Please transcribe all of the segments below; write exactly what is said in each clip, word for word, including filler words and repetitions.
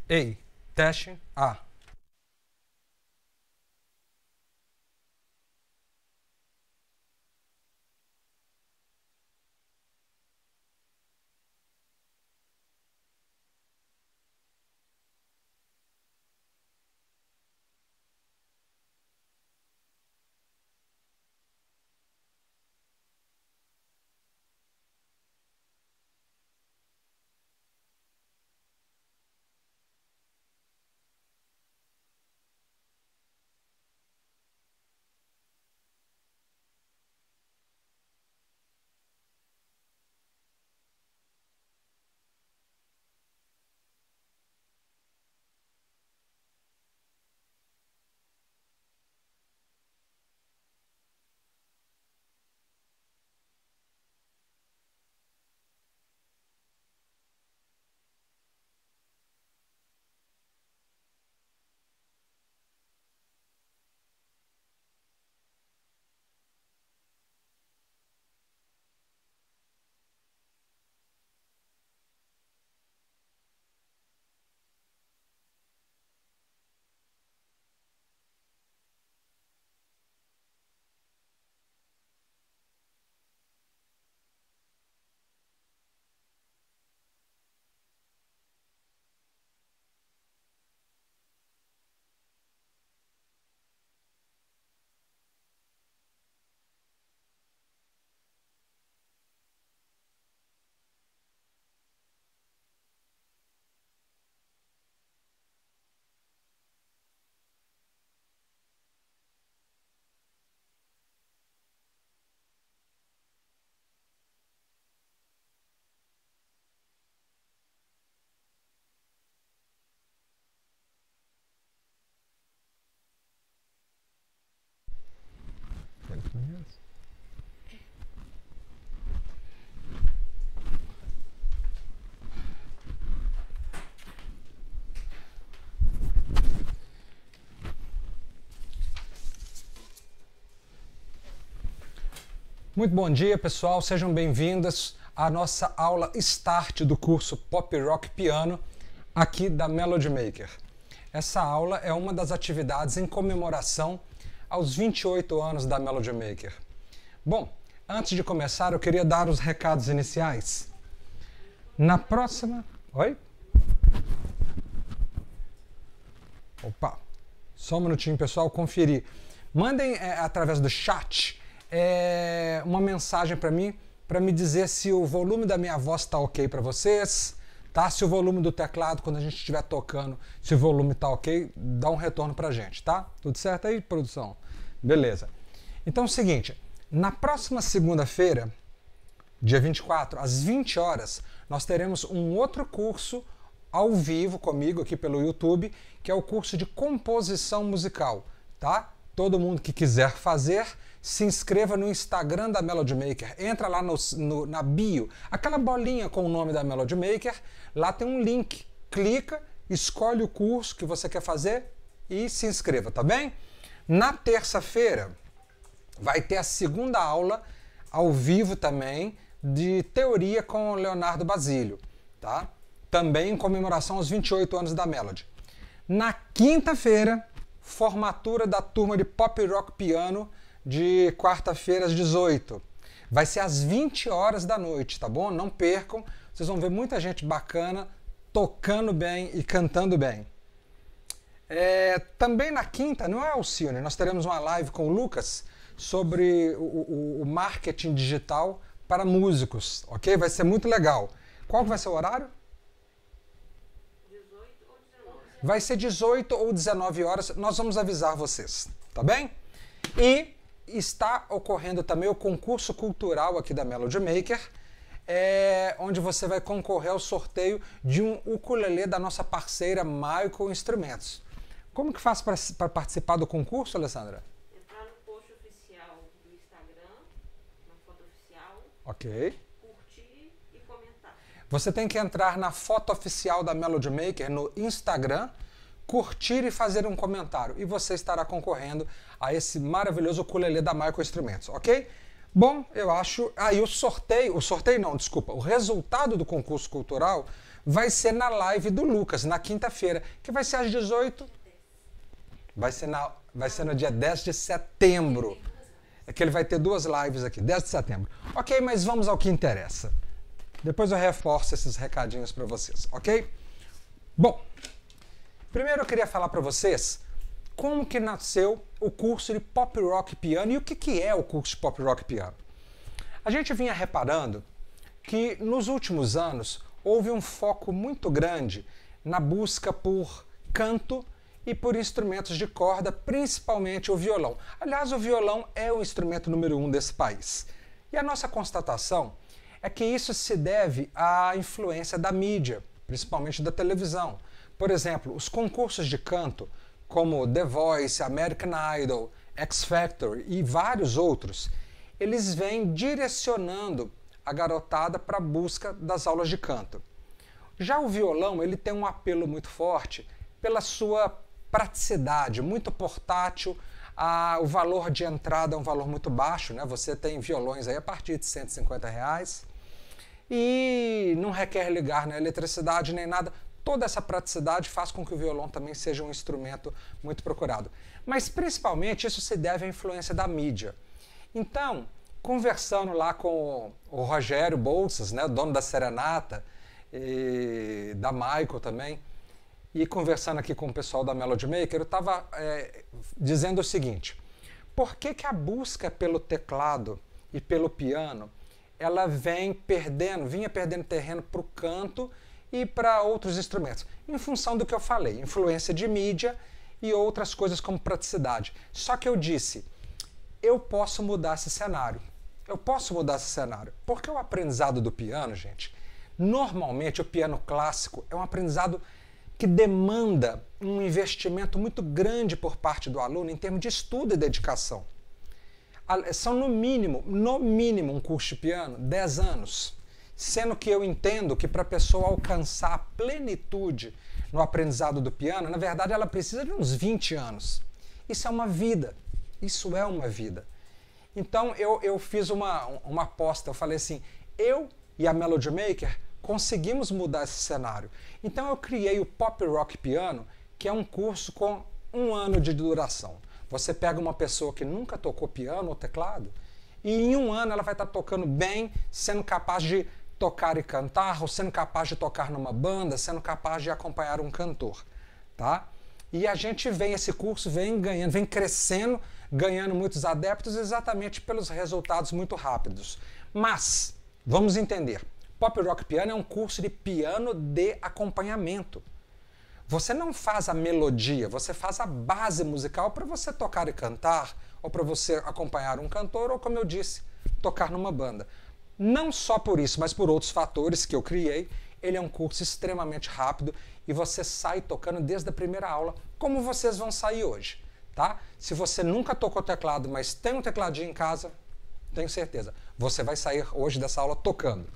Ei, teste A. Muito bom dia, pessoal. Sejam bem-vindas à nossa aula Start do curso Pop Rock Piano aqui da Melody Maker. Essa aula é uma das atividades em comemoração aos vinte e oito anos da Melody Maker. Bom, antes de começar, eu queria dar os recados iniciais. Na próxima... Oi? Opa! Só um minutinho, pessoal, conferir. Mandem é, através do chat é, uma mensagem para mim, para me dizer se o volume da minha voz está ok para vocês, tá? Se o volume do teclado, quando a gente estiver tocando, se o volume está ok, dá um retorno para a gente, tá? Tudo certo aí, produção? Beleza. Então é o seguinte, na próxima segunda-feira, dia vinte e quatro, às vinte horas, nós teremos um outro curso ao vivo comigo aqui pelo YouTube, que é o curso de composição musical, tá? Todo mundo que quiser fazer, se inscreva no Instagram da Melody Maker, entra lá no, no, na bio, aquela bolinha com o nome da Melody Maker, lá tem um link, clica, escolhe o curso que você quer fazer e se inscreva, tá bem? Na terça-feira vai ter a segunda aula ao vivo também de teoria com o Leonardo Basílio, tá? Também em comemoração aos vinte e oito anos da Melody. Na quinta-feira, formatura da turma de Pop Rock Piano de quarta-feira às dezoito. Vai ser às vinte horas da noite, tá bom? Não percam, vocês vão ver muita gente bacana tocando bem e cantando bem. É, também na quinta, não é, Alcione? Nós teremos uma live com o Lucas sobre o, o, o marketing digital para músicos, ok? Vai ser muito legal. Qual vai ser o horário? Vai ser dezoito ou dezenove horas, nós vamos avisar vocês, tá bem? E está ocorrendo também o concurso cultural aqui da Melody Maker, é, onde você vai concorrer ao sorteio de um ukulele da nossa parceira Michael Instrumentos. Como que faz para participar do concurso, Alessandra? Entrar no post oficial do Instagram, na foto oficial. Ok. Curtir e comentar. Você tem que entrar na foto oficial da Melody Maker no Instagram, curtir e fazer um comentário. E você estará concorrendo a esse maravilhoso ukulele da Michael Instrumentos, ok? Bom, eu acho... Aí ah, o sorteio, o sorteio não, desculpa, o resultado do concurso cultural vai ser na live do Lucas, na quinta-feira, que vai ser às dezoito. Vai ser, na, vai ser no dia dez de setembro. É que ele vai ter duas lives aqui, dez de setembro. Ok, mas vamos ao que interessa. Depois eu reforço esses recadinhos para vocês, ok? Bom, primeiro eu queria falar para vocês como que nasceu o curso de Pop Rock Piano e o que, que é o curso de Pop Rock Piano. A gente vinha reparando que nos últimos anos houve um foco muito grande na busca por canto e por instrumentos de corda, principalmente o violão. Aliás, o violão é o instrumento número um desse país. E a nossa constatação é que isso se deve à influência da mídia, principalmente da televisão. Por exemplo, os concursos de canto, como The Voice, American Idol, X Factor e vários outros, eles vêm direcionando a garotada para a busca das aulas de canto. Já o violão, ele tem um apelo muito forte pela sua praticidade, muito portátil, a, o valor de entrada é um valor muito baixo, né? Você tem violões aí a partir de cento e cinquenta reais e não requer ligar na eletricidade nem nada. Toda essa praticidade faz com que o violão também seja um instrumento muito procurado. Mas principalmente isso se deve à influência da mídia. Então, conversando lá com o Rogério Bolsas, né, dono da Serenata, e da Michael também, e conversando aqui com o pessoal da Melody Maker, eu estava é, dizendo o seguinte: por que que a busca pelo teclado e pelo piano ela vem perdendo, vinha perdendo terreno para o canto e para outros instrumentos? Em função do que eu falei, influência de mídia e outras coisas como praticidade. Só que eu disse, eu posso mudar esse cenário. Eu posso mudar esse cenário. Porque o aprendizado do piano, gente, normalmente o piano clássico é um aprendizado que demanda um investimento muito grande por parte do aluno em termos de estudo e dedicação. São no mínimo, no mínimo um curso de piano, dez anos. Sendo que eu entendo que para a pessoa alcançar a plenitude no aprendizado do piano, na verdade ela precisa de uns vinte anos. Isso é uma vida. Isso é uma vida. Então eu, eu fiz uma, uma aposta, eu falei assim, eu e a Melody Maker conseguimos mudar esse cenário. Então eu criei o Pop Rock Piano, que é um curso com um ano de duração. Você pega uma pessoa que nunca tocou piano ou teclado, e em um ano ela vai estar tocando bem, sendo capaz de tocar e cantar, ou sendo capaz de tocar numa banda, sendo capaz de acompanhar um cantor, tá? E a gente vem, esse curso vem ganhando, vem crescendo, ganhando muitos adeptos exatamente pelos resultados muito rápidos. Mas, vamos entender, Pop Rock Piano é um curso de piano de acompanhamento. Você não faz a melodia, você faz a base musical para você tocar e cantar, ou para você acompanhar um cantor, ou como eu disse, tocar numa banda. Não só por isso, mas por outros fatores que eu criei, ele é um curso extremamente rápido e você sai tocando desde a primeira aula, como vocês vão sair hoje, tá? Se você nunca tocou teclado, mas tem um tecladinho em casa, tenho certeza, você vai sair hoje dessa aula tocando.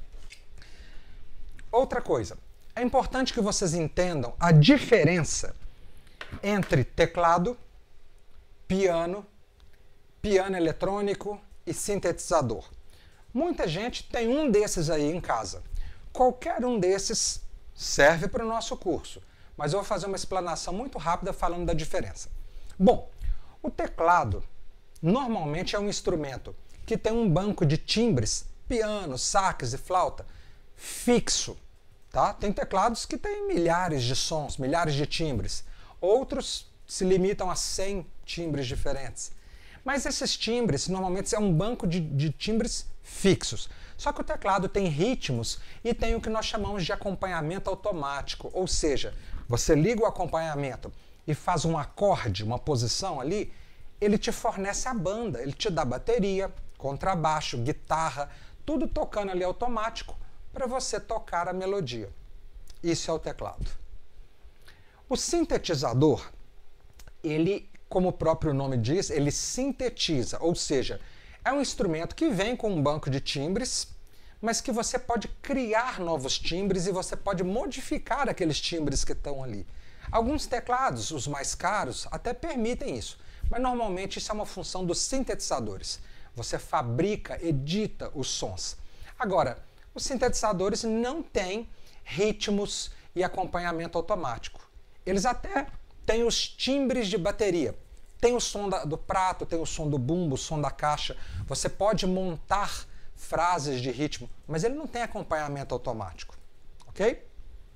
Outra coisa, é importante que vocês entendam a diferença entre teclado, piano, piano eletrônico e sintetizador. Muita gente tem um desses aí em casa. Qualquer um desses serve para o nosso curso, mas eu vou fazer uma explanação muito rápida falando da diferença. Bom, o teclado normalmente é um instrumento que tem um banco de timbres, piano, sax e flauta, fixo. Tá? Tem teclados que têm milhares de sons, milhares de timbres. Outros se limitam a cem timbres diferentes. Mas esses timbres, normalmente, é um banco de, de timbres fixos. Só que o teclado tem ritmos e tem o que nós chamamos de acompanhamento automático. Ou seja, você liga o acompanhamento e faz um acorde, uma posição ali, ele te fornece a banda, ele te dá bateria, contrabaixo, guitarra, tudo tocando ali automático, para você tocar a melodia. Isso é o teclado. O sintetizador, ele, como o próprio nome diz, ele sintetiza, ou seja, é um instrumento que vem com um banco de timbres, mas que você pode criar novos timbres e você pode modificar aqueles timbres que estão ali. Alguns teclados, os mais caros, até permitem isso, mas normalmente isso é uma função dos sintetizadores. Você fabrica, edita os sons. Agora, os sintetizadores não têm ritmos e acompanhamento automático. Eles até têm os timbres de bateria. Tem o som da, do prato, tem o som do bumbo, o som da caixa. Você pode montar frases de ritmo, mas ele não tem acompanhamento automático. Ok?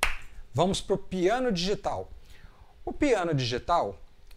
Vamos para o piano digital. O piano digital,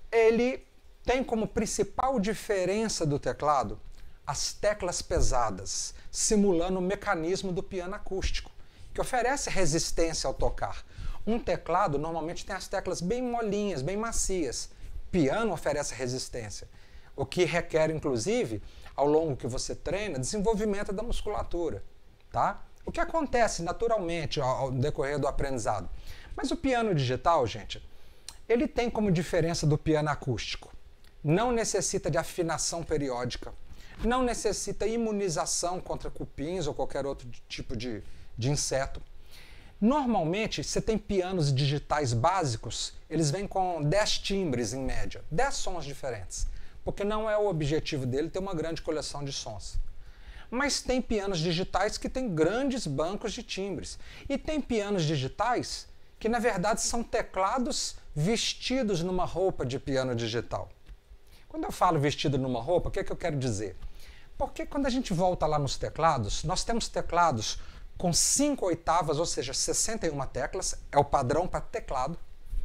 ele tem como principal diferença do teclado as teclas pesadas, simulando o mecanismo do piano acústico, que oferece resistência ao tocar. Um teclado normalmente tem as teclas bem molinhas, bem macias. O piano oferece resistência, o que requer, inclusive, ao longo que você treina, desenvolvimento da musculatura, tá? O que acontece naturalmente ao decorrer do aprendizado. Mas o piano digital, gente, ele tem como diferença do piano acústico. Não necessita de afinação periódica, não necessita imunização contra cupins ou qualquer outro tipo de, de inseto. Normalmente, você tem pianos digitais básicos, eles vêm com dez timbres em média, dez sons diferentes, porque não é o objetivo dele ter uma grande coleção de sons. Mas tem pianos digitais que têm grandes bancos de timbres. E tem pianos digitais que, na verdade, são teclados vestidos numa roupa de piano digital. Quando eu falo vestido numa roupa, o que é que eu quero dizer? Porque quando a gente volta lá nos teclados, nós temos teclados com cinco oitavas, ou seja, sessenta e uma teclas, é o padrão para teclado.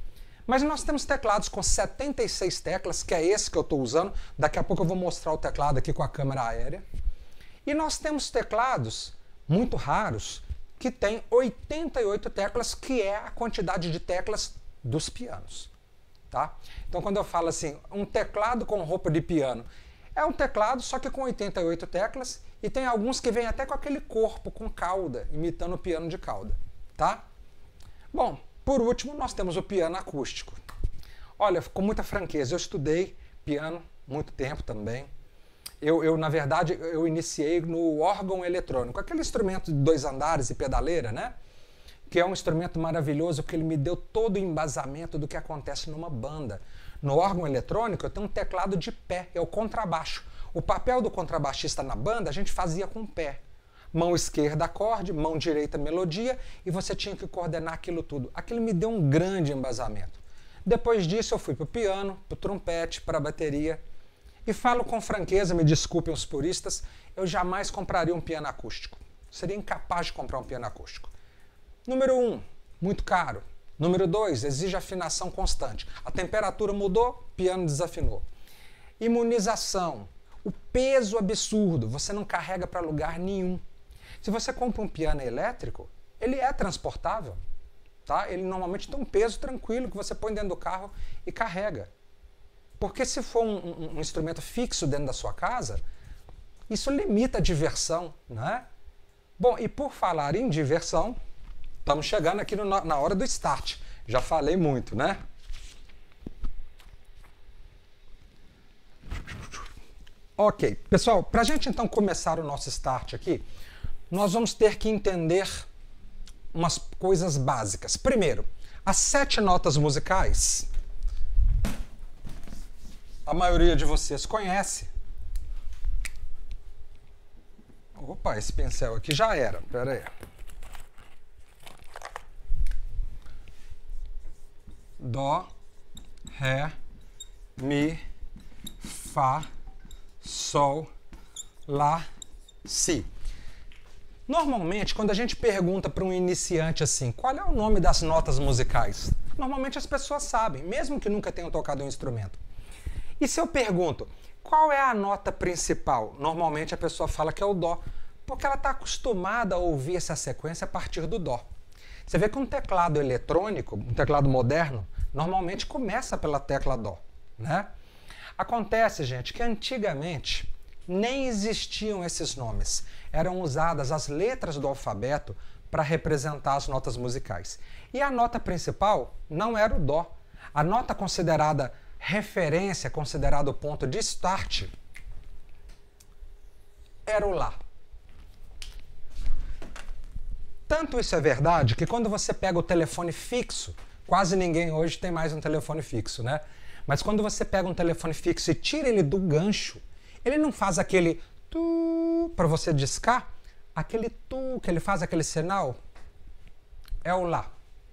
Mas nós temos teclados com setenta e seis teclas, que é esse que eu estou usando. Daqui a pouco eu vou mostrar o teclado aqui com a câmera aérea. E nós temos teclados muito raros que tem oitenta e oito teclas, que é a quantidade de teclas dos pianos. Tá? Então, quando eu falo assim, um teclado com roupa de piano, é um teclado só que com oitenta e oito teclas, e tem alguns que vêm até com aquele corpo, com cauda, imitando o piano de cauda. Tá? Bom, por último, nós temos o piano acústico. Olha, com muita franqueza, eu estudei piano muito tempo também. Eu, eu, na verdade, eu iniciei no órgão eletrônico, aquele instrumento de dois andares e pedaleira, né? Que é um instrumento maravilhoso, que ele me deu todo o embasamento do que acontece numa banda. No órgão eletrônico, eu tenho um teclado de pé, é o contrabaixo. O papel do contrabaixista na banda, a gente fazia com o pé. Mão esquerda acorde, mão direita melodia, e você tinha que coordenar aquilo tudo. Aquilo me deu um grande embasamento. Depois disso, eu fui para o piano, para o trompete, para a bateria. E falo com franqueza, me desculpem os puristas, eu jamais compraria um piano acústico. Seria incapaz de comprar um piano acústico. Número um, muito caro. Número dois, exige afinação constante. A temperatura mudou, piano desafinou. Imunização. O peso absurdo, você não carrega para lugar nenhum. Se você compra um piano elétrico, ele é transportável. Tá? Ele normalmente tem um peso tranquilo que você põe dentro do carro e carrega. Porque se for um, um, um instrumento fixo dentro da sua casa, isso limita a diversão, né? Bom, e por falar em diversão, estamos chegando aqui no, na hora do start. Já falei muito, né? Ok, pessoal, para a gente então começar o nosso start aqui, nós vamos ter que entender umas coisas básicas. Primeiro, as sete notas musicais, a maioria de vocês conhece. Opa, esse pincel aqui já era, pera aí. Dó, Ré, Mi, Fá, Sol, Lá, Si. Normalmente, quando a gente pergunta para um iniciante assim, qual é o nome das notas musicais? Normalmente as pessoas sabem, mesmo que nunca tenham tocado um instrumento. E se eu pergunto, qual é a nota principal? Normalmente a pessoa fala que é o Dó, porque ela está acostumada a ouvir essa sequência a partir do Dó. Você vê que um teclado eletrônico, um teclado moderno, normalmente começa pela tecla Dó, né? Acontece, gente, que antigamente nem existiam esses nomes. Eram usadas as letras do alfabeto para representar as notas musicais. E a nota principal não era o Dó. A nota considerada referência, considerado o ponto de start, era o Lá. Tanto isso é verdade que quando você pega o telefone fixo, quase ninguém hoje tem mais um telefone fixo, né? Mas quando você pega um telefone fixo e tira ele do gancho, ele não faz aquele tu, para você discar, aquele tu que ele faz, aquele sinal, é o lá.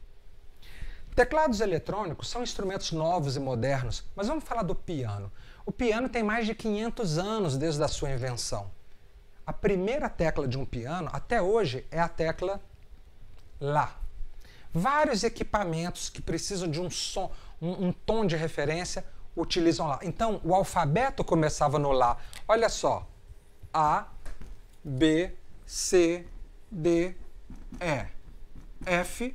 Teclados eletrônicos são instrumentos novos e modernos, mas vamos falar do piano. O piano tem mais de quinhentos anos desde a sua invenção. A primeira tecla de um piano, até hoje, é a tecla Lá. Vários equipamentos que precisam de um som, um, um tom de referência, utilizam Lá. Então, o alfabeto começava no Lá. Olha só. A, B, C, D, E, F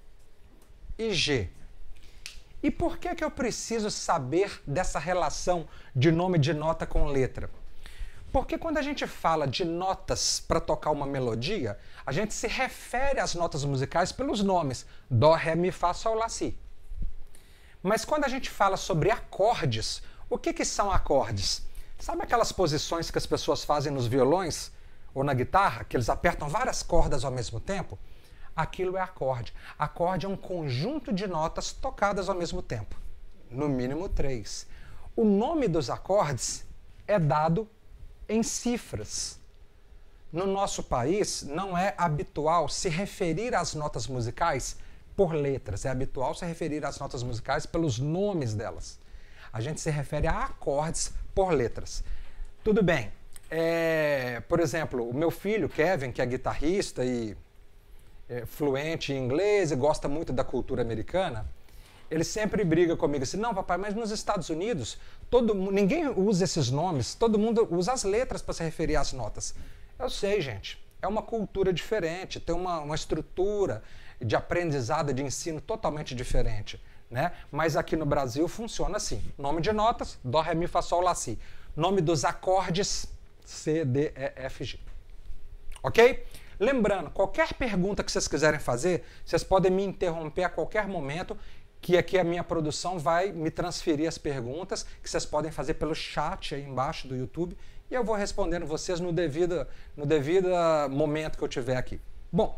e G. E por que que eu preciso saber dessa relação de nome de nota com letra? Porque quando a gente fala de notas para tocar uma melodia, a gente se refere às notas musicais pelos nomes. Dó, Ré, Mi, Fá, Sol, Lá, Si. Mas quando a gente fala sobre acordes, o que que são acordes? Sabe aquelas posições que as pessoas fazem nos violões ou na guitarra, que eles apertam várias cordas ao mesmo tempo? Aquilo é acorde. Acorde é um conjunto de notas tocadas ao mesmo tempo. No mínimo três. O nome dos acordes é dado em cifras. No nosso país, não é habitual se referir às notas musicais por letras. É habitual se referir às notas musicais pelos nomes delas. A gente se refere a acordes por letras. Tudo bem. É, por exemplo, o meu filho, Kevin, que é guitarrista e é, fluente em inglês e gosta muito da cultura americana, ele sempre briga comigo assim, não, papai, mas nos Estados Unidos todo, ninguém usa esses nomes, todo mundo usa as letras para se referir às notas. Eu sei, gente, é uma cultura diferente, tem uma, uma estrutura de aprendizado, de ensino totalmente diferente, né? Mas aqui no Brasil funciona assim, nome de notas, Dó, Ré, Mi, Fá, Sol, Lá, Si. Nome dos acordes, C, D, E, F, G. Ok? Lembrando, qualquer pergunta que vocês quiserem fazer, vocês podem me interromper a qualquer momento, que aqui a minha produção vai me transferir as perguntas, que vocês podem fazer pelo chat aí embaixo do YouTube, e eu vou respondendo vocês no devido, no devido momento que eu tiver aqui. Bom,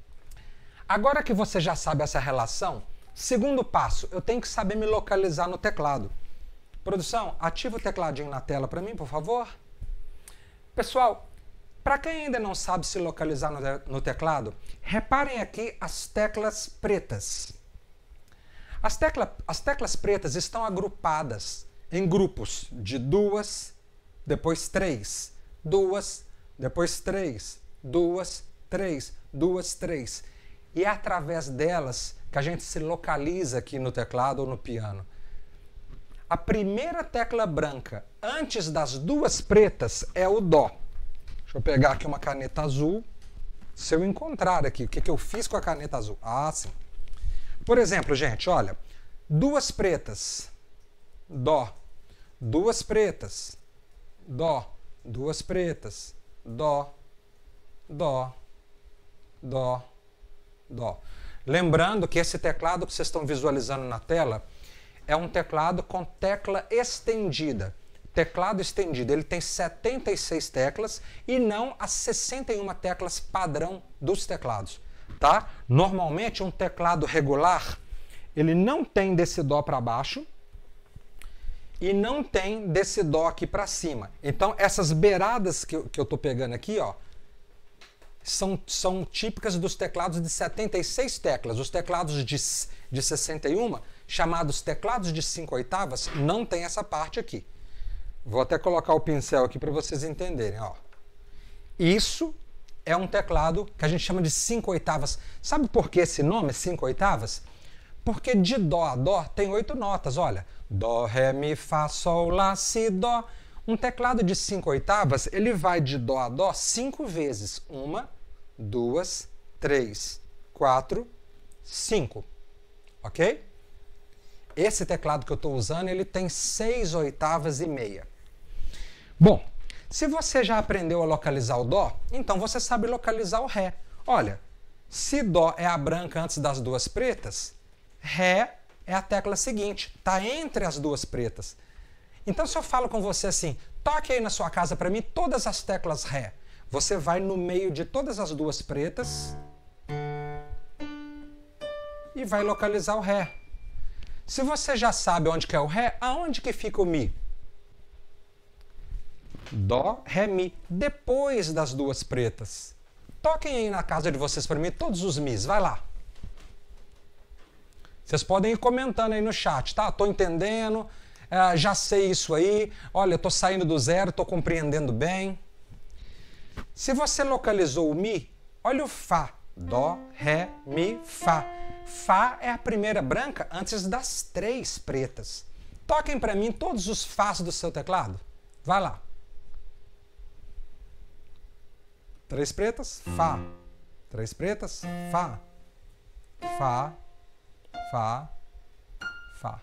agora que você já sabe essa relação, segundo passo, eu tenho que saber me localizar no teclado. Produção, ativa o tecladinho na tela para mim, por favor. Pessoal, para quem ainda não sabe se localizar no, no teclado, reparem aqui as teclas pretas. As, tecla, as teclas pretas estão agrupadas em grupos de duas, depois três, duas, depois três, duas, três, duas, três. E é através delas que a gente se localiza aqui no teclado ou no piano. A primeira tecla branca antes das duas pretas é o Dó. Deixa eu pegar aqui uma caneta azul. Se eu encontrar aqui, o que, que eu fiz com a caneta azul? Ah, sim. Por exemplo, gente, olha, duas pretas, Dó, duas pretas, Dó, duas pretas, Dó, Dó, Dó, Dó. Lembrando que esse teclado que vocês estão visualizando na tela é um teclado com tecla estendida. Teclado estendido, ele tem setenta e seis teclas e não as sessenta e uma teclas padrão dos teclados. Tá? Normalmente um teclado regular, ele não tem desse Dó para baixo e não tem desse Dó aqui para cima. Então essas beiradas que eu, que eu tô pegando aqui, ó, são, são típicas dos teclados de setenta e seis teclas. Os teclados de, de sessenta e uma, chamados teclados de cinco oitavas, não tem essa parte aqui. Vou até colocar o pincel aqui para vocês entenderem. Ó. Isso é um teclado que a gente chama de cinco oitavas. Sabe por que esse nome, cinco oitavas? Porque de Dó a Dó tem oito notas, olha. Dó, Ré, Mi, Fá, Sol, Lá, Si, Dó. Um teclado de cinco oitavas, ele vai de Dó a Dó cinco vezes. Uma, duas, três, quatro, cinco. Ok? Esse teclado que eu estou usando, ele tem seis oitavas e meia. Bom, se você já aprendeu a localizar o Dó, então você sabe localizar o Ré. Olha, se Dó é a branca antes das duas pretas, Ré é a tecla seguinte, está entre as duas pretas. Então se eu falo com você assim, toque aí na sua casa para mim todas as teclas Ré, você vai no meio de todas as duas pretas e vai localizar o Ré. Se você já sabe onde que é o Ré, aonde que fica o Mi? Dó, Ré, Mi. Depois das duas pretas. Toquem aí na casa de vocês para mim todos os Mis. Vai lá. Vocês podem ir comentando aí no chat, tá? Tô entendendo, é, já sei isso aí. Olha, eu tô saindo do zero, tô compreendendo bem. Se você localizou o Mi, olha o Fá. Dó, Ré, Mi, Fá. Fá é a primeira branca antes das três pretas. Toquem para mim todos os Fás do seu teclado. Vai lá. Três pretas, Fá. Três pretas, Fá. Fá, Fá, Fá.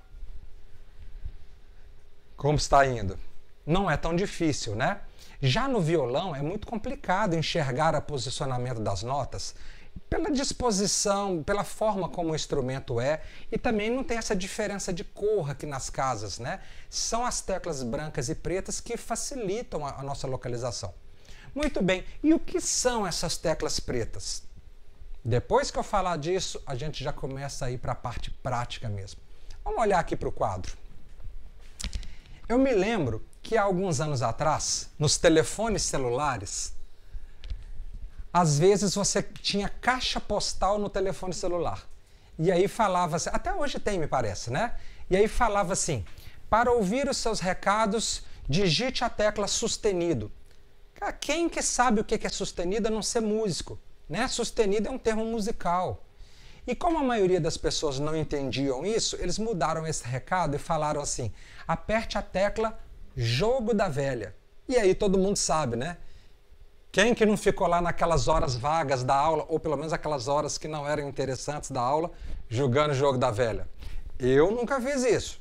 Como está indo? Não é tão difícil, né? Já no violão é muito complicado enxergar o posicionamento das notas pela disposição, pela forma como o instrumento é, e também não tem essa diferença de cor aqui nas casas, né? São as teclas brancas e pretas que facilitam a, a nossa localização. Muito bem, e o que são essas teclas pretas? Depois que eu falar disso, a gente já começa a ir para a parte prática mesmo. Vamos olhar aqui para o quadro. Eu me lembro que há alguns anos atrás, nos telefones celulares, às vezes você tinha caixa postal no telefone celular. E aí falava assim, até hoje tem, me parece, né? E aí falava assim, para ouvir os seus recados, digite a tecla sustenido. Quem que sabe o que é sustenido a não ser músico? Né? Sustenido é um termo musical. E como a maioria das pessoas não entendiam isso, eles mudaram esse recado e falaram assim, aperte a tecla jogo da velha. E aí todo mundo sabe, né? Quem que não ficou lá naquelas horas vagas da aula, ou pelo menos aquelas horas que não eram interessantes da aula, jogando o jogo da velha? Eu nunca fiz isso.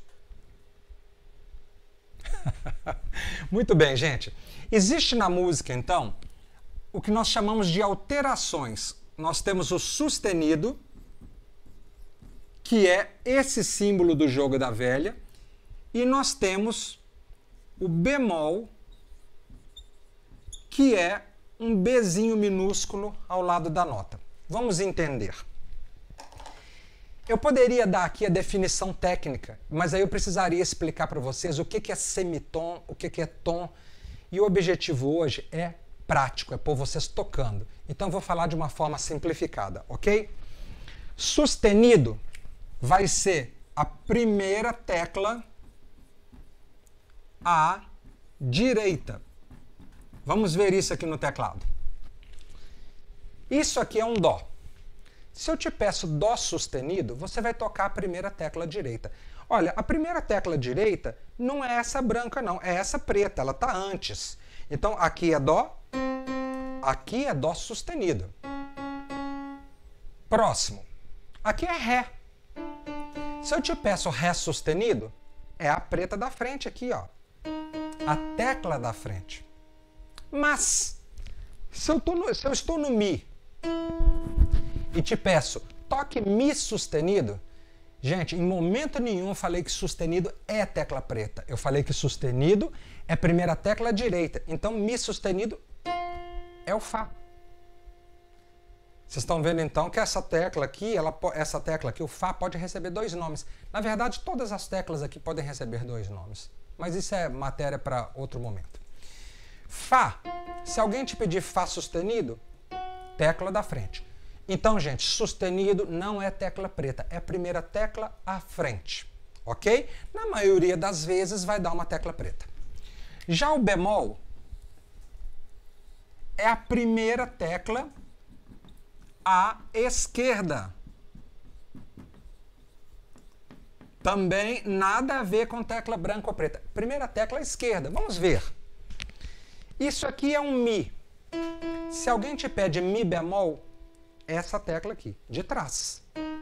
Muito bem, gente. Existe na música, então, o que nós chamamos de alterações. Nós temos o sustenido, que é esse símbolo do jogo da velha, e nós temos o bemol, que é um Bzinho minúsculo ao lado da nota. Vamos entender. Eu poderia dar aqui a definição técnica, mas aí eu precisaria explicar para vocês o que é semitom, o que é tom, e o objetivo hoje é prático, é pôr vocês tocando. Então eu vou falar de uma forma simplificada, ok? Sustenido vai ser a primeira tecla à direita. Vamos ver isso aqui no teclado. Isso aqui é um Dó. Se eu te peço Dó sustenido, você vai tocar a primeira tecla direita. Olha, a primeira tecla direita não é essa branca não, é essa preta, ela está antes. Então aqui é Dó, aqui é Dó sustenido. Próximo. Aqui é Ré. Se eu te peço Ré sustenido, é a preta da frente aqui, ó. A tecla da frente. Mas, se eu, tô no, se eu estou no Mi e te peço toque Mi sustenido, gente, em momento nenhum eu falei que sustenido é tecla preta. Eu falei que sustenido é a primeira tecla direita. Então, Mi sustenido é o Fá. Vocês estão vendo então que essa tecla aqui, ela, essa tecla aqui, o Fá, pode receber dois nomes. Na verdade, todas as teclas aqui podem receber dois nomes. Mas isso é matéria para outro momento. Fá. Se alguém te pedir Fá sustenido, tecla da frente. Então, gente, sustenido não é tecla preta, é a primeira tecla à frente, ok? Na maioria das vezes vai dar uma tecla preta. Já o bemol é a primeira tecla à esquerda. Também nada a ver com tecla branca ou preta. Primeira tecla à esquerda. Vamos ver. Isso aqui é um Mi. Se alguém te pede Mi bemol, essa tecla aqui, de trás.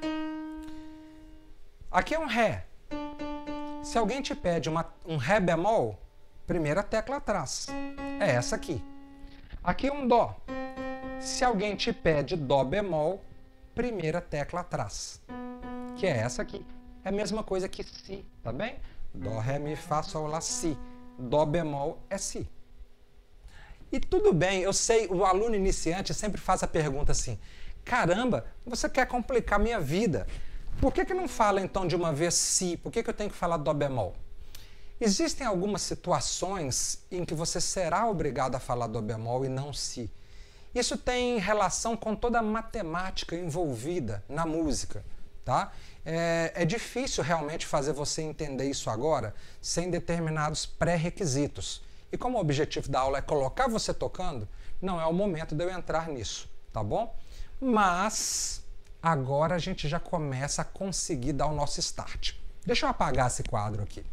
Aqui é um Ré. Se alguém te pede uma, um Ré bemol, primeira tecla atrás. É essa aqui. Aqui é um Dó. Se alguém te pede Dó bemol, primeira tecla atrás. Que é essa aqui. É a mesma coisa que Si, tá bem? Dó, Ré, Mi, Fá, Sol, Lá, Si. Dó bemol é Si. E tudo bem, eu sei, o aluno iniciante sempre faz a pergunta assim, caramba, você quer complicar minha vida. Por que que não fala então de uma vez Si? Por que que eu tenho que falar Dó bemol? Existem algumas situações em que você será obrigado a falar do bemol e não si. Isso tem relação com toda a matemática envolvida na música, tá? É, é difícil realmente fazer você entender isso agora sem determinados pré-requisitos. E como o objetivo da aula é colocar você tocando, não é o momento de eu entrar nisso, tá bom? Mas agora a gente já começa a conseguir dar o nosso start. Deixa eu apagar esse quadro aqui.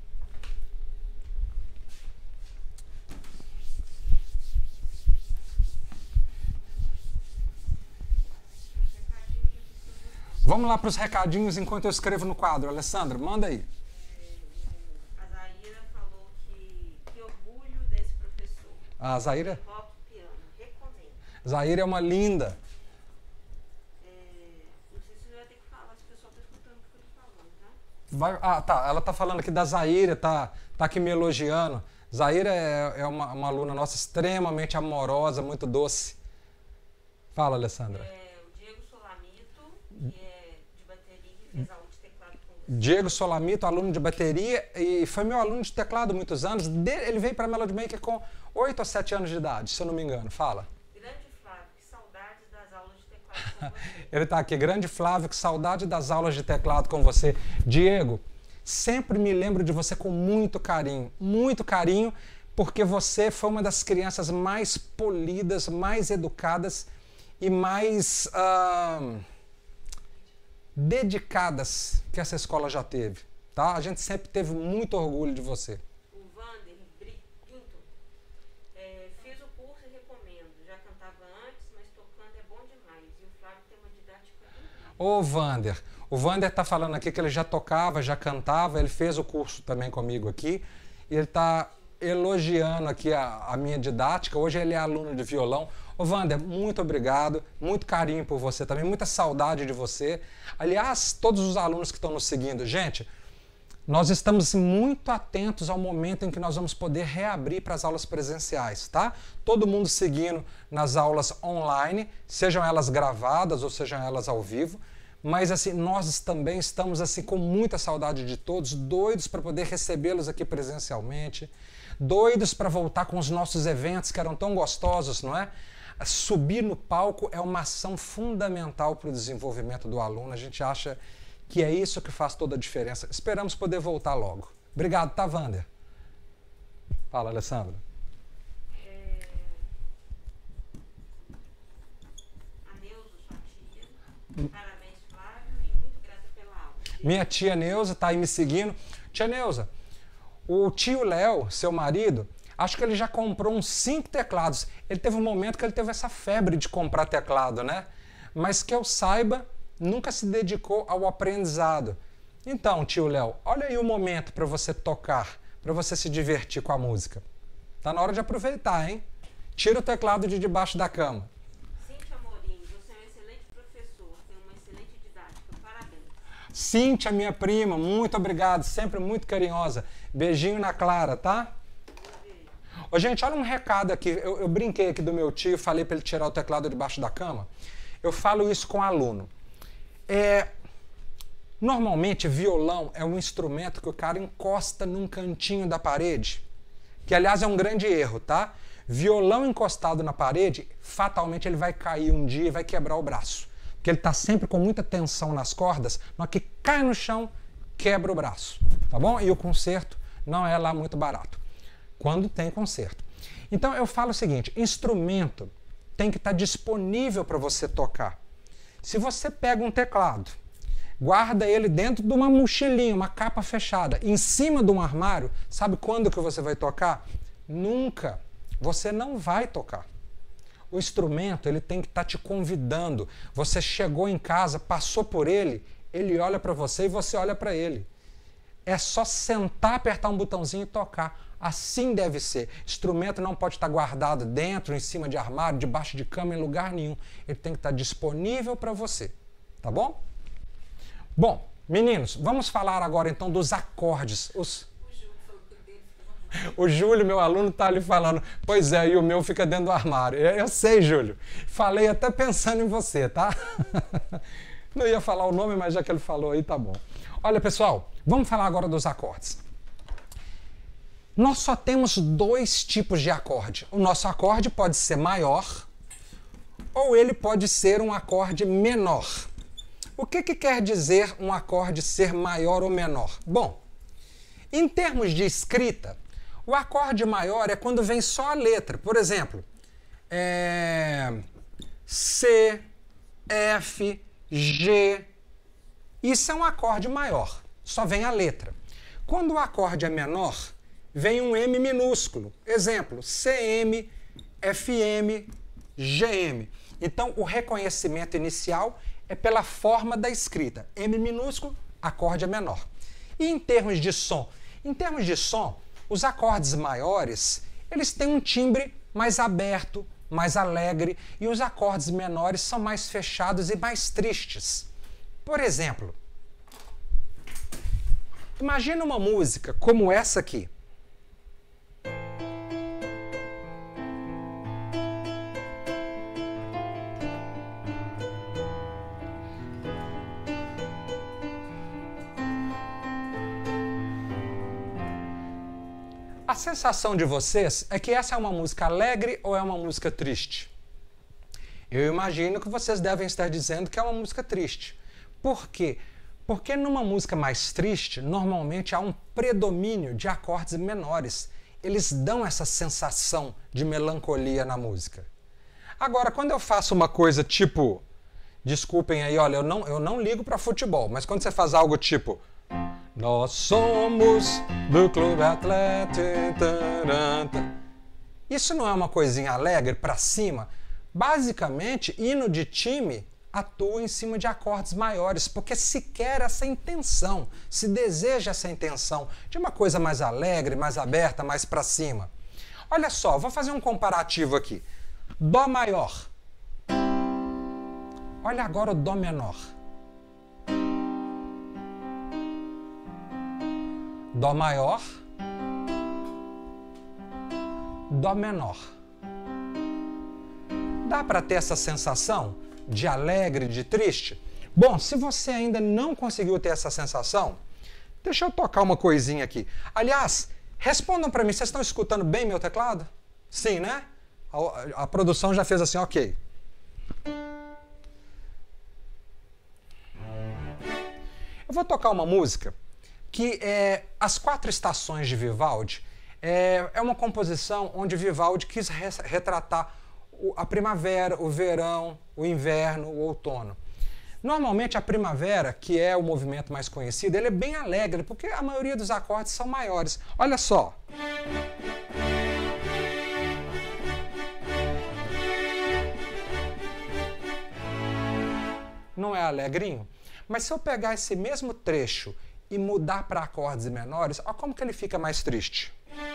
Vamos lá para os recadinhos enquanto eu escrevo no quadro. Alessandra, manda aí. É, a Zaira falou que, que orgulho desse professor. A Zaira? Rock piano, recomendo. Zaira é uma linda. É, não sei se você vai ter que falar, se o pessoal está escutando o que eu estou falando, tá? Vai, ah, tá. Ela tá falando aqui da Zaira, tá, tá aqui me elogiando. Zaira é, é uma, uma aluna nossa extremamente amorosa, muito doce. Fala, Alessandra. É, o Diego Solamito, que é de bateria, que fez aula de teclado com você. Diego Solamito, aluno de bateria, e foi meu aluno de teclado há muitos anos. De- Ele veio para a Melody Maker com oito ou sete anos de idade, se eu não me engano. Fala. Grande Flávio, que saudades das aulas de teclado com você. Ele está aqui. Grande Flávio, que saudade das aulas de teclado com você. Diego, sempre me lembro de você com muito carinho, muito carinho, porque você foi uma das crianças mais polidas, mais educadas e mais ah, dedicadas que essa escola já teve, tá? A gente sempre teve muito orgulho de você. O Vander Bri- Pinto, é, fiz o curso e recomendo. Já cantava antes, mas tocando é bom demais. E o Flávio tem uma didática incrível. Ô, Vander, o Vander tá falando aqui que ele já tocava, já cantava, ele fez o curso também comigo aqui, e ele tá elogiando aqui a, a minha didática. Hoje ele é aluno de violão. Ô, Vander, muito obrigado, muito carinho por você também, muita saudade de você. Aliás, todos os alunos que estão nos seguindo, gente, nós estamos muito atentos ao momento em que nós vamos poder reabrir para as aulas presenciais, tá? Todo mundo seguindo nas aulas online, sejam elas gravadas ou sejam elas ao vivo. Mas assim, nós também estamos assim com muita saudade de todos, doidos para poder recebê-los aqui presencialmente, doidos para voltar com os nossos eventos que eram tão gostosos, não é? Subir no palco é uma ação fundamental para o desenvolvimento do aluno. A gente acha que é isso que faz toda a diferença. Esperamos poder voltar logo. Obrigado, tá, Wander? Fala, Alessandra. É, a Neuza, sua tia, parabéns, Flávio, e muito grata pela aula. Minha tia Neuza está aí me seguindo. Tia Neuza, o tio Léo, seu marido, acho que ele já comprou uns cinco teclados. Ele teve um momento que ele teve essa febre de comprar teclado, né? Mas que eu saiba, nunca se dedicou ao aprendizado. Então, tio Léo, olha aí o momento para você tocar, para você se divertir com a música. Tá na hora de aproveitar, hein? Tira o teclado de debaixo da cama. Cíntia Amorim, você é um excelente professor, tem uma excelente didática, parabéns. Cíntia, minha prima, muito obrigado, sempre muito carinhosa. Beijinho na Clara, tá? Ô, gente, olha um recado aqui. Eu, eu brinquei aqui do meu tio, falei para ele tirar o teclado debaixo da cama. Eu falo isso com aluno. É, normalmente, violão é um instrumento que o cara encosta num cantinho da parede, que, aliás, é um grande erro, tá? Violão encostado na parede, fatalmente ele vai cair um dia e vai quebrar o braço. Porque ele está sempre com muita tensão nas cordas, na hora que cai no chão, quebra o braço, tá bom? E o conserto não é lá muito barato, quando tem conserto. Então eu falo o seguinte, instrumento tem que estar disponível para você tocar. Se você pega um teclado, guarda ele dentro de uma mochilinha, uma capa fechada, em cima de um armário, sabe quando que você vai tocar? Nunca. Você não vai tocar. O instrumento, ele tem que estar te convidando. Você chegou em casa, passou por ele, ele olha para você e você olha para ele. É só sentar, apertar um botãozinho e tocar. Assim deve ser. Instrumento não pode estar guardado dentro, em cima de armário, debaixo de cama, em lugar nenhum. Ele tem que estar disponível para você. Tá bom? Bom, meninos, vamos falar agora então dos acordes. Os... O Júlio, meu aluno, está ali falando, pois é, e o meu fica dentro do armário. Eu, eu sei, Júlio. Falei até pensando em você, tá? Não ia falar o nome, mas já que ele falou aí, tá bom. Olha, pessoal, vamos falar agora dos acordes. nós só temos dois tipos de acorde. O nosso acorde pode ser maior ou ele pode ser um acorde menor. O que, que quer dizer um acorde ser maior ou menor? Bom, em termos de escrita, o acorde maior é quando vem só a letra. Por exemplo, é... C, F, G. Isso é um acorde maior, só vem a letra. Quando o acorde é menor, vem um M minúsculo. Exemplo, C M, F M, G M. Então, o reconhecimento inicial é pela forma da escrita. M minúsculo, acorde é menor. E em termos de som? Em termos de som, os acordes maiores, eles têm um timbre mais aberto, mais alegre, e os acordes menores são mais fechados e mais tristes. Por exemplo, imagina uma música como essa aqui. A sensação de vocês é que essa é uma música alegre ou é uma música triste? Eu imagino que vocês devem estar dizendo que é uma música triste. Por quê? Porque numa música mais triste, normalmente há um predomínio de acordes menores. Eles dão essa sensação de melancolia na música. Agora, quando eu faço uma coisa tipo... Desculpem aí, olha, eu não, eu não ligo para futebol, mas quando você faz algo tipo... Nós somos do Clube Atlético. Isso não é uma coisinha alegre para cima? Basicamente, hino de time atua em cima de acordes maiores, porque se quer essa intenção, se deseja essa intenção de uma coisa mais alegre, mais aberta, mais para cima. Olha só, vou fazer um comparativo aqui. Dó maior. Olha agora o Dó menor. Dó maior, Dó menor. Dá para ter essa sensação de alegre, de triste? Bom, se você ainda não conseguiu ter essa sensação, deixa eu tocar uma coisinha aqui. Aliás, respondam para mim, vocês estão escutando bem meu teclado? Sim, né? A, a produção já fez assim, ok. Eu vou tocar uma música que é As Quatro Estações de Vivaldi. É, é uma composição onde Vivaldi quis re retratar o, a primavera, o verão, o inverno, o outono. Normalmente a primavera, que é o movimento mais conhecido, ele é bem alegre, porque a maioria dos acordes são maiores. Olha só. Não é alegrinho? Mas se eu pegar esse mesmo trecho e mudar para acordes menores, olha como que ele fica mais triste.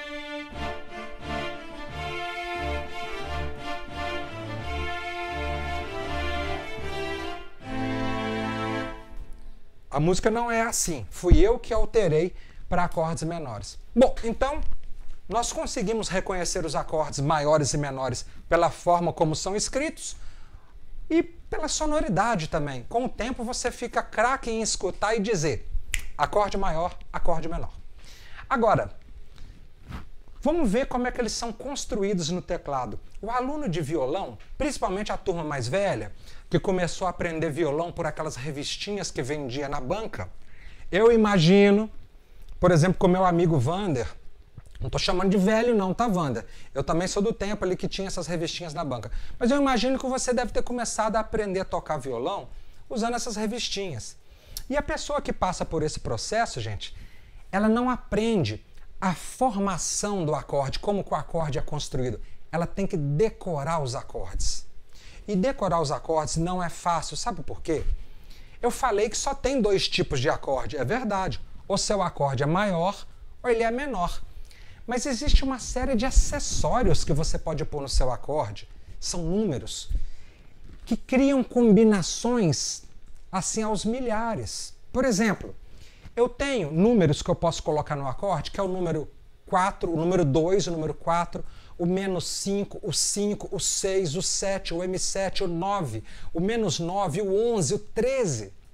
A música não é assim. Fui eu que alterei para acordes menores. Bom, então, nós conseguimos reconhecer os acordes maiores e menores pela forma como são escritos e pela sonoridade também. Com o tempo, você fica craque em escutar e dizer acorde maior, acorde menor. Agora, vamos ver como é que eles são construídos no teclado. O aluno de violão, principalmente a turma mais velha, que começou a aprender violão por aquelas revistinhas que vendia na banca, eu imagino, por exemplo, com meu amigo Vander, não estou chamando de velho não, tá, Vander? Eu também sou do tempo ali que tinha essas revistinhas na banca. Mas eu imagino que você deve ter começado a aprender a tocar violão usando essas revistinhas. E a pessoa que passa por esse processo, gente, ela não aprende a formação do acorde, como que o acorde é construído. Ela tem que decorar os acordes. E decorar os acordes não é fácil, sabe por quê? Eu falei que só tem dois tipos de acorde, é verdade. Ou seu acorde é maior ou ele é menor. Mas existe uma série de acessórios que você pode pôr no seu acorde, são números, que criam combinações assim aos milhares. Por exemplo, eu tenho números que eu posso colocar no acorde, que é o número quatro, o número dois, o número quatro, o menos cinco, o cinco, o seis, o sete, o M sete, o nove, o menos nove, o onze, o treze.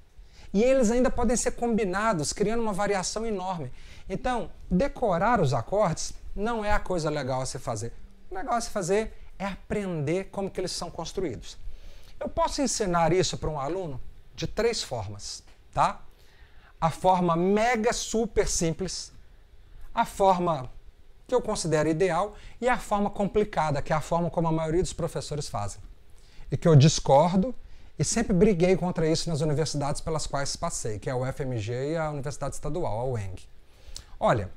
E eles ainda podem ser combinados, criando uma variação enorme. Então, decorar os acordes não é a coisa legal a se fazer. O legal a se fazer é aprender como que eles são construídos. Eu posso ensinar isso para um aluno de três formas, tá? A forma mega super simples, a forma que eu considero ideal e a forma complicada, que é a forma como a maioria dos professores fazem. E que eu discordo e sempre briguei contra isso nas universidades pelas quais passei, que é a U F M G e a Universidade Estadual, a U E N G. Olha,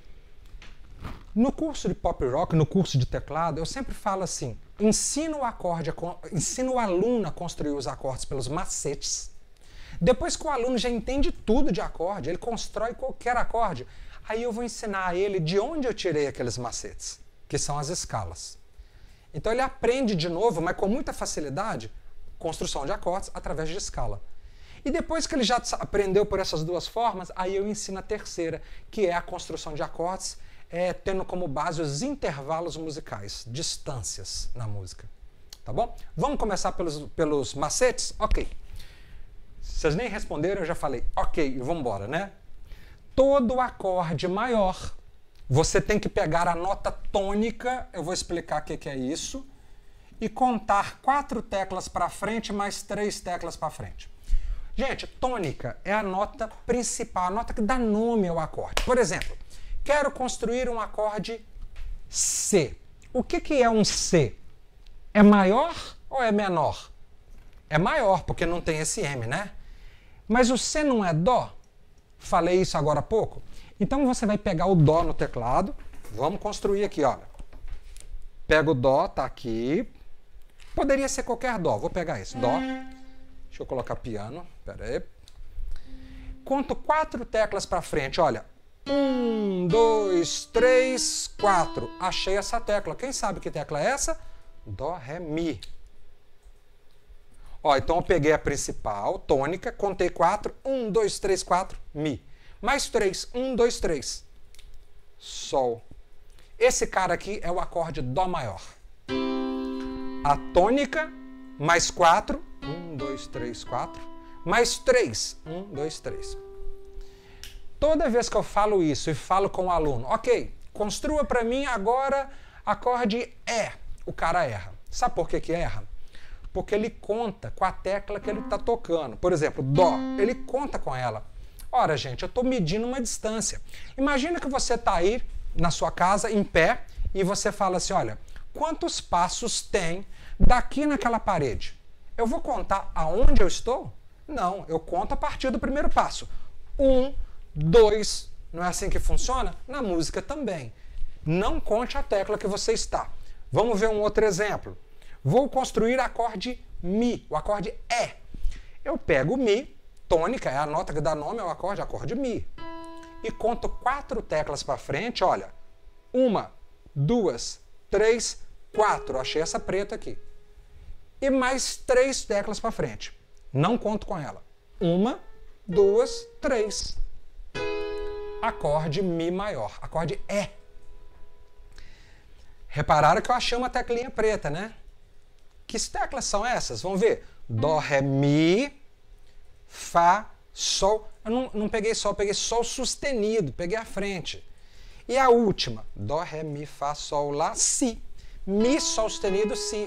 no curso de pop rock, no curso de teclado, eu sempre falo assim, ensino o acorde, ensino o aluno a construir os acordes pelos macetes. Depois que o aluno já entende tudo de acorde, ele constrói qualquer acorde, aí eu vou ensinar a ele de onde eu tirei aqueles macetes, que são as escalas. Então ele aprende de novo, mas com muita facilidade, construção de acordes através de escala. E depois que ele já aprendeu por essas duas formas, aí eu ensino a terceira, que é a construção de acordes, é, tendo como base os intervalos musicais, distâncias na música. Tá bom? Vamos começar pelos, pelos macetes? Ok. Vocês nem responderam, eu já falei. Ok, vamos embora, né? Todo acorde maior, você tem que pegar a nota tônica, eu vou explicar o que, que é isso, e contar quatro teclas para frente mais três teclas para frente. Gente, tônica é a nota principal, a nota que dá nome ao acorde. Por exemplo, quero construir um acorde C. O que, que é um C? É maior ou é menor? É maior, porque não tem esse M, né? Mas o C não é Dó? Falei isso agora há pouco. Então você vai pegar o Dó no teclado. Vamos construir aqui, olha. Pega o Dó, tá aqui. Poderia ser qualquer Dó. Vou pegar esse, Dó. Deixa eu colocar piano. Pera aí. Conto quatro teclas para frente, olha. Um, dois, três, quatro. Achei essa tecla. Quem sabe que tecla é essa? Dó, Ré, Mi. Ó, então eu peguei a principal, tônica, contei quatro. Um, dois, três, quatro, Mi. Mais três. Um, dois, três. Sol. Esse cara aqui é o acorde Dó maior. A tônica, mais quatro. Um, dois, três, quatro. Mais três. Um, dois, três. Toda vez que eu falo isso e falo com o aluno, ok, construa para mim agora acorde E. O cara erra. Sabe por que que erra? Porque ele conta com a tecla que ele está tocando. Por exemplo, Dó, ele conta com ela. Ora, gente, eu estou medindo uma distância. Imagina que você está aí na sua casa, em pé, e você fala assim, olha, quantos passos tem daqui naquela parede? Eu vou contar aonde eu estou? Não, eu conto a partir do primeiro passo. Um, dois, não é assim que funciona? Na música também. Não conte a tecla que você está. Vamos ver um outro exemplo. Vou construir acorde Mi, o acorde E. Eu pego o Mi, tônica é a nota que dá nome ao acorde, acorde Mi. E conto quatro teclas para frente, olha. Uma, duas, três, quatro. Achei essa preta aqui. E mais três teclas para frente. Não conto com ela. Uma, duas, três. Acorde Mi maior, acorde E. Repararam que eu achei uma teclinha preta, né? Que teclas são essas? Vamos ver. Dó, Ré, Mi, Fá, Sol. Eu não, não peguei Sol, peguei Sol sustenido, peguei a frente. E a última. Dó, Ré, Mi, Fá, Sol, Lá, Si. Mi, Sol sustenido, Si.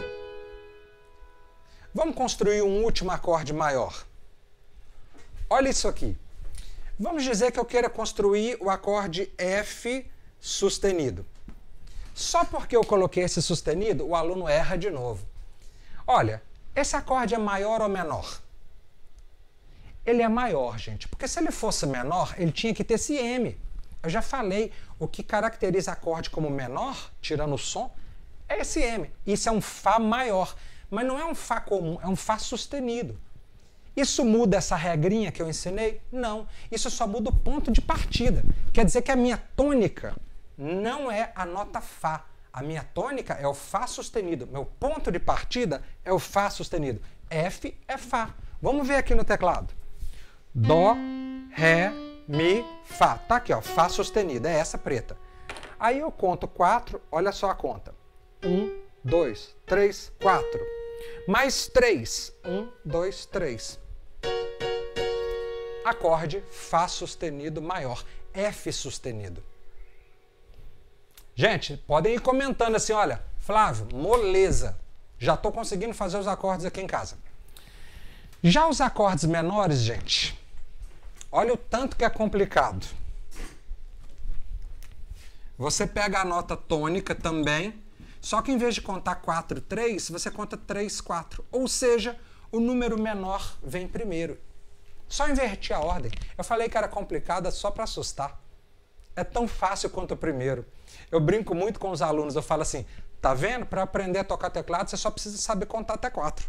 Vamos construir um último acorde maior. Olha isso aqui. Vamos dizer que eu queira construir o acorde F sustenido. Só porque eu coloquei esse sustenido, o aluno erra de novo. Olha, esse acorde é maior ou menor? Ele é maior, gente, porque se ele fosse menor, ele tinha que ter esse M. Eu já falei, o que caracteriza acorde como menor, tirando o som, é esse M. Isso é um Fá maior, mas não é um Fá comum, é um Fá sustenido. Isso muda essa regrinha que eu ensinei? Não. Isso só muda o ponto de partida. Quer dizer que a minha tônica não é a nota Fá. A minha tônica é o Fá sustenido. Meu ponto de partida é o Fá sustenido. F é Fá. Vamos ver aqui no teclado. Dó, Ré, Mi, Fá. Tá aqui, ó, Fá sustenido. É essa preta. Aí eu conto quatro, olha só a conta. Um, dois, três, quatro. Mais três. Um, dois, três. acorde Fá sustenido maior, F sustenido. Gente, podem ir comentando assim, olha, Flávio, moleza, já estou conseguindo fazer os acordes aqui em casa. Já os acordes menores, gente, olha o tanto que é complicado. Você pega a nota tônica também, só que em vez de contar quatro, três, você conta três, quatro. Ou seja, o número menor vem primeiro. Só invertir a ordem. Eu falei que era complicada só para assustar. É tão fácil quanto o primeiro. Eu brinco muito com os alunos, eu falo assim, tá vendo? Para aprender a tocar teclado, você só precisa saber contar até quatro.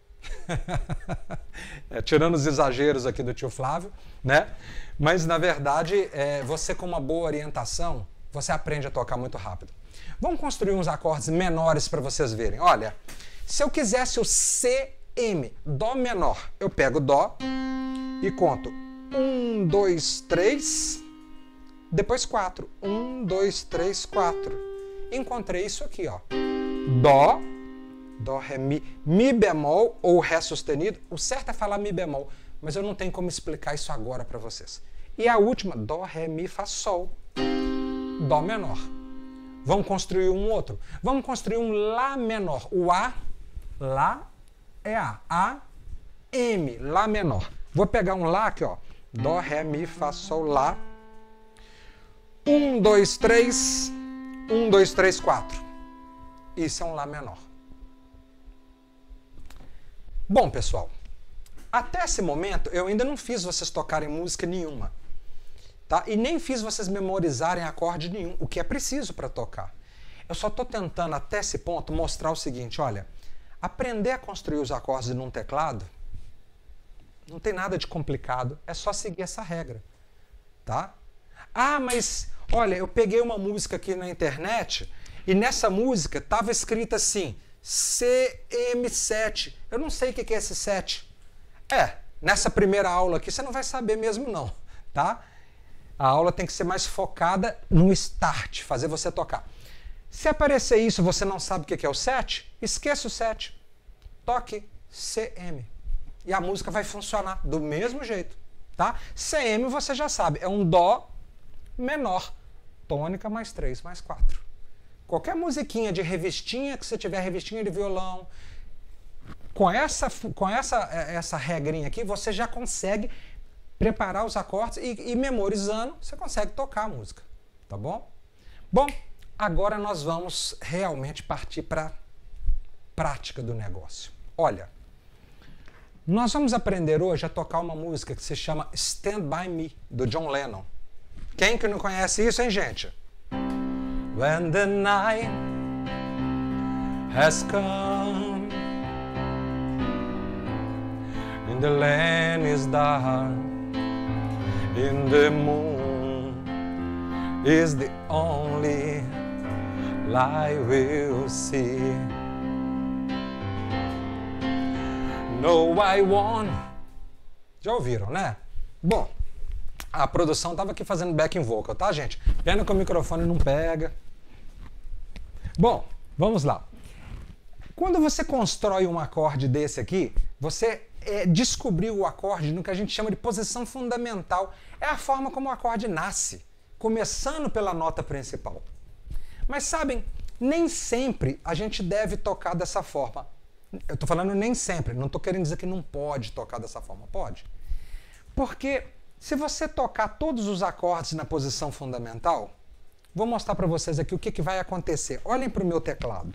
É, tirando os exageros aqui do tio Flávio, né? Mas, na verdade, é, você com uma boa orientação, você aprende a tocar muito rápido. Vamos construir uns acordes menores para vocês verem. Olha, se eu quisesse o C M, Dó menor, eu pego Dó e conto um, dois, três, depois quatro. um, dois, três, quatro. Encontrei isso aqui, ó. Dó, Dó, Ré, Mi, Mi bemol ou Ré sustenido. O certo é falar Mi bemol, mas eu não tenho como explicar isso agora para vocês. E a última, Dó, Ré, Mi, Fá, Sol. Dó menor. Vamos construir um outro. Vamos construir um Lá menor. O A, Lá é A. A, M, Lá menor. Vou pegar um Lá aqui, ó. Dó, Ré, Mi, Fá, Sol, Lá. Um, dois, três. Um, dois, três, quatro. Isso é um Lá menor. Bom, pessoal, até esse momento eu ainda não fiz vocês tocarem música nenhuma, tá? E nem fiz vocês memorizarem acorde nenhum, o que é preciso para tocar. Eu só estou tentando até esse ponto mostrar o seguinte, olha, aprender a construir os acordes num teclado não tem nada de complicado, é só seguir essa regra, tá? Ah, mas olha, eu peguei uma música aqui na internet e nessa música estava escrita assim, C M sete. Eu não sei o que é esse sete. É, nessa primeira aula aqui você não vai saber mesmo não, tá? A aula tem que ser mais focada no start, fazer você tocar. Se aparecer isso e você não sabe o que é o sete, esqueça o sete. Toque C M. E a música vai funcionar do mesmo jeito, tá? C M você já sabe, é um Dó menor, tônica mais três mais quatro. Qualquer musiquinha de revistinha, que você tiver revistinha de violão, com essa, com essa, essa regrinha aqui, você já consegue preparar os acordes e, e memorizando, você consegue tocar a música, tá bom? Bom, agora nós vamos realmente partir para a prática do negócio. Olha, nós vamos aprender hoje a tocar uma música que se chama Stand By Me, do John Lennon. Quem que não conhece isso, hein, gente? When the night has come and the land is dark and the moon is the only light we'll see. No, I won't. Já ouviram, né? Bom, a produção estava aqui fazendo backing vocal, tá, gente? Pena que o microfone não pega. Bom, vamos lá. Quando você constrói um acorde desse aqui, você é, descobriu o acorde no que a gente chama de posição fundamental. É a forma como o acorde nasce, começando pela nota principal. Mas sabem, nem sempre a gente deve tocar dessa forma. Eu estou falando nem sempre, não estou querendo dizer que não pode tocar dessa forma. Pode. Porque se você tocar todos os acordes na posição fundamental, vou mostrar para vocês aqui o que, que vai acontecer. Olhem para o meu teclado.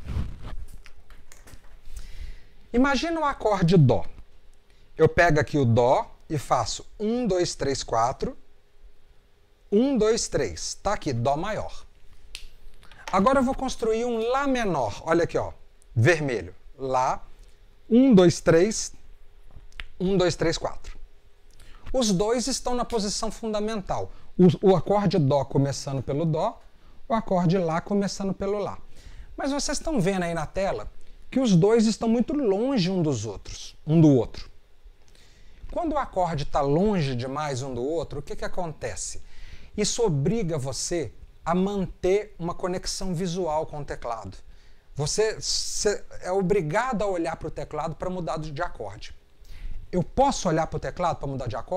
Imagina o acorde Dó. Eu pego aqui o Dó e faço um, dois, três, quatro. um, dois, três. Está aqui, Dó maior. Agora eu vou construir um Lá menor. Olha aqui, ó, vermelho. Lá, um, dois, três. um, dois, três, quatro. Os dois estão na posição fundamental. O, o acorde Dó começando pelo Dó, o acorde Lá começando pelo Lá. Mas vocês estão vendo aí na tela que os dois estão muito longe um dos outros, um do outro. Quando o acorde está longe demais um do outro, o que, que acontece? Isso obriga você a manter uma conexão visual com o teclado. Você, você é obrigado a olhar para o teclado para mudar de acorde. Eu posso olhar para o teclado para mudar de acorde?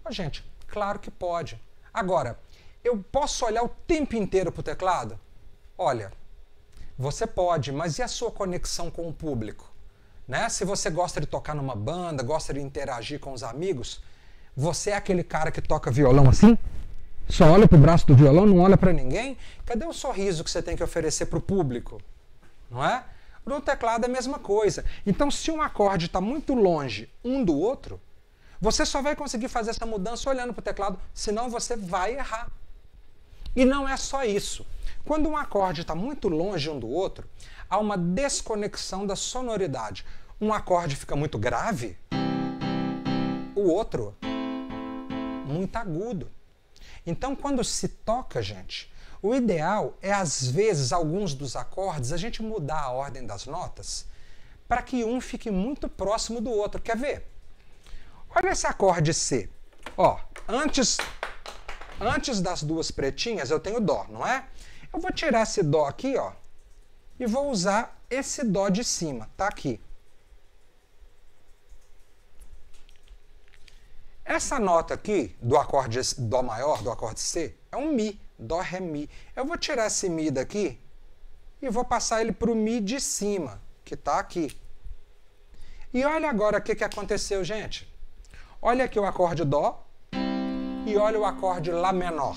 Ô, gente, claro que pode. Agora, eu posso olhar o tempo inteiro para o teclado? Olha, você pode, mas e a sua conexão com o público? Né? Se você gosta de tocar numa banda, gosta de interagir com os amigos, você é aquele cara que toca violão assim? Só olha para o braço do violão, não olha para ninguém? Cadê o sorriso que você tem que oferecer para o público? Não é? No teclado é a mesma coisa. Então, se um acorde está muito longe um do outro, você só vai conseguir fazer essa mudança olhando para o teclado, senão você vai errar. E não é só isso. Quando um acorde está muito longe um do outro, há uma desconexão da sonoridade. Um acorde fica muito grave, o outro muito agudo. Então, quando se toca, gente, o ideal é, às vezes, alguns dos acordes, a gente mudar a ordem das notas para que um fique muito próximo do outro. Quer ver? Olha esse acorde C. Ó, antes, antes das duas pretinhas eu tenho Dó, não é? Eu vou tirar esse Dó aqui, ó, e vou usar esse Dó de cima, tá aqui. Essa nota aqui, do acorde Dó maior, do acorde C, é um Mi, Dó, Ré, Mi. Eu vou tirar esse Mi daqui e vou passar ele para o Mi de cima, que está aqui. E olha agora o que, que aconteceu, gente. Olha aqui o acorde Dó e olha o acorde Lá menor.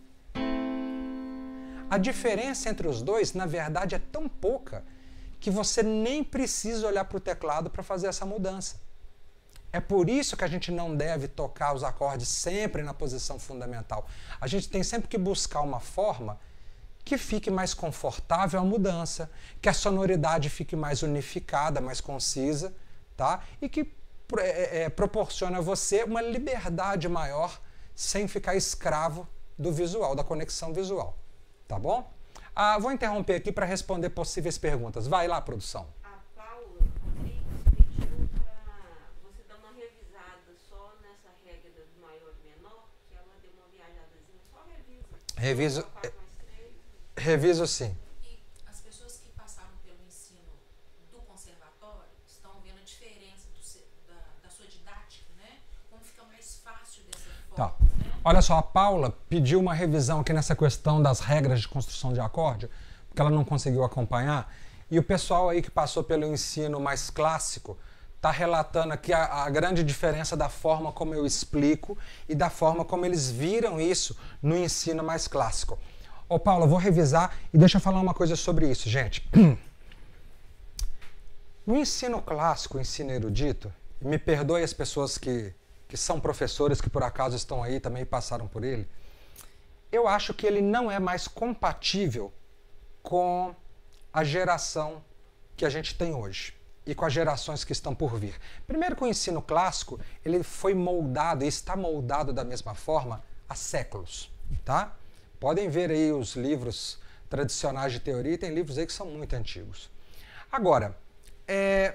A diferença entre os dois, na verdade, é tão pouca que você nem precisa olhar para o teclado para fazer essa mudança. É por isso que a gente não deve tocar os acordes sempre na posição fundamental. A gente tem sempre que buscar uma forma que fique mais confortável a mudança, que a sonoridade fique mais unificada, mais concisa, tá? E que é, é, proporciona a você uma liberdade maior sem ficar escravo do visual, da conexão visual. Tá bom? Ah, vou interromper aqui para responder possíveis perguntas. Vai lá, produção. A Paula Rodrigues pediu para você dar uma revisada só nessa regra do maior e menor, que ela deu uma viajadazinha, só revisa. Reviso, reviso sim. E as pessoas que passaram pelo ensino do conservatório estão vendo a diferença do, da, da sua didática, né? Como fica mais fácil dessa forma. Tá. Né? Olha só, a Paula pediu uma revisão aqui nessa questão das regras de construção de acorde, porque ela não conseguiu acompanhar. E o pessoal aí que passou pelo ensino mais clássico está relatando aqui a, a grande diferença da forma como eu explico e da forma como eles viram isso no ensino mais clássico. Ô, Paula, eu vou revisar e deixa eu falar uma coisa sobre isso, gente. O ensino clássico, o ensino erudito, me perdoe as pessoas que que são professores que por acaso estão aí, também passaram por ele, eu acho que ele não é mais compatível com a geração que a gente tem hoje e com as gerações que estão por vir. Primeiro que o ensino clássico, ele foi moldado e está moldado da mesma forma há séculos, tá? Podem ver aí os livros tradicionais de teoria, tem livros aí que são muito antigos. Agora, é...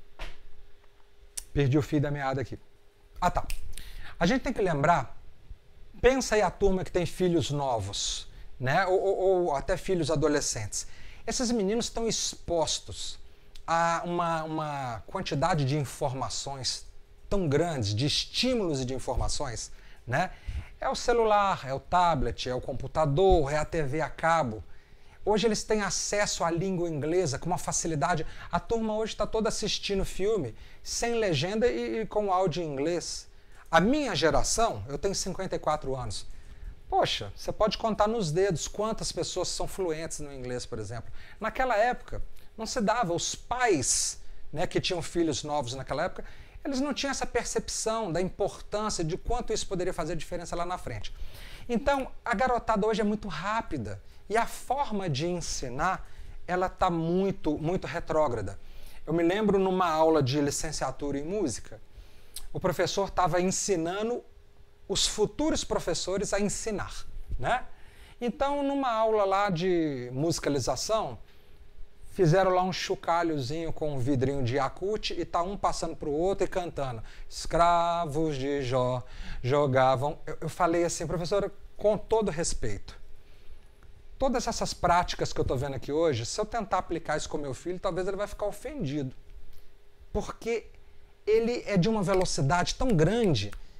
perdi o fio da meada aqui. Ah, tá. A gente tem que lembrar, pensa aí a turma que tem filhos novos, né? Ou, ou, ou até filhos adolescentes. Esses meninos estão expostos a uma, uma quantidade de informações tão grandes, de estímulos e de informações, né? É o celular, é o tablet, é o computador, é a T V a cabo. Hoje eles têm acesso à língua inglesa com uma facilidade. A turma hoje está toda assistindo filme sem legenda e, e com áudio em inglês. A minha geração, eu tenho cinquenta e quatro anos. Poxa, você pode contar nos dedos quantas pessoas são fluentes no inglês, por exemplo. Naquela época, não se dava. Os pais, né, que tinham filhos novos naquela época, eles não tinham essa percepção da importância de quanto isso poderia fazer diferença lá na frente. Então, a garotada hoje é muito rápida. E a forma de ensinar, ela está muito, muito retrógrada. Eu me lembro numa aula de licenciatura em música, o professor estava ensinando os futuros professores a ensinar, né? Então, numa aula lá de musicalização, fizeram lá um chocalhozinho com um vidrinho de Yakult e tá um passando para o outro e cantando. Escravos de Jó jogavam... Eu, eu falei assim, professora, com todo respeito, todas essas práticas que eu estou vendo aqui hoje, se eu tentar aplicar isso com meu filho, talvez ele vai ficar ofendido. Porque ele é de uma velocidade tão grande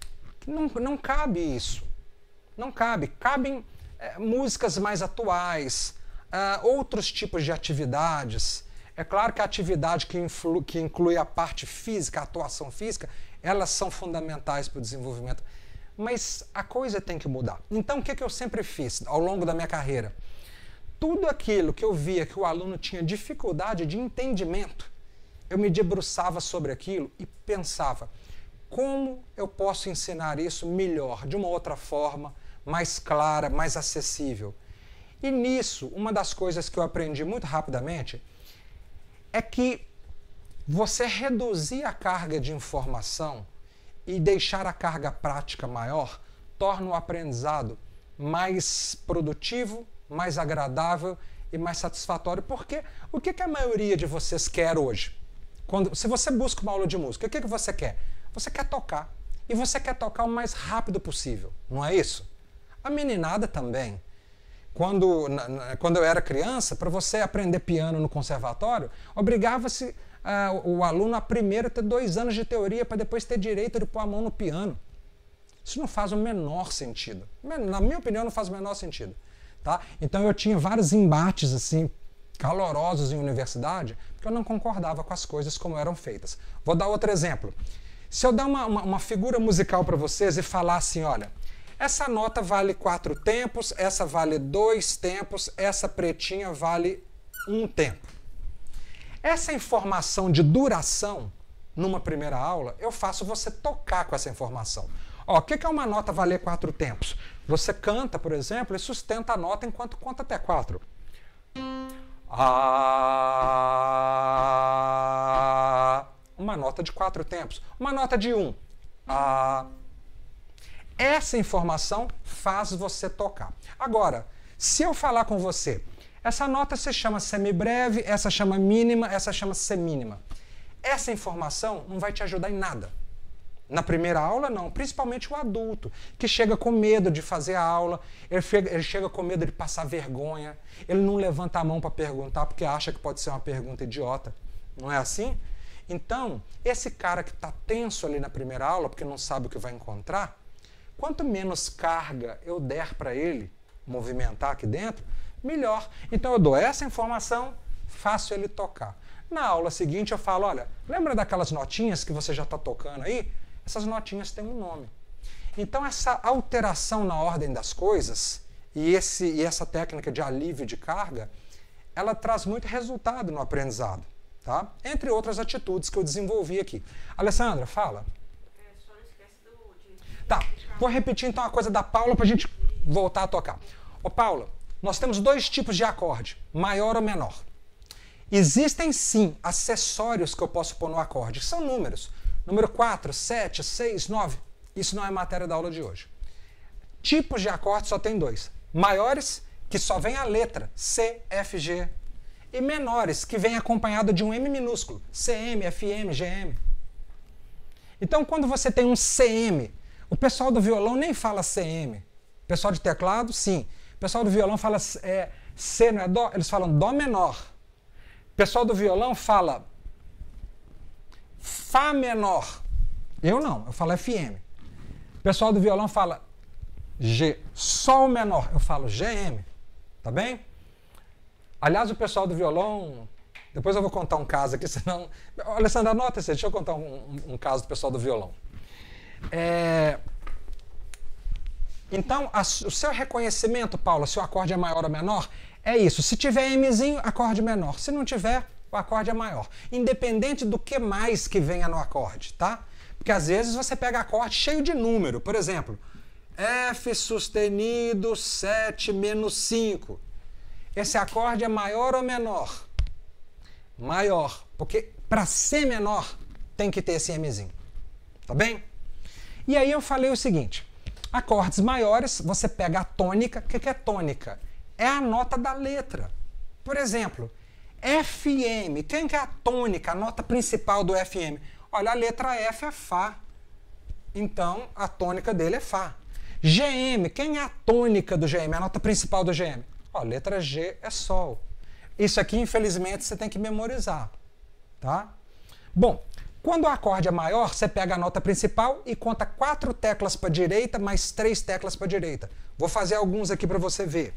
Não, não cabe isso. Não cabe. Cabem é, músicas mais atuais, uh, outros tipos de atividades. É claro que a atividade que, influ, que inclui a parte física, a atuação física, elas são fundamentais para o desenvolvimento. Mas a coisa tem que mudar. Então, o que, que eu sempre fiz ao longo da minha carreira? Tudo aquilo que eu via que o aluno tinha dificuldade de entendimento, eu me debruçava sobre aquilo e pensava, como eu posso ensinar isso melhor, de uma outra forma, mais clara, mais acessível? E nisso, uma das coisas que eu aprendi muito rapidamente é que você reduzir a carga de informação e deixar a carga prática maior torna o aprendizado mais produtivo, mais agradável e mais satisfatório. Porque o que, que a maioria de vocês quer hoje? Quando, se você busca uma aula de música, o que, que você quer? Você quer tocar. E você quer tocar o mais rápido possível, não é isso? A meninada também. Quando, na, quando eu era criança, para você aprender piano no conservatório, obrigava-se uh, o aluno a primeiro ter dois anos de teoria para depois ter direito de pôr a mão no piano. Isso não faz o menor sentido. Na minha opinião, não faz o menor sentido. Tá? Então eu tinha vários embates assim, calorosos em universidade, porque eu não concordava com as coisas como eram feitas. Vou dar outro exemplo. Se eu dar uma, uma, uma figura musical para vocês e falar assim, olha, essa nota vale quatro tempos, essa vale dois tempos, essa pretinha vale um tempo. Essa informação de duração, numa primeira aula, eu faço você tocar com essa informação. Ó, o que é uma nota valer quatro tempos? Você canta, por exemplo, e sustenta a nota enquanto conta até quatro. Ah, uma nota de quatro tempos. Uma nota de um. Ah. Essa informação faz você tocar. Agora, se eu falar com você, essa nota se chama semibreve, essa chama mínima, essa chama semínima. Essa informação não vai te ajudar em nada. Na primeira aula, não. Principalmente o adulto, que chega com medo de fazer a aula, ele chega, ele chega com medo de passar vergonha, ele não levanta a mão para perguntar porque acha que pode ser uma pergunta idiota. Não é assim? Então, esse cara que está tenso ali na primeira aula, porque não sabe o que vai encontrar, quanto menos carga eu der para ele movimentar aqui dentro, melhor. Então eu dou essa informação, faço ele tocar. Na aula seguinte eu falo, olha, lembra daquelas notinhas que você já está tocando aí? Essas notinhas têm um nome. Então essa alteração na ordem das coisas e, esse, e essa técnica de alívio de carga, ela traz muito resultado no aprendizado, tá? Entre outras atitudes que eu desenvolvi aqui. Alessandra, fala. É, só não esquece do... De... Tá, vou repetir então a coisa da Paula para a gente voltar a tocar. Ô Paula, nós temos dois tipos de acorde, maior ou menor. Existem sim acessórios que eu posso pôr no acorde, que são números. Número quatro, sete, seis, nove. Isso não é matéria da aula de hoje. Tipos de acorde só tem dois. Maiores, que só vem a letra C, F, G. E menores, que vem acompanhado de um M minúsculo, C M, F M, G M. Então, quando você tem um C M, o pessoal do violão nem fala C M. O pessoal de teclado, sim. O pessoal do violão fala é, C, não é Dó? Eles falam Dó menor. O pessoal do violão fala Fá menor. Eu não, eu falo F M. O pessoal do violão fala G, Sol menor. Eu falo G M. Tá bem? Aliás, o pessoal do violão... Depois eu vou contar um caso aqui, senão... Alessandra, anota esse, deixa eu contar um, um, um caso do pessoal do violão. É... Então, a, o seu reconhecimento, Paula, se o acorde é maior ou menor, é isso. Se tiver Mzinho, acorde menor. Se não tiver, o acorde é maior. Independente do que mais que venha no acorde, tá? Porque às vezes você pega acorde cheio de número. Por exemplo, F sustenido sete menos cinco. Esse acorde é maior ou menor? Maior. Porque para ser menor, tem que ter esse Mzinho. Tá bem? E aí eu falei o seguinte. Acordes maiores, você pega a tônica. O que é tônica? É a nota da letra. Por exemplo, F M. Quem que é a tônica, a nota principal do F M? Olha, a letra F é Fá. Então, a tônica dele é Fá. G M. Quem é a tônica do G M? A nota principal do G M? Ó, a letra G é Sol. Isso aqui, infelizmente, você tem que memorizar. Tá? Bom, Quando o acorde é maior, você pega a nota principal e conta quatro teclas para a direita, mais três teclas para a direita. Vou fazer alguns aqui para você ver.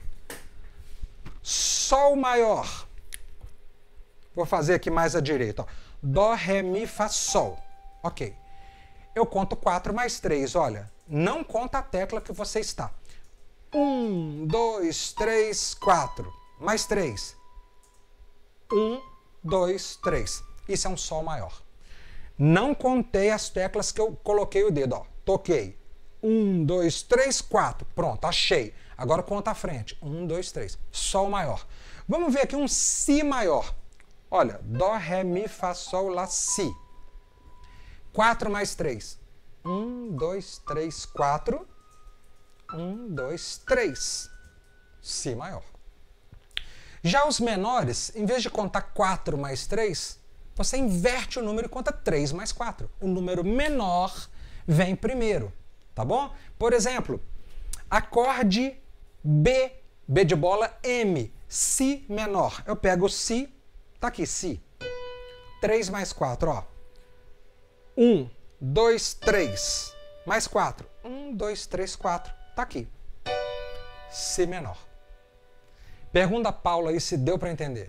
Sol maior. Vou fazer aqui mais à direita. Ó. Dó, Ré, Mi, Fá, Sol. Ok. Eu conto quatro mais três. Olha, não conta a tecla que você está. um, dois, três, quatro. Mais três. um, dois, três. Isso é um Sol maior. Não contei as teclas que eu coloquei o dedo. Ó. Toquei. um, dois, três, quatro. Pronto, achei. Agora conta a frente. um, dois, três. Sol maior. Vamos ver aqui um Si maior. Olha, Dó, Ré, Mi, Fá, Sol, Lá, Si. quatro mais três. um, dois, três, quatro. um, dois, três. Si maior. Já os menores, em vez de contar quatro mais três, você inverte o número e conta três mais quatro. O número menor vem primeiro, tá bom? Por exemplo, acorde B, B de bola, M, Si menor. Eu pego o Si, tá aqui, Si. três mais quatro, ó. um, dois, três. Mais quatro. um, dois, três, quatro. Tá aqui. Si menor. Pergunta a Paula aí se deu para entender.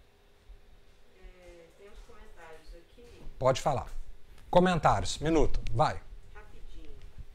É, tem uns comentários aqui. Pode falar. Comentários. Minuto. Vai. Rapidinho.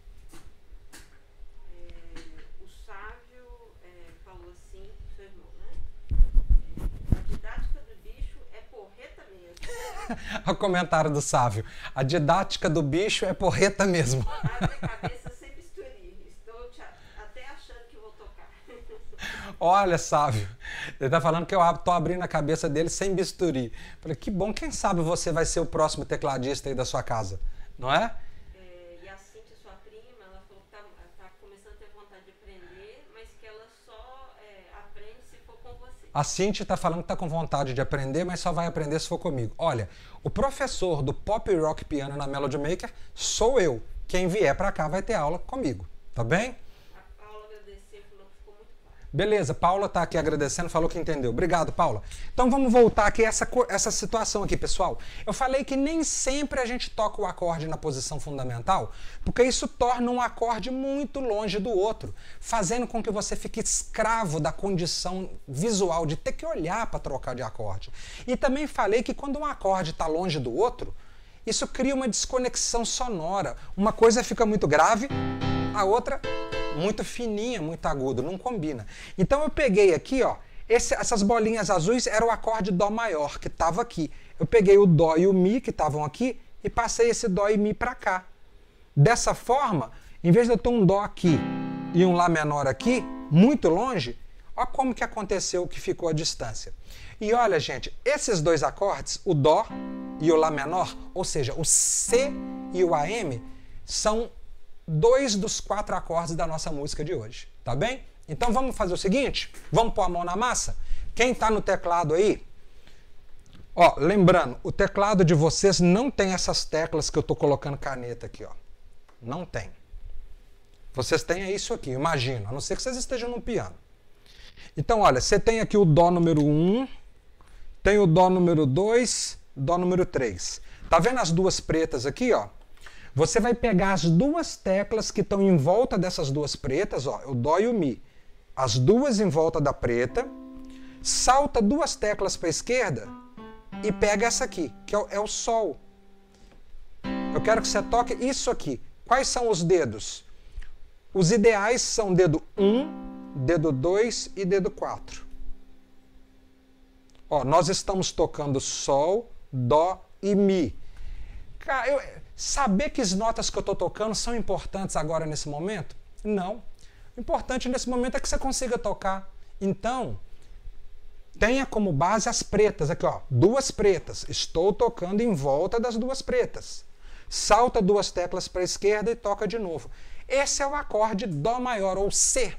É, o Sávio é, falou assim, seu irmão, né? É, a didática do bicho é porreta mesmo. O comentário do Sávio. A didática do bicho é porreta mesmo. Abre a cabeça sem bisturi. Estou te, até achando que vou tocar. Olha, Sávio, ele tá falando que eu tô abrindo a cabeça dele sem bisturi. Falei, que bom, quem sabe você vai ser o próximo tecladista aí da sua casa, não é? É, e a Cíntia, sua prima, ela falou que tá, tá começando a ter vontade de aprender, mas que ela só é, aprende se for com você. A Cíntia tá falando que tá com vontade de aprender, mas só vai aprender se for comigo. Olha, o professor do Pop Rock Piano na Melody Maker sou eu. Quem vier pra cá vai ter aula comigo, tá bem? A Paula agradeceu, falou que ficou muito claro. Beleza, Paula tá aqui agradecendo, falou que entendeu. Obrigado, Paula. Então vamos voltar aqui a essa, essa situação aqui, pessoal. Eu falei que nem sempre a gente toca o acorde na posição fundamental, porque isso torna um acorde muito longe do outro, fazendo com que você fique escravo da condição visual de ter que olhar para trocar de acorde. E também falei que quando um acorde está longe do outro, isso cria uma desconexão sonora. Uma coisa fica muito grave, a outra muito fininha, muito agudo, não combina. Então eu peguei aqui, ó, esse, essas bolinhas azuis era o acorde Dó maior, que estava aqui. Eu peguei o Dó e o Mi, que estavam aqui, e passei esse Dó e Mi para cá. Dessa forma, em vez de eu ter um Dó aqui e um Lá menor aqui, muito longe, olha como que aconteceu que ficou a distância. E olha, gente, esses dois acordes, o Dó e o Lá menor, ou seja, o C e o A M, são dois dos quatro acordes da nossa música de hoje, tá bem? Então vamos fazer o seguinte, vamos pôr a mão na massa? Quem está no teclado aí, ó, lembrando, o teclado de vocês não tem essas teclas que eu estou colocando caneta aqui, ó. Não tem. Vocês têm isso aqui, imagina, a não ser que vocês estejam no piano. Então, olha, você tem aqui o Dó número um, tem o Dó número dois, Dó número três. Tá vendo as duas pretas aqui, ó? Você vai pegar as duas teclas que estão em volta dessas duas pretas, ó, o Dó e o Mi. As duas em volta da preta, salta duas teclas para a esquerda e pega essa aqui, que é o, é o Sol. Eu quero que você toque isso aqui. Quais são os dedos? Os ideais são dedo um, dedo dois e dedo quatro. Ó, nós estamos tocando Sol, Dó e Mi. Cara, eu, saber que as notas que eu estou tocando são importantes agora nesse momento? Não. O importante nesse momento é que você consiga tocar. Então, tenha como base as pretas. Aqui, ó, duas pretas. Estou tocando em volta das duas pretas. Salta duas teclas para a esquerda e toca de novo. Esse é o acorde Dó maior, ou C.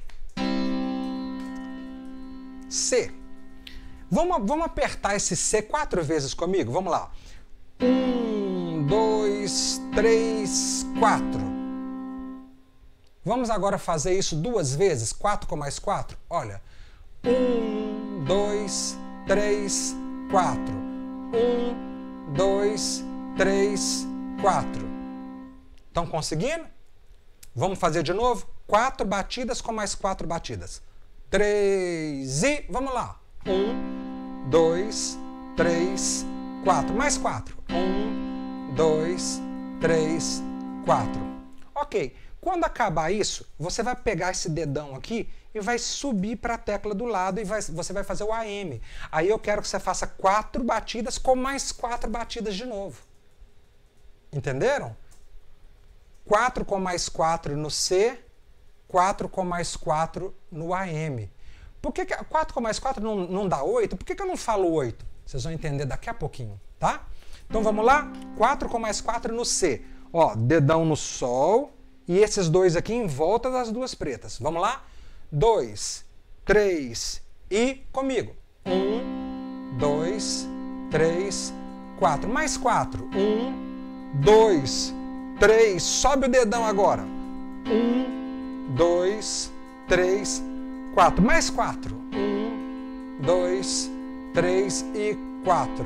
C. Vamos, vamos apertar esse C quatro vezes comigo? Vamos lá. Um, dois, três, quatro. Vamos agora fazer isso duas vezes, quatro com mais quatro. Olha. Um, dois, três, quatro. Um, dois, três, quatro. Estão conseguindo? Vamos fazer de novo? Quatro batidas com mais quatro batidas. Três e... Vamos lá. Um, dois, três, quatro. Mais quatro. Um, dois, três, quatro. Ok. Quando acabar isso, você vai pegar esse dedão aqui e vai subir para a tecla do lado e vai, você vai fazer o A M. Aí eu quero que você faça quatro batidas com mais quatro batidas de novo. Entenderam? quatro com mais quatro no C, quatro com mais quatro no A M. Por que, que quatro com mais quatro não, não dá oito? Por que, que eu não falo oito? Vocês vão entender daqui a pouquinho, tá? Então vamos lá? quatro com mais quatro no C. Ó, dedão no Sol e esses dois aqui em volta das duas pretas. Vamos lá? dois, três e comigo. um, dois, três, quatro. Mais quatro. um, dois, três. Sobe o dedão agora. um, dois, três, quatro. Mais quatro. um, dois, três e quatro.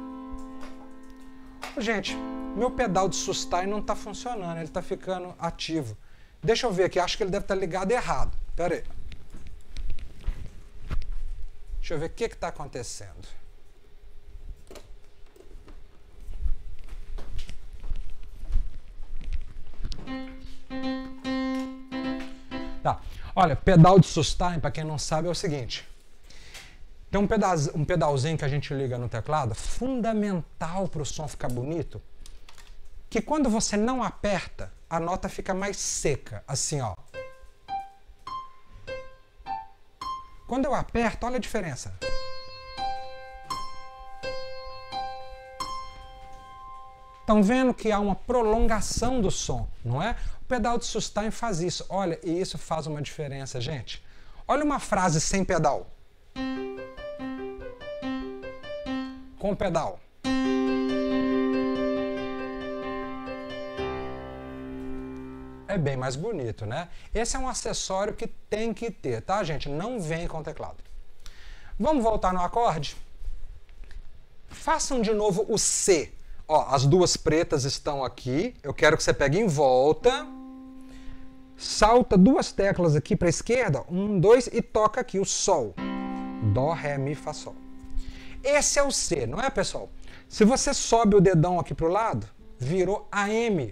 Gente, meu pedal de sustain não está funcionando, ele está ficando ativo. Deixa eu ver aqui, acho que ele deve estar ligado errado. Espera aí. Deixa eu ver o que está acontecendo. Tá. Olha, pedal de sustain, para quem não sabe, é o seguinte. Tem um, pedal, um pedalzinho que a gente liga no teclado, fundamental para o som ficar bonito, que quando você não aperta, a nota fica mais seca, assim, ó. Quando eu aperto, olha a diferença. Estão vendo que há uma prolongação do som, não é? O pedal de sustain faz isso. Olha, e isso faz uma diferença, gente. Olha uma frase sem pedal. Com pedal. É bem mais bonito, né? Esse é um acessório que tem que ter, tá, gente? Não vem com teclado. Vamos voltar no acorde? Façam de novo o C. Ó, as duas pretas estão aqui. Eu quero que você pegue em volta. Salta duas teclas aqui para a esquerda. Um, dois e toca aqui o Sol. Dó, Ré, Mi, Fá, Sol. Esse é o C, não é, pessoal? Se você sobe o dedão aqui para o lado, virou A M.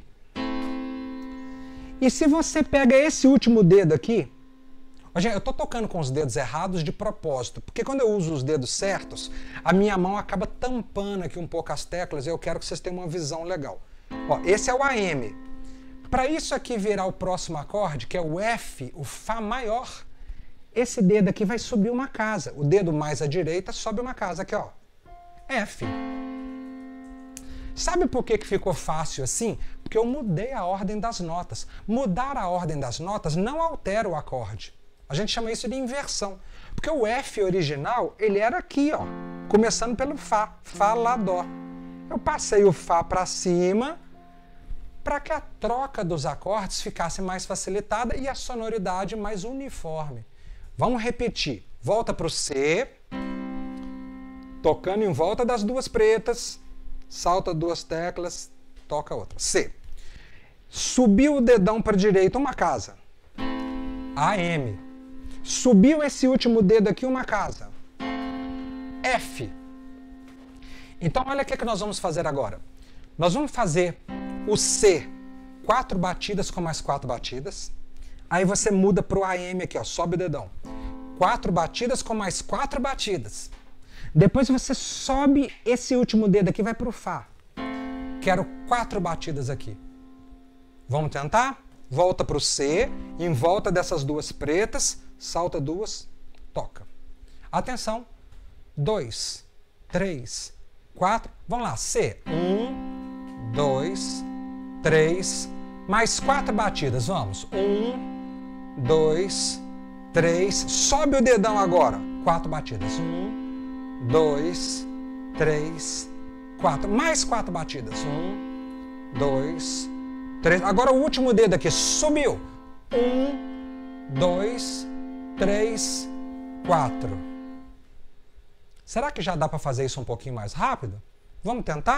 E se você pega esse último dedo aqui, gente, eu estou tocando com os dedos errados de propósito, porque quando eu uso os dedos certos, a minha mão acaba tampando aqui um pouco as teclas e eu quero que vocês tenham uma visão legal. Ó, esse é o A M. Para isso aqui virar o próximo acorde, que é o F, o Fá maior, esse dedo aqui vai subir uma casa. O dedo mais à direita sobe uma casa aqui, ó. F. Sabe por que que ficou fácil assim? Porque eu mudei a ordem das notas. Mudar a ordem das notas não altera o acorde. A gente chama isso de inversão. Porque o F original, ele era aqui, ó. Começando pelo Fá. Fá, Lá, Dó. Eu passei o Fá para cima para que a troca dos acordes ficasse mais facilitada e a sonoridade mais uniforme. Vamos repetir. Volta para o C. Tocando em volta das duas pretas. Salta duas teclas, toca outra. C. Subiu o dedão para a direita, uma casa. A M. Subiu esse último dedo aqui, uma casa. F. Então, olha o que, que nós vamos fazer agora. Nós vamos fazer o C, quatro batidas com mais quatro batidas. Aí você muda para o A M aqui, ó, sobe o dedão. Quatro batidas com mais quatro batidas. Depois você sobe esse último dedo aqui, vai para o Fá. Quero quatro batidas aqui. Vamos tentar? Volta para o C, em volta dessas duas pretas, salta duas, toca. Atenção. Dois, três, quatro. Vamos lá. C. Um, dois, três, mais quatro batidas. Vamos. Um, dois, três. Sobe o dedão agora. Quatro batidas. Um, dois, três, quatro. Mais quatro batidas. Um, dois, três. Agora o último dedo aqui. Subiu. Um, dois, três, quatro. Será que já dá para fazer isso um pouquinho mais rápido? Vamos tentar?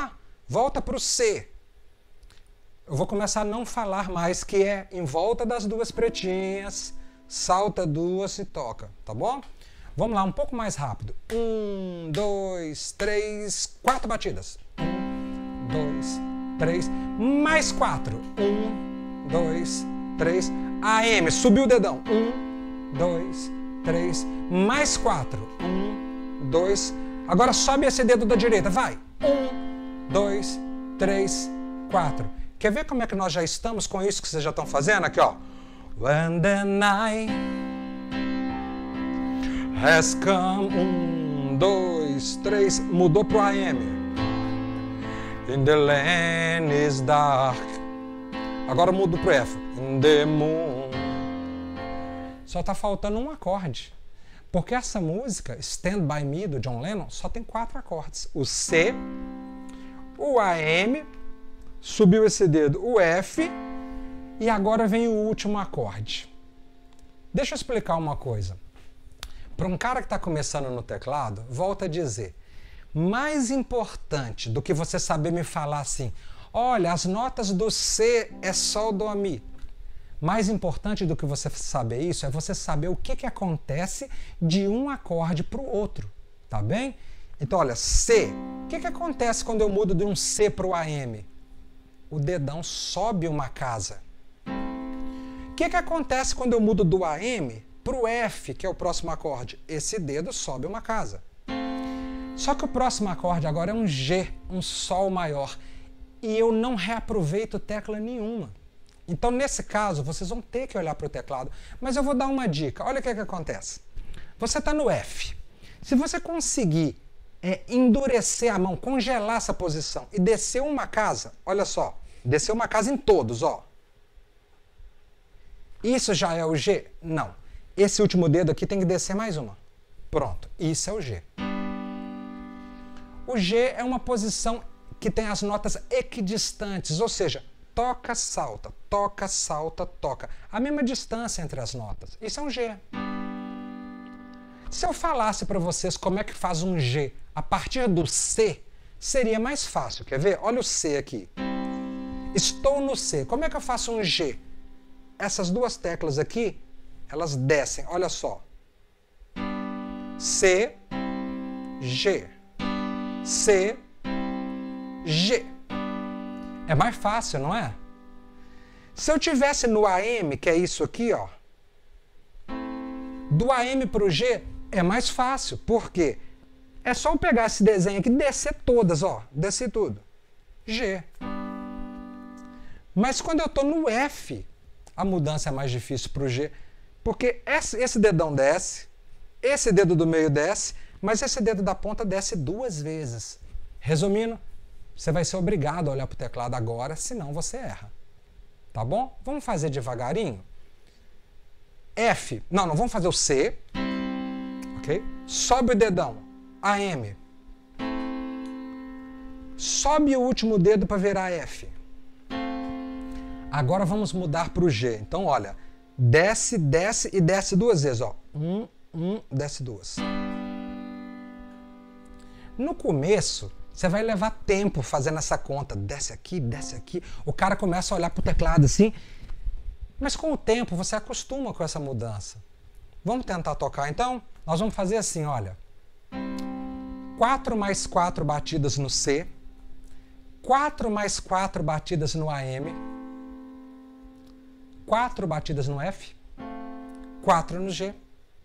volta para o C. Eu vou começar a não falar mais, que é em volta das duas pretinhas, salta duas e toca, tá bom? Vamos lá, um pouco mais rápido. Um, dois, três, quatro batidas. Um, dois, três, mais quatro. Um, dois, três. A M, subiu o dedão. Um, dois, três, mais quatro. Um, dois. Agora sobe esse dedo da direita, vai. Um, dois, três, quatro. Quer ver como é que nós já estamos com isso que vocês já estão fazendo? Aqui, ó. When the night has come. Um, dois, três. Mudou pro A M. In the land is dark. Agora mudo pro F. In the moon. Só tá faltando um acorde. Porque essa música, Stand By Me, do John Lennon, só tem quatro acordes. O C, o A M, subiu esse dedo, o F, e agora vem o último acorde. Deixa eu explicar uma coisa. Para um cara que está começando no teclado, volta a dizer, mais importante do que você saber me falar assim, olha, as notas do C é Sol, Dó, Mi. Mais importante do que você saber isso é você saber o que, que acontece de um acorde para o outro, tá bem? Então, olha, C. O que, que acontece quando eu mudo de um C para o A M? O dedão sobe uma casa. O que, que acontece quando eu mudo do A M para o F, que é o próximo acorde? Esse dedo sobe uma casa. Só que o próximo acorde agora é um G, um Sol maior. E eu não reaproveito tecla nenhuma. Então, nesse caso, vocês vão ter que olhar para o teclado. Mas eu vou dar uma dica. Olha o que, que acontece. Você está no F. Se você conseguir é, endurecer a mão, congelar essa posição e descer uma casa, olha só, descer uma casa em todos, ó. Isso já é o G? Não. Esse último dedo aqui tem que descer mais uma. Pronto. Isso é o G. O G é uma posição que tem as notas equidistantes, ou seja, toca, salta, toca, salta, toca. A mesma distância entre as notas. Isso é um G. Se eu falasse para vocês como é que faz um G a partir do C, seria mais fácil. Quer ver? Olha o C aqui. Estou no C. Como é que eu faço um G? Essas duas teclas aqui, elas descem. Olha só. C, G. C, G. É mais fácil, não é? Se eu tivesse no A M, que é isso aqui, ó, do A M para o G é mais fácil. Por quê? É só eu pegar esse desenho aqui e descer todas, ó. Descer tudo. G. Mas quando eu estou no F, a mudança é mais difícil para o G, porque esse, esse dedão desce, esse dedo do meio desce, mas esse dedo da ponta desce duas vezes. Resumindo, você vai ser obrigado a olhar para o teclado agora, senão você erra. Tá bom? Vamos fazer devagarinho? F. Não, não vamos fazer o C. Ok? Sobe o dedão. A M. Sobe o último dedo para virar F. Agora vamos mudar para o G. Então, olha. Desce, desce e desce duas vezes. Ó. Um, um, desce duas. No começo, você vai levar tempo fazendo essa conta. Desce aqui, desce aqui. O cara começa a olhar para o teclado assim. Mas com o tempo, você acostuma com essa mudança. Vamos tentar tocar então? Nós vamos fazer assim, olha. quatro mais quatro batidas no C. quatro mais quatro batidas no A M. quatro batidas no F. quatro no G.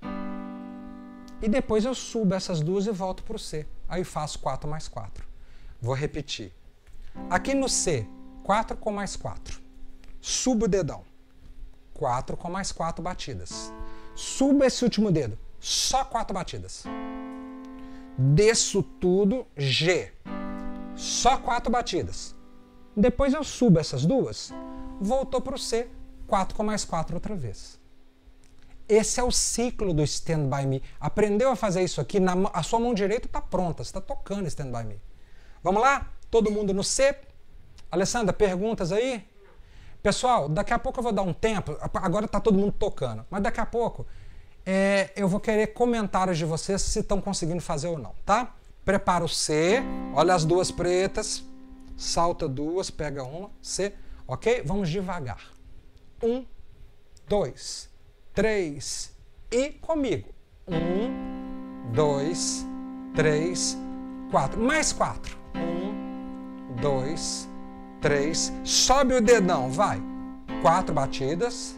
E depois eu subo essas duas e volto para o C. Aí faço quatro mais quatro. Vou repetir. Aqui no C, quatro com mais quatro. Subo o dedão. quatro com mais quatro batidas. Subo esse último dedo. Só quatro batidas. Desço tudo, G. Só quatro batidas. Depois eu subo essas duas. Voltou para o C. quatro com mais quatro outra vez. Esse é o ciclo do Stand By Me. Aprendeu a fazer isso aqui, na, a sua mão direita está pronta, você está tocando Stand By Me. Vamos lá? Todo mundo no C? Alessandra, perguntas aí? Pessoal, daqui a pouco eu vou dar um tempo, agora está todo mundo tocando, mas daqui a pouco é, eu vou querer comentários de vocês se estão conseguindo fazer ou não, tá? Prepara o C, olha as duas pretas, salta duas, pega uma, C, ok? Vamos devagar. Um, dois, três, e comigo. Um, dois, três, quatro. Mais quatro. Um, dois, três. Sobe o dedão, vai. Quatro batidas.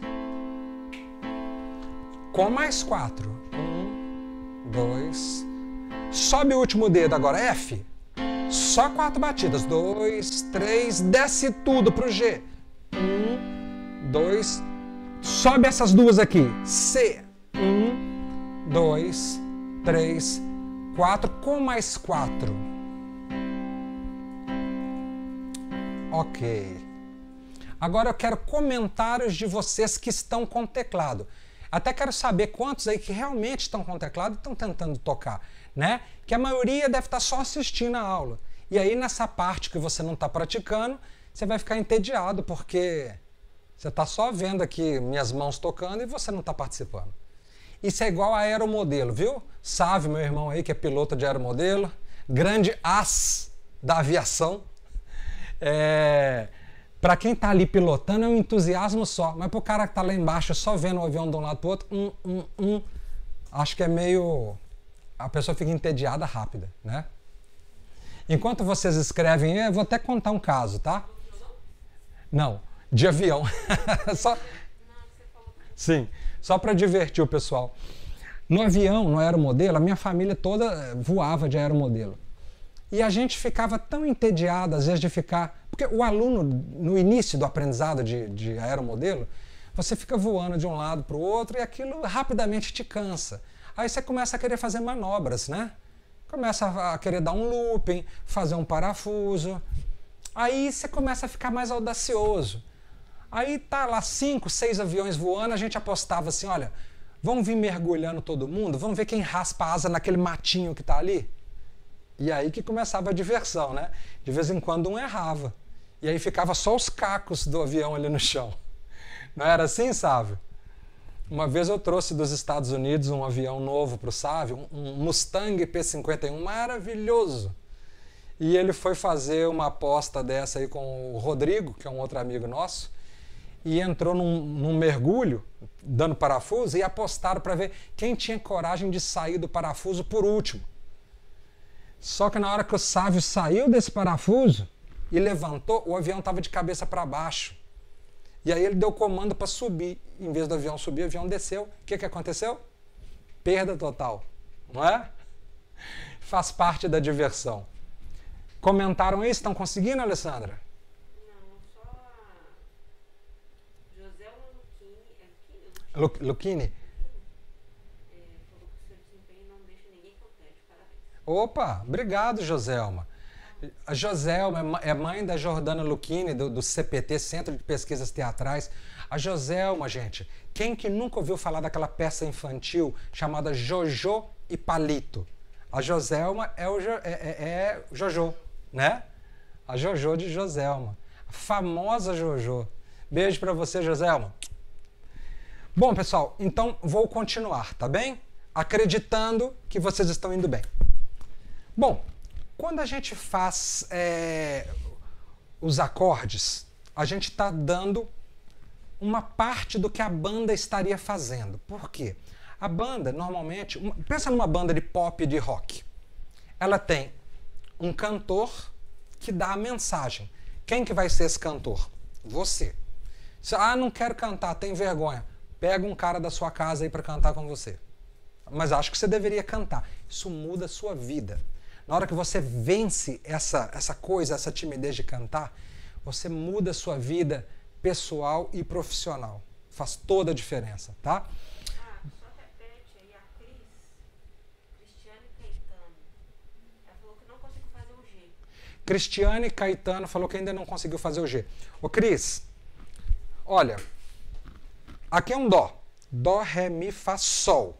Com mais quatro. Um, dois. Sobe o último dedo agora, F. Só quatro batidas. Dois, três. Desce tudo pro G. Um, dois. Sobe essas duas aqui. C. Um, dois, três, quatro. Com mais quatro. Ok. Agora eu quero comentários de vocês que estão com teclado. Até quero saber quantos aí que realmente estão com teclado e estão tentando tocar, né? Que a maioria deve estar só assistindo a aula. E aí nessa parte que você não está praticando, você vai ficar entediado porque você está só vendo aqui minhas mãos tocando e você não está participando. Isso é igual a aeromodelo, viu? Sávio, meu irmão aí, que é piloto de aeromodelo, grande as da aviação. É... Para quem está ali pilotando é um entusiasmo só, mas para o cara que está lá embaixo só vendo o avião de um lado para o outro, um, um, um, acho que é meio... a pessoa fica entediada rápida, né? Enquanto vocês escrevem, eu vou até contar um caso, tá? Não, de avião. Só... Sim, só para divertir o pessoal. No avião, no aeromodelo, a minha família toda voava de aeromodelo. E a gente ficava tão entediado, às vezes, de ficar... Porque o aluno, no início do aprendizado de, de aeromodelo, você fica voando de um lado para o outro e aquilo rapidamente te cansa. Aí você começa a querer fazer manobras, né? Começa a querer dar um looping, fazer um parafuso. Aí você começa a ficar mais audacioso. Aí tá lá cinco, seis aviões voando, a gente apostava assim, olha, vamos vir mergulhando todo mundo, vamos ver quem raspa a asa naquele matinho que tá ali. E aí que começava a diversão, né? De vez em quando um errava. E aí ficava só os cacos do avião ali no chão. Não era assim, Sávio? Uma vez eu trouxe dos Estados Unidos um avião novo para o Sávio, um Mustang P cinquenta e um maravilhoso. E ele foi fazer uma aposta dessa aí com o Rodrigo, que é um outro amigo nosso, e entrou num, num mergulho, dando parafuso, e apostaram para ver quem tinha coragem de sair do parafuso por último. Só que na hora que o Sávio saiu desse parafuso e levantou, o avião estava de cabeça para baixo. E aí ele deu comando para subir. Em vez do avião subir, o avião desceu. O que, que aconteceu? Perda total. Não é? Faz parte da diversão. Comentaram isso? Estão conseguindo, Alessandra? Não, só a José Luquini. É Luquini? Luquini? É, falou que o seu desempenho não deixa ninguém contente. Parabéns. Opa, obrigado, Joselma. A Joselma é mãe da Jordana Luquini, do, do C P T, Centro de Pesquisas Teatrais. A Joselma, gente, quem que nunca ouviu falar daquela peça infantil chamada Jojo e Palito? A Joselma é o é, é, é Jojo, né? A Jojo de Joselma. A famosa Jojo. Beijo pra você, Joselma. Bom, pessoal, então vou continuar, tá bem? Acreditando que vocês estão indo bem. Bom, quando a gente faz é, os acordes, a gente está dando uma parte do que a banda estaria fazendo. Por quê? A banda, normalmente, uma, pensa numa banda de pop e de rock. Ela tem um cantor que dá a mensagem. Quem que vai ser esse cantor? Você. Se, ah, não quero cantar, tem vergonha. Pega um cara da sua casa aí para cantar com você. Mas acho que você deveria cantar. Isso muda a sua vida. Na hora que você vence essa, essa coisa, essa timidez de cantar, você muda a sua vida pessoal e profissional. Faz toda a diferença, tá? Ah, só repete aí a Cris, Cristiane Caetano. Ela falou que não conseguiu fazer o G. Cristiane Caetano falou que ainda não conseguiu fazer o G. Ô, Cris, olha, aqui é um Dó. Dó, Ré, Mi, Fá, Sol.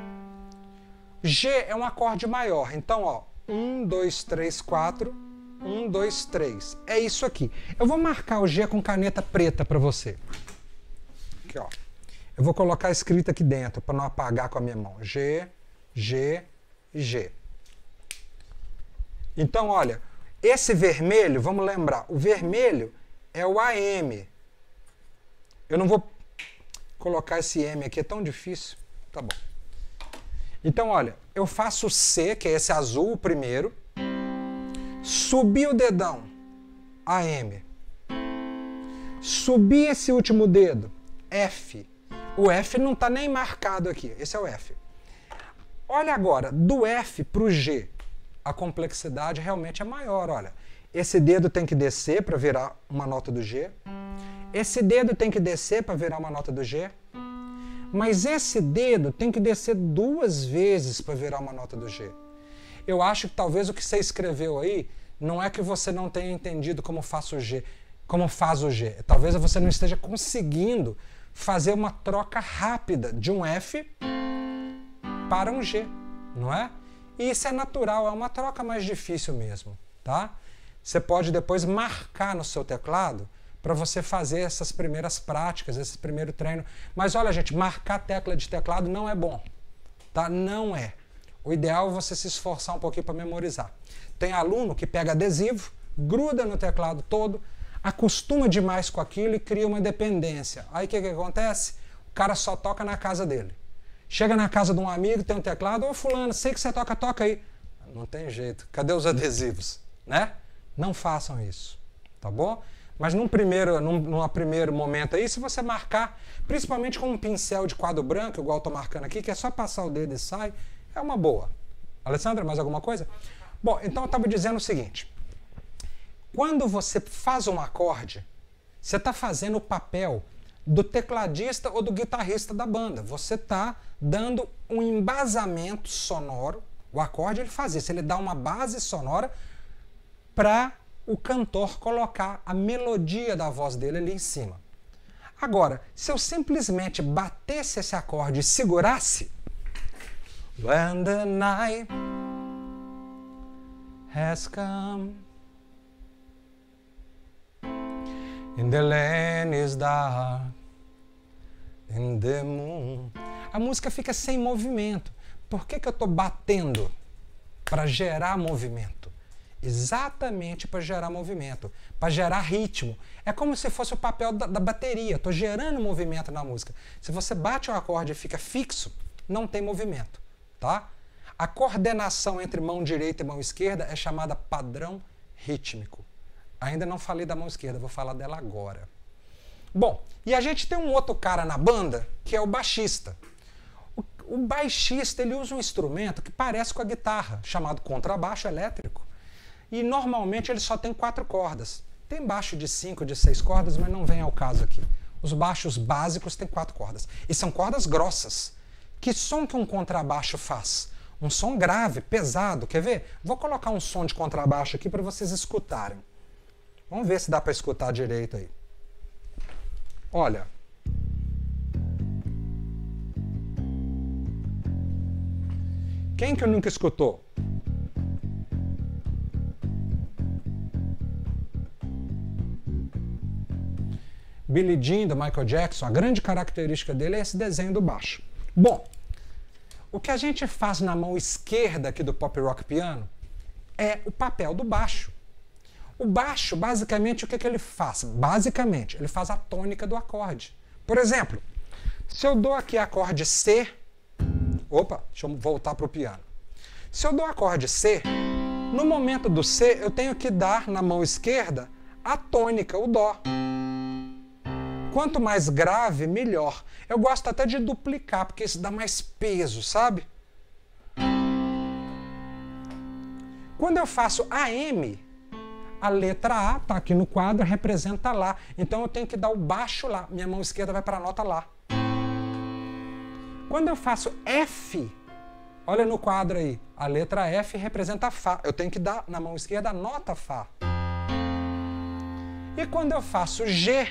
G é um acorde maior. Então, ó, um, dois, três, quatro, um, dois, três. É isso aqui. Eu vou marcar o G com caneta preta para você. Aqui, ó. Eu vou colocar escrito aqui dentro para não apagar com a minha mão. G, G, G. Então, olha, Esse vermelho, vamos lembrar, o vermelho é o A M. Eu não vou colocar esse M aqui, é tão difícil. Tá bom. Então, olha, eu faço o C, que é esse azul, o primeiro. Subi o dedão, A M. Subi esse último dedo, F. O F não está nem marcado aqui, esse é o F. Olha agora, do F para o G, a complexidade realmente é maior, olha. Esse dedo tem que descer para virar uma nota do G. Esse dedo tem que descer para virar uma nota do G. Mas esse dedo tem que descer duas vezes para virar uma nota do G. Eu acho que talvez o que você escreveu aí não é que você não tenha entendido como faz o G, como faz o G. Talvez você não esteja conseguindo fazer uma troca rápida de um F para um G, não é? E isso é natural, é uma troca mais difícil mesmo, tá? Você pode depois marcar no seu teclado para você fazer essas primeiras práticas, esse primeiro treino. Mas olha, gente, marcar tecla de teclado não é bom, tá? Não é. O ideal é você se esforçar um pouquinho para memorizar. Tem aluno que pega adesivo, gruda no teclado todo, acostuma demais com aquilo e cria uma dependência. Aí o que, que acontece? O cara só toca na casa dele. Chega na casa de um amigo, tem um teclado, ô fulano, sei que você toca, toca aí. Não tem jeito. Cadê os adesivos? Né? Não façam isso, tá bom? Mas num primeiro, num, num primeiro momento aí, se você marcar, principalmente com um pincel de quadro branco, igual eu estou marcando aqui, que é só passar o dedo e sai, é uma boa. Alessandra, mais alguma coisa? Bom, então eu estava dizendo o seguinte. Quando você faz um acorde, você está fazendo o papel do tecladista ou do guitarrista da banda. Você está dando um embasamento sonoro. O acorde ele faz isso, ele dá uma base sonora para o cantor colocar a melodia da voz dele ali em cima. Agora, se eu simplesmente batesse esse acorde e segurasse, When the night has come and the land is dark and the moon, a música fica sem movimento. Por que que eu estou batendo? Para gerar movimento. Exatamente para gerar movimento, para gerar ritmo. É como se fosse o papel da, da bateria. Estou gerando movimento na música. Se você bate o acorde e fica fixo, não tem movimento. Tá? A coordenação entre mão direita e mão esquerda é chamada padrão rítmico. Ainda não falei da mão esquerda, vou falar dela agora. Bom, e a gente tem um outro cara na banda, que é o baixista. O, o baixista ele usa um instrumento que parece com a guitarra, chamado contrabaixo elétrico. E normalmente ele só tem quatro cordas. Tem baixo de cinco, de seis cordas, mas não vem ao caso aqui. Os baixos básicos têm quatro cordas. E são cordas grossas. Que som que um contrabaixo faz? Um som grave, pesado. Quer ver? Vou colocar um som de contrabaixo aqui para vocês escutarem. Vamos ver se dá para escutar direito aí. Olha. Quem que nunca escutou? Billie Jean, do Michael Jackson, a grande característica dele é esse desenho do baixo. Bom, o que a gente faz na mão esquerda aqui do pop rock piano é o papel do baixo. O baixo, basicamente, o que, que ele faz? Basicamente, ele faz a tônica do acorde. Por exemplo, se eu dou aqui acorde C, opa, deixa eu voltar para o piano. Se eu dou acorde C, no momento do C, eu tenho que dar na mão esquerda a tônica, o Dó. Quanto mais grave, melhor. Eu gosto até de duplicar, porque isso dá mais peso, sabe? Quando eu faço A M, a letra A está aqui no quadro, representa Lá. Então eu tenho que dar o baixo Lá. Minha mão esquerda vai para a nota Lá. Quando eu faço F, olha no quadro aí, a letra F representa Fá. Eu tenho que dar na mão esquerda a nota Fá. E quando eu faço G,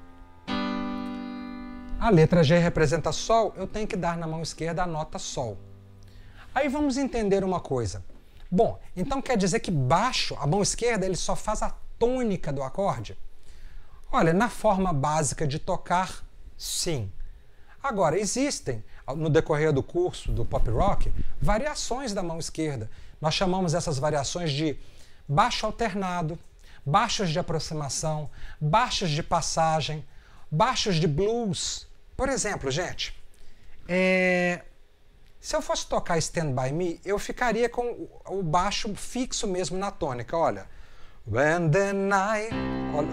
a letra G representa Sol, eu tenho que dar na mão esquerda a nota Sol. Aí vamos entender uma coisa. Bom, então quer dizer que baixo, a mão esquerda, ele só faz a tônica do acorde? Olha, na forma básica de tocar, sim. Agora, existem, no decorrer do curso do pop rock, variações da mão esquerda. Nós chamamos essas variações de baixo alternado, baixos de aproximação, baixos de passagem, baixos de blues. Por exemplo, gente, é... se eu fosse tocar Stand By Me, eu ficaria com o baixo fixo mesmo na tônica, olha. When the night olha,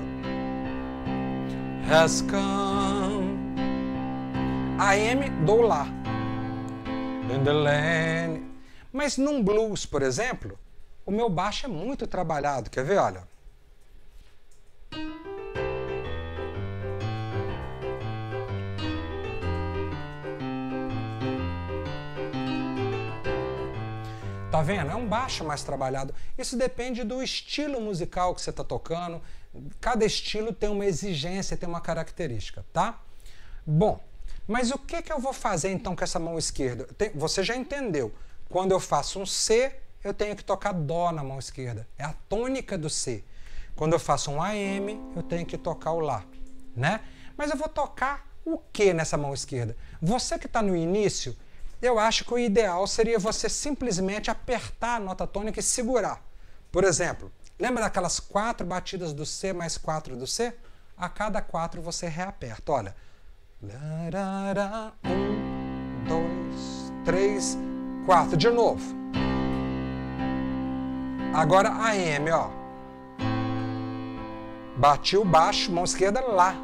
has come, A M dou Lá. In the land. Mas num blues, por exemplo, o meu baixo é muito trabalhado, quer ver? Olha. Tá vendo? É um baixo mais trabalhado. Isso depende do estilo musical que você está tocando. Cada estilo tem uma exigência, tem uma característica, tá? Bom, mas o que, que eu vou fazer então com essa mão esquerda? Tem, você já entendeu. Quando eu faço um C, eu tenho que tocar Dó na mão esquerda. É a tônica do C. Quando eu faço um A M, eu tenho que tocar o Lá, né? Mas eu vou tocar o que nessa mão esquerda? Você que está no início, eu acho que o ideal seria você simplesmente apertar a nota tônica e segurar. Por exemplo, lembra daquelas quatro batidas do C mais quatro do C? A cada quatro você reaperta. Olha. Um, dois, três, quatro. De novo. Agora A M, ó. Bati o baixo, mão esquerda, Lá.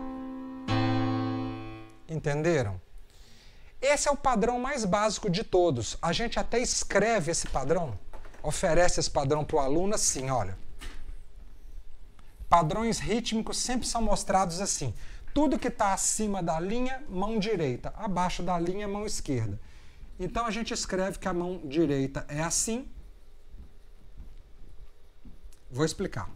Entenderam? Esse é o padrão mais básico de todos. A gente até escreve esse padrão, oferece esse padrão para o aluno assim, olha. Padrões rítmicos sempre são mostrados assim. Tudo que está acima da linha, mão direita. Abaixo da linha, mão esquerda. Então a gente escreve que a mão direita é assim. Vou explicar.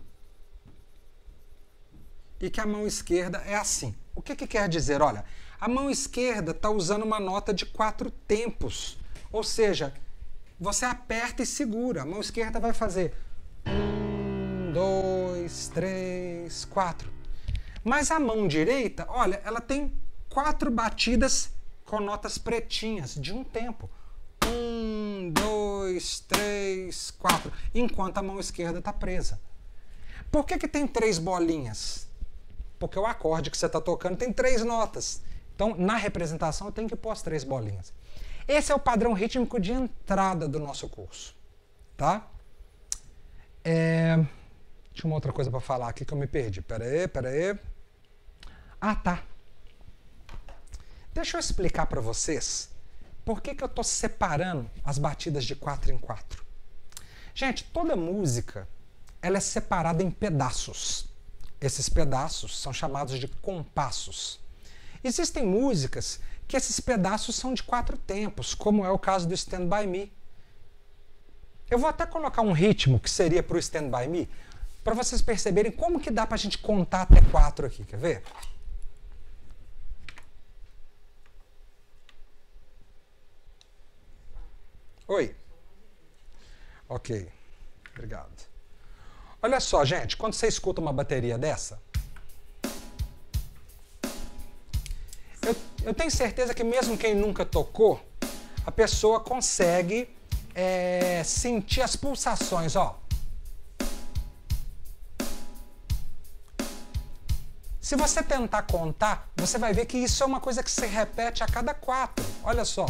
E que a mão esquerda é assim. O que que quer dizer? Olha, a mão esquerda está usando uma nota de quatro tempos. Ou seja, você aperta e segura. A mão esquerda vai fazer um, dois, três, quatro. Mas a mão direita, olha, ela tem quatro batidas com notas pretinhas de um tempo. Um, dois, três, quatro. Enquanto a mão esquerda está presa. Por que que tem três bolinhas? Porque o acorde que você está tocando tem três notas. Então, na representação, eu tenho que pôr as três bolinhas. Esse é o padrão rítmico de entrada do nosso curso. Tá? É... Tinha uma outra coisa para falar aqui que eu me perdi. Pera aí, pera aí. Ah, tá. Deixa eu explicar para vocês por que que eu estou separando as batidas de quatro em quatro. Gente, toda música ela é separada em pedaços. Esses pedaços são chamados de compassos. Existem músicas que esses pedaços são de quatro tempos, como é o caso do Stand By Me. Eu vou até colocar um ritmo que seria para o Stand By Me, para vocês perceberem como que dá para a gente contar até quatro aqui. Quer ver? Oi. Ok. Obrigado. Olha só, gente, quando você escuta uma bateria dessa, eu, eu tenho certeza que mesmo quem nunca tocou, a pessoa consegue é, sentir as pulsações, ó. Se você tentar contar, você vai ver que isso é uma coisa que se repete a cada quatro. Olha só.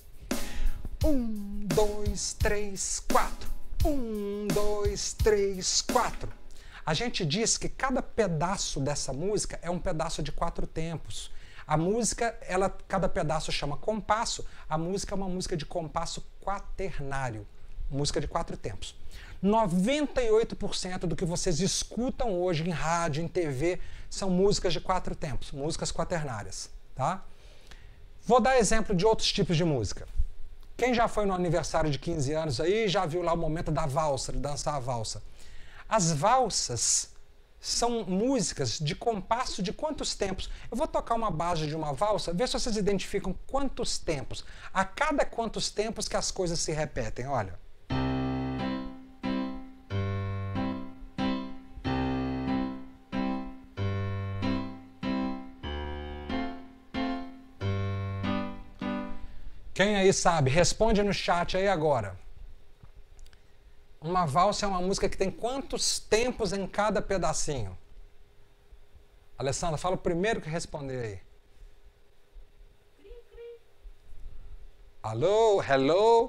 Um, dois, três, quatro. Um, dois, três, quatro. A gente diz que cada pedaço dessa música é um pedaço de quatro tempos. A música, ela, cada pedaço chama compasso. A música é uma música de compasso quaternário. Música de quatro tempos. noventa e oito por cento do que vocês escutam hoje em rádio, em T V, são músicas de quatro tempos, músicas quaternárias. Tá? Vou dar exemplo de outros tipos de música. Quem já foi no aniversário de quinze anos aí, já viu lá o momento da valsa, de dançar a valsa. As valsas são músicas de compasso de quantos tempos? Eu vou tocar uma base de uma valsa, vê se vocês identificam quantos tempos. A cada quantos tempos que as coisas se repetem, olha. Quem aí sabe? Responde no chat aí agora. Uma valsa é uma música que tem quantos tempos em cada pedacinho? Alessandra, fala o primeiro que responder aí. Alô, hello?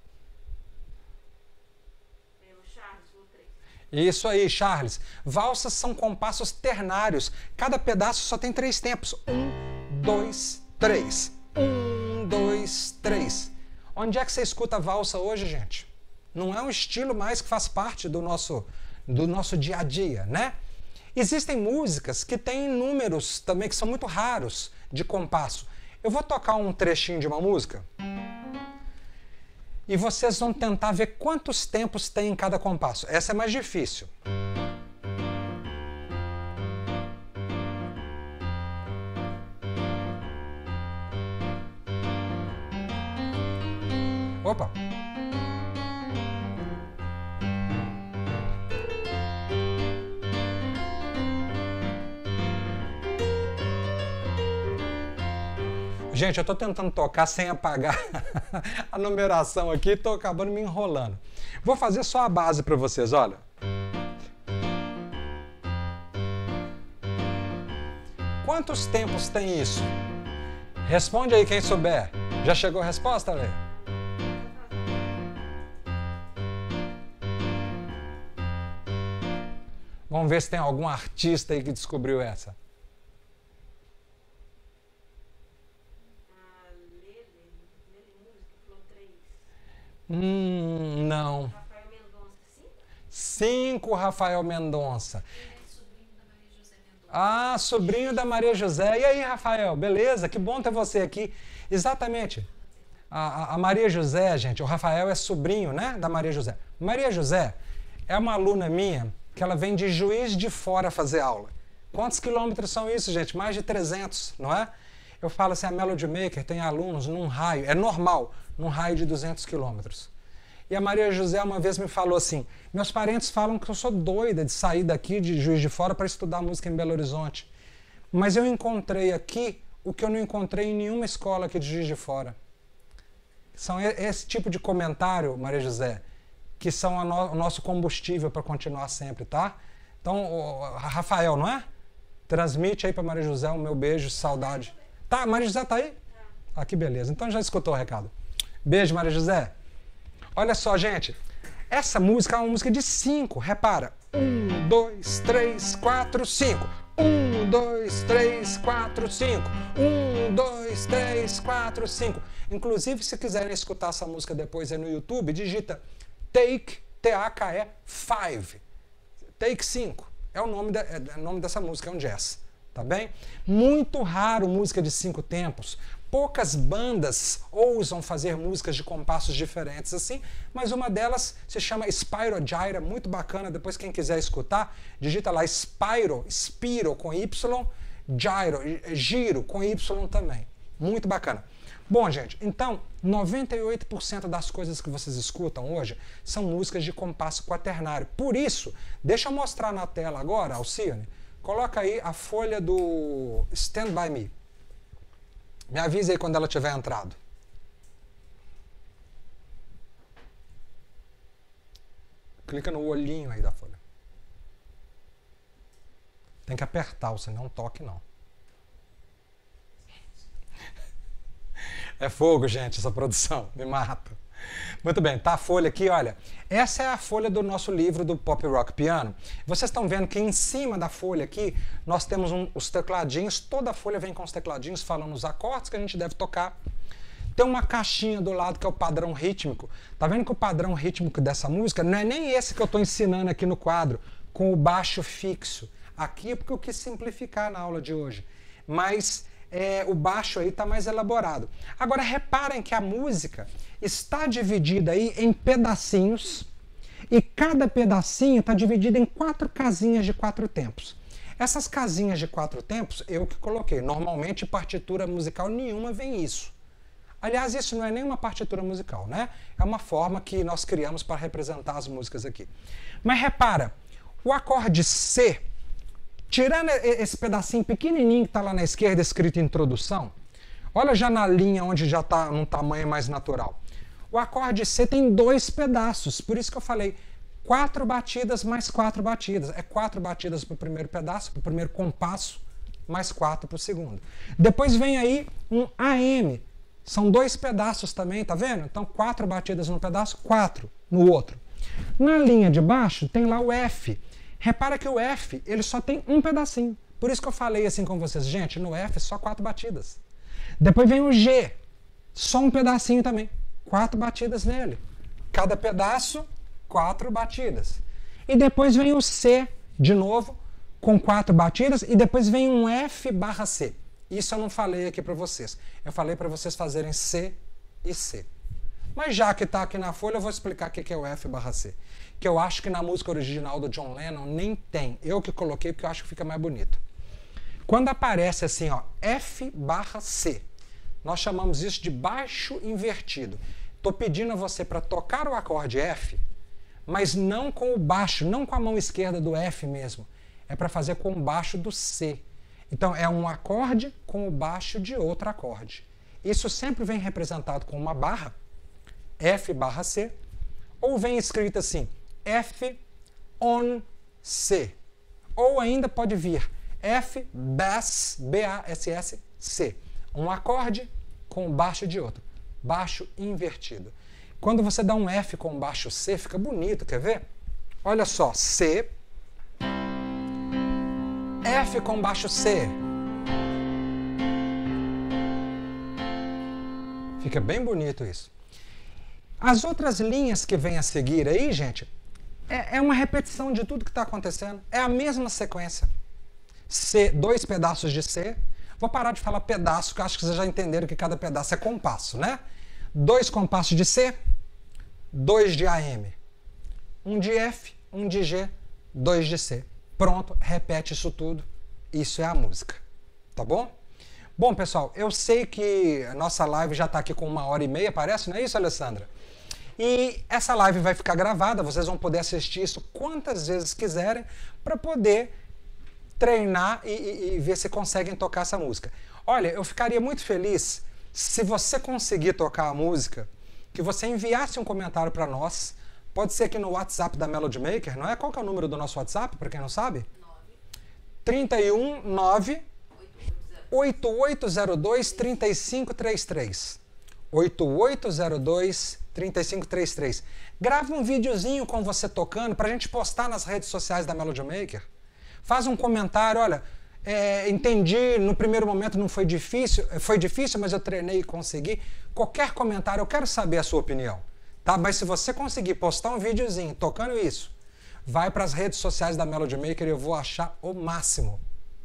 É o Charles, o três. Isso aí, Charles. Valsas são compassos ternários. Cada pedaço só tem três tempos. Um, dois, três. Um, dois, três. Onde é que você escuta a valsa hoje, gente? Não é um estilo mais que faz parte do nosso, do nosso dia a dia, né? Existem músicas que têm números também que são muito raros de compasso. Eu vou tocar um trechinho de uma música e vocês vão tentar ver quantos tempos tem em cada compasso. Essa é mais difícil. Opa! Gente, eu estou tentando tocar sem apagar a numeração aqui, estou acabando me enrolando. Vou fazer só a base para vocês, olha. Quantos tempos tem isso? Responde aí quem souber. Já chegou a resposta, Lê? Vamos ver se tem algum artista aí que descobriu essa. Hum, não. Rafael Mendonça, cinco? Cinco, Rafael Mendonça. Ele é sobrinho da Maria José Mendonça. Ah, sobrinho da Maria José. E aí, Rafael, beleza? Que bom ter você aqui. Exatamente. A, a, a Maria José, gente, o Rafael é sobrinho, né, da Maria José. Maria José é uma aluna minha que ela vem de Juiz de Fora fazer aula. Quantos quilômetros são isso, gente? Mais de trezentos, não é? Eu falo assim, a Melody Maker tem alunos num raio, é normal, num raio de duzentos quilômetros. E a Maria José uma vez me falou assim, meus parentes falam que eu sou doida de sair daqui de Juiz de Fora para estudar música em Belo Horizonte. Mas eu encontrei aqui o que eu não encontrei em nenhuma escola aqui de Juiz de Fora. São esse tipo de comentário, Maria José, que são a no, o nosso combustível para continuar sempre, tá? Então, o, Rafael, não é? Transmite aí para Maria José um meu beijo, saudade. Tá, Maria José tá aí? Ah, que beleza. Então já escutou o recado. Beijo, Maria José. Olha só, gente. Essa música é uma música de cinco. Repara. Um, dois, três, quatro, cinco. Um, dois, três, quatro, cinco. Um, dois, três, quatro, cinco. Inclusive, se quiserem escutar essa música depois aí no YouTube, digita Take, T A K E, five. Take cinco. É o nome, da, é o nome dessa música, é um jazz. Tá bem? Muito raro música de cinco tempos. Poucas bandas ousam fazer músicas de compassos diferentes assim, mas uma delas se chama Spyro Gyra, muito bacana. Depois quem quiser escutar, digita lá Spyro, Spiro com Y, Gyro, giro com Y também. Muito bacana. Bom, gente, então noventa e oito por cento das coisas que vocês escutam hoje são músicas de compasso quaternário. Por isso, deixa eu mostrar na tela agora, Alcione. Coloca aí a folha do Stand By Me. Me avisa aí quando ela tiver entrado. Clica no olhinho aí da folha. Tem que apertar, senão não toque não. É fogo, gente, essa produção. Me mata. Muito bem, tá a folha aqui, olha. Essa é a folha do nosso livro do Pop Rock Piano. Vocês estão vendo que em cima da folha aqui, nós temos um, os tecladinhos. Toda a folha vem com os tecladinhos falando os acordes que a gente deve tocar. Tem uma caixinha do lado que é o padrão rítmico. Tá vendo que o padrão rítmico dessa música não é nem esse que eu estou ensinando aqui no quadro, com o baixo fixo. Aqui é porque eu quis simplificar na aula de hoje. Mas é, o baixo aí está mais elaborado. Agora reparem que a música está dividida aí em pedacinhos e cada pedacinho está dividido em quatro casinhas de quatro tempos. Essas casinhas de quatro tempos eu que coloquei. Normalmente partitura musical nenhuma vem isso. Aliás, isso não é nem uma partitura musical, né? É uma forma que nós criamos para representar as músicas aqui. Mas repara, o acorde C, tirando esse pedacinho pequenininho que está lá na esquerda escrito introdução, olha já na linha onde já está num tamanho mais natural. O acorde C tem dois pedaços, por isso que eu falei, Quatro batidas mais quatro batidas. É quatro batidas para o primeiro pedaço, para o primeiro compasso, mais quatro para o segundo. Depois vem aí um A M. São dois pedaços também, tá vendo? Então, quatro batidas num pedaço, quatro no outro. Na linha de baixo tem lá o F. Repara que o F, ele só tem um pedacinho. Por isso que eu falei assim com vocês, gente, no F só quatro batidas. Depois vem o G, só um pedacinho também. Quatro batidas nele. Cada pedaço, quatro batidas. E depois vem o C, de novo, com quatro batidas. E depois vem um F barra C. Isso eu não falei aqui para vocês. Eu falei para vocês fazerem C e C. Mas já que está aqui na folha, eu vou explicar o que é o F barra C. Que eu acho que na música original do John Lennon nem tem. Eu que coloquei porque eu acho que fica mais bonito. Quando aparece assim, ó, F barra C, nós chamamos isso de baixo invertido. Estou pedindo a você para tocar o acorde F, mas não com o baixo, não com a mão esquerda do F mesmo. É para fazer com o baixo do C. Então é um acorde com o baixo de outro acorde. Isso sempre vem representado com uma barra, F barra C, ou vem escrito assim, F on C. Ou ainda pode vir F bass, B A S S, C. Um acorde com o baixo de outro. Baixo invertido. Quando você dá um F com baixo C, fica bonito, quer ver? Olha só, C, F com baixo C. Fica bem bonito isso. As outras linhas que vêm a seguir aí, gente, é, é uma repetição de tudo que está acontecendo. É a mesma sequência. C, dois pedaços de C. Vou parar de falar pedaço, que eu acho que vocês já entenderam que cada pedaço é compasso, né? Dois compassos de C, dois de A M. Um de F, um de G, dois de C. Pronto, repete isso tudo. Isso é a música. Tá bom? Bom, pessoal, eu sei que a nossa live já está aqui com uma hora e meia, parece, não é isso, Alessandra? E essa live vai ficar gravada, vocês vão poder assistir isso quantas vezes quiserem para poder treinar e, e, e ver se conseguem tocar essa música. Olha, eu ficaria muito feliz se você conseguir tocar a música, que você enviasse um comentário para nós. Pode ser aqui no WhatsApp da Melody Maker, não é? Qual que é o número do nosso WhatsApp, para quem não sabe? trinta e um, nove, oito oito zero dois, três cinco três três. oito oito zero dois, três cinco três três. Grava um videozinho com você tocando para a gente postar nas redes sociais da Melody Maker. Faz um comentário, olha, é, entendi, no primeiro momento não foi difícil, foi difícil, mas eu treinei e consegui. Qualquer comentário, eu quero saber a sua opinião. Tá? Mas se você conseguir postar um videozinho tocando isso, vai para as redes sociais da Melody Maker e eu vou achar o máximo.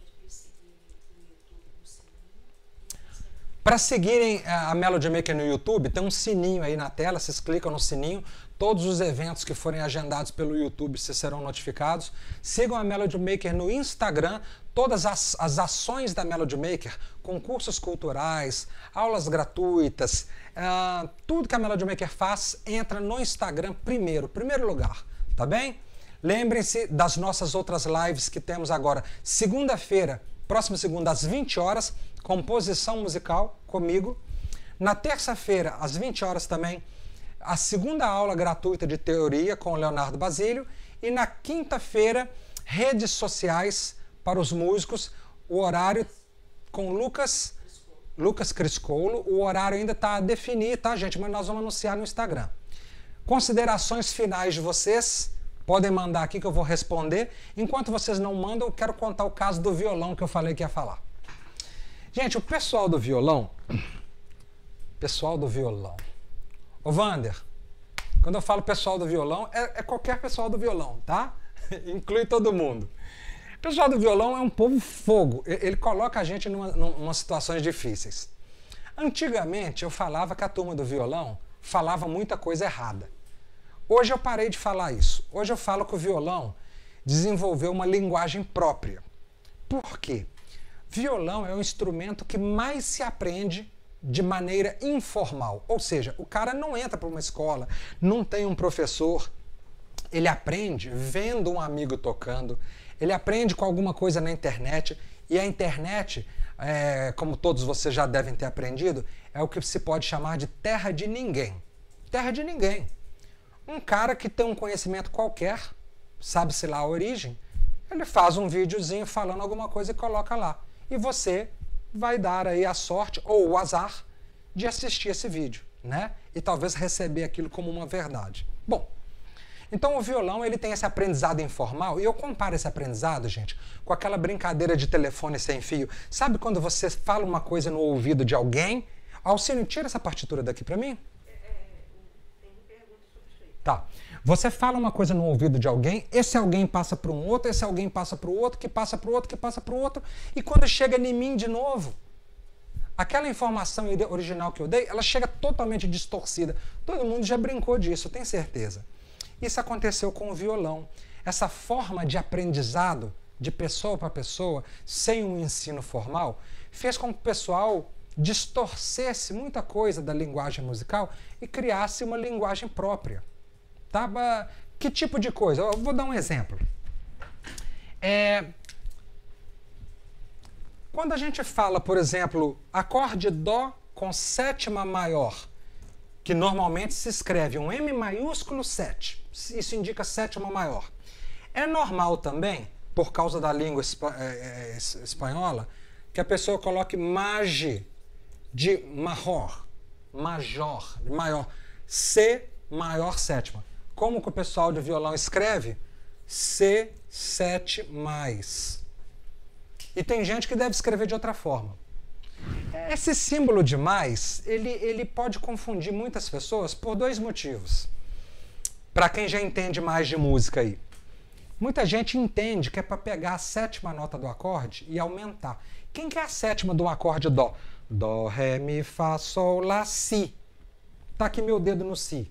Para seguirem a Melody Maker no YouTube, tem um sininho aí na tela, vocês clicam no sininho, todos os eventos que forem agendados pelo YouTube vocês serão notificados. Sigam a Melody Maker no Instagram, todas as, as ações da Melody Maker, concursos culturais, aulas gratuitas, uh, tudo que a Melody Maker faz entra no Instagram primeiro, primeiro lugar, tá bem? Lembrem-se das nossas outras lives que temos agora, segunda-feira, próxima segunda às vinte horas, composição musical comigo. Na terça-feira, às vinte horas também, a segunda aula gratuita de teoria com o Leonardo Basílio. E na quinta-feira, redes sociais para os músicos, o horário com Lucas, Lucas Criscolo. O horário ainda está a definir, tá, gente? Mas nós vamos anunciar no Instagram. Considerações finais de vocês, podem mandar aqui que eu vou responder. Enquanto vocês não mandam, eu quero contar o caso do violão que eu falei que ia falar. Gente, o pessoal do violão, pessoal do violão, ô Vander, quando eu falo pessoal do violão, é, é qualquer pessoal do violão, tá? Inclui todo mundo. O pessoal do violão é um povo fogo, ele coloca a gente em umas situações difíceis. Antigamente eu falava que a turma do violão falava muita coisa errada. Hoje eu parei de falar isso. Hoje eu falo que o violão desenvolveu uma linguagem própria. Por quê? Violão é o instrumento que mais se aprende de maneira informal. Ou seja, o cara não entra para uma escola, não tem um professor. Ele aprende vendo um amigo tocando, ele aprende com alguma coisa na internet. E a internet, é, como todos vocês já devem ter aprendido, é o que se pode chamar de terra de ninguém. Terra de ninguém. Um cara que tem um conhecimento qualquer, sabe-se lá a origem, ele faz um videozinho falando alguma coisa e coloca lá. E você vai dar aí a sorte ou o azar de assistir esse vídeo, né? E talvez receber aquilo como uma verdade. Bom, então o violão ele tem esse aprendizado informal, e eu comparo esse aprendizado, gente, com aquela brincadeira de telefone sem fio. Sabe quando você fala uma coisa no ouvido de alguém? Alcínio, tira essa partitura daqui para mim. É, é, tem pergunta sobre isso aí. Tá. Você fala uma coisa no ouvido de alguém, esse alguém passa para um outro, esse alguém passa para o outro, que passa para o outro, que passa para o outro, e quando chega em mim de novo, aquela informação original que eu dei, ela chega totalmente distorcida. Todo mundo já brincou disso, tenho certeza. Isso aconteceu com o violão. Essa forma de aprendizado, de pessoa para pessoa, sem um ensino formal, fez com que o pessoal distorcesse muita coisa da linguagem musical e criasse uma linguagem própria. Tá? Que tipo de coisa? Eu vou dar um exemplo. É... Quando a gente fala, por exemplo, acorde Dó com sétima maior, que normalmente se escreve um M maiúsculo sete, isso indica sétima maior. É normal também, por causa da língua espanhola, que a pessoa coloque mage de maior, major, maior, C maior sétima. Como que o pessoal de violão escreve? C sete mais. E tem gente que deve escrever de outra forma. Esse símbolo de mais, ele, ele pode confundir muitas pessoas por dois motivos. Para quem já entende mais de música aí. Muita gente entende que é para pegar a sétima nota do acorde e aumentar. Quem que é a sétima do acorde Dó? Dó, Ré, Mi, Fá, Sol, Lá, Si. Tá aqui meu dedo no Si.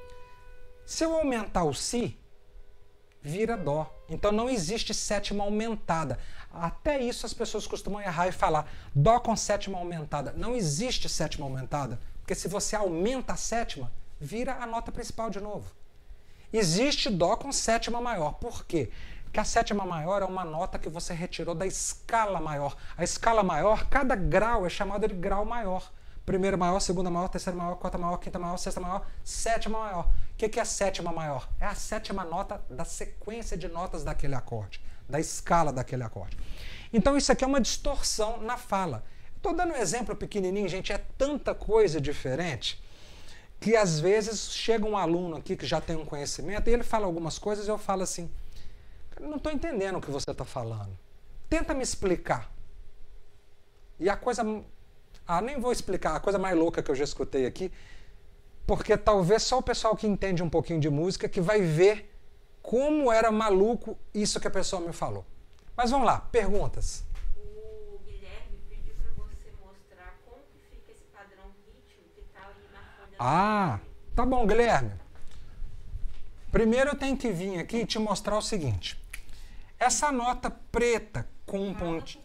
Se eu aumentar o Si, vira Dó. Então não existe sétima aumentada. Até isso as pessoas costumam errar e falar Dó com sétima aumentada. Não existe sétima aumentada, porque se você aumenta a sétima, vira a nota principal de novo. Existe Dó com sétima maior. Por quê? Porque a sétima maior é uma nota que você retirou da escala maior. A escala maior, cada grau é chamado de grau maior. Primeira maior, segunda maior, terceira maior, quarta maior, quinta maior, sexta maior, sétima maior. O que é a sétima maior? É a sétima nota da sequência de notas daquele acorde, da escala daquele acorde. Então isso aqui é uma distorção na fala. Estou dando um exemplo pequenininho, gente, é tanta coisa diferente que às vezes chega um aluno aqui que já tem um conhecimento e ele fala algumas coisas e eu falo assim, não estou entendendo o que você está falando. Tenta me explicar. E a coisa... Ah, nem vou explicar, a coisa mais louca que eu já escutei aqui, porque talvez só o pessoal que entende um pouquinho de música que vai ver como era maluco isso que a pessoa me falou. Mas vamos lá, perguntas. O Guilherme pediu para você mostrar como que fica esse padrão rítmico que está ali na folha. Ah, tá bom, Guilherme. Primeiro eu tenho que vir aqui e te mostrar o seguinte. Essa nota preta com um pontinho...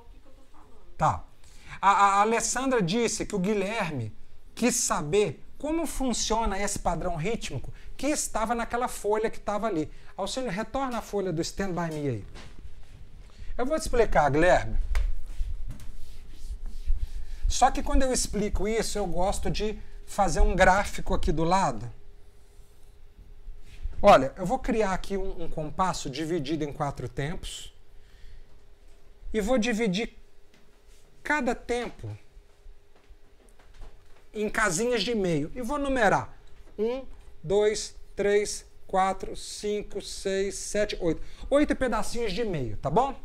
Tá. A, a Alessandra disse que o Guilherme quis saber como funciona esse padrão rítmico que estava naquela folha que estava ali. Alcínio, retorna a folha do Stand By Me aí. Eu vou te explicar, Guilherme. Só que quando eu explico isso, eu gosto de fazer um gráfico aqui do lado. Olha, eu vou criar aqui um, um compasso dividido em quatro tempos e vou dividir cada tempo em casinhas de meio. E vou numerar. Um, dois, três, quatro, cinco, seis, sete, oito. Oito pedacinhos de meio, tá bom?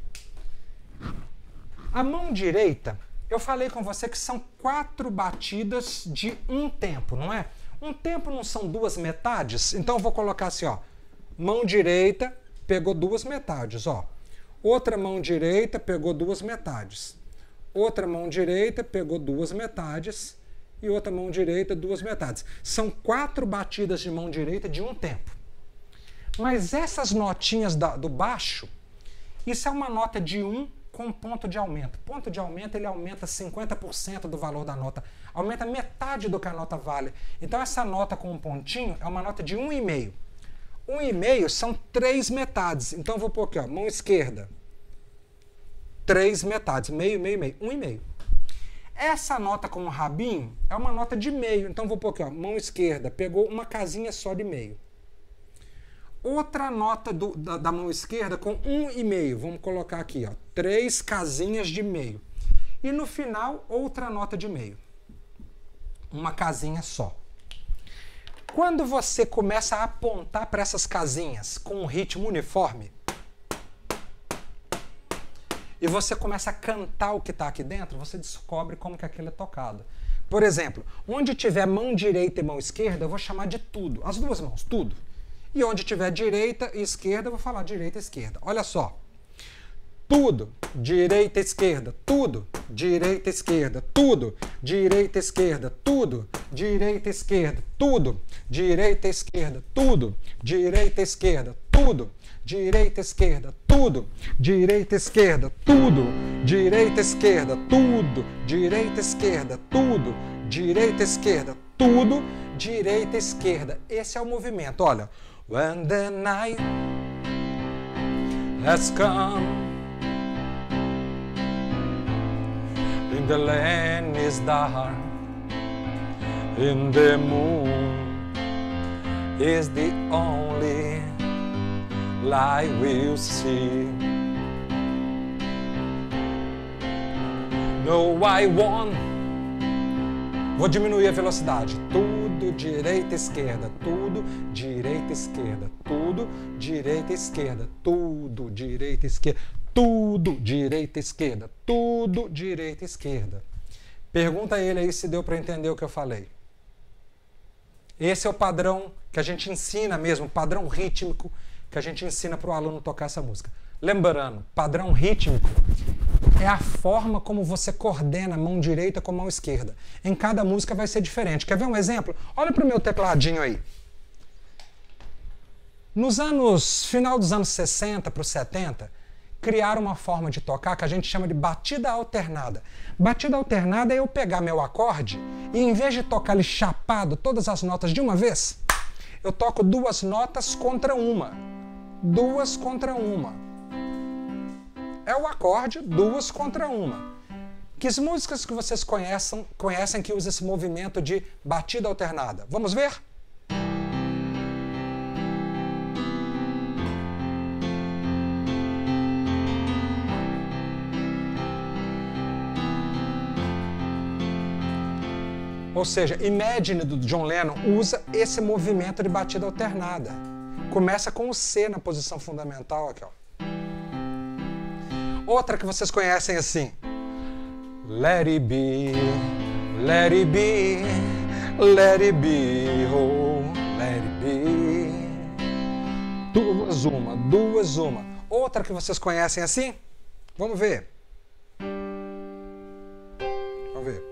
A mão direita, eu falei com você que são quatro batidas de um tempo, não é? Um tempo não são duas metades? Então eu vou colocar assim, ó. Mão direita pegou duas metades, ó. Outra mão direita pegou duas metades. Outra mão direita pegou duas metades e outra mão direita duas metades. São quatro batidas de mão direita de um tempo. Mas essas notinhas da, do baixo, isso é uma nota de um com ponto de aumento. Ponto de aumento, ele aumenta cinquenta por cento do valor da nota. Aumenta metade do que a nota vale. Então essa nota com um pontinho é uma nota de um vírgula cinco. um vírgula cinco são três metades. Então eu vou pôr aqui, ó, mão esquerda. Três metades, meio, meio, meio, um e meio. Essa nota com o rabinho é uma nota de meio. Então vou pôr aqui, ó, mão esquerda, pegou uma casinha só de meio. Outra nota do, da, da mão esquerda com um e meio. Vamos colocar aqui, ó, três casinhas de meio. E no final, outra nota de meio. Uma casinha só. Quando você começa a apontar para essas casinhas com um ritmo uniforme, e você começa a cantar o que está aqui dentro, você descobre como que aquilo é tocado. Por exemplo, onde tiver mão direita e mão esquerda, eu vou chamar de tudo. As duas mãos, tudo. E onde tiver direita e esquerda, eu vou falar direita e esquerda. Olha só. Tudo, direita e esquerda, tudo, direita e esquerda, tudo, direita e esquerda, tudo, direita e esquerda, tudo, direita e esquerda, tudo, direita e esquerda, tudo, direita e esquerda, tudo, direita e esquerda, tudo, direita e esquerda, tudo, direita e esquerda, tudo, direita e esquerda, tudo, direita e esquerda. Esse é o movimento, olha. When the night has come and the land is dark and the moon is the only light we'll see. No, I won't. Vou diminuir a velocidade. Tudo, direita, esquerda. Tudo, direita, esquerda. Tudo, direita, esquerda. Tudo, direita, esquerda. Tudo, direita, esquerda. Tudo, direita, esquerda. Pergunta a ele aí se deu para entender o que eu falei. Esse é o padrão que a gente ensina mesmo, padrão rítmico que a gente ensina para o aluno tocar essa música. Lembrando, padrão rítmico é a forma como você coordena a mão direita com a mão esquerda. Em cada música vai ser diferente. Quer ver um exemplo? Olha para o meu tecladinho aí. Nos anos, final dos anos sessenta para os setenta, criaram uma forma de tocar que a gente chama de batida alternada. Batida alternada é eu pegar meu acorde e em vez de tocar ele chapado todas as notas de uma vez, eu toco duas notas contra uma. Duas contra uma. É o acorde, duas contra uma. Que as músicas que vocês conhecem, conhecem que usam esse movimento de batida alternada? Vamos ver? Ou seja, Imagine do John Lennon usa esse movimento de batida alternada. Começa com o C na posição fundamental aqui, ó. Outra que vocês conhecem assim. Let it be, let it be, let it be, oh, let it be. Duas, uma, duas, uma. Outra que vocês conhecem assim? Vamos ver. Vamos ver.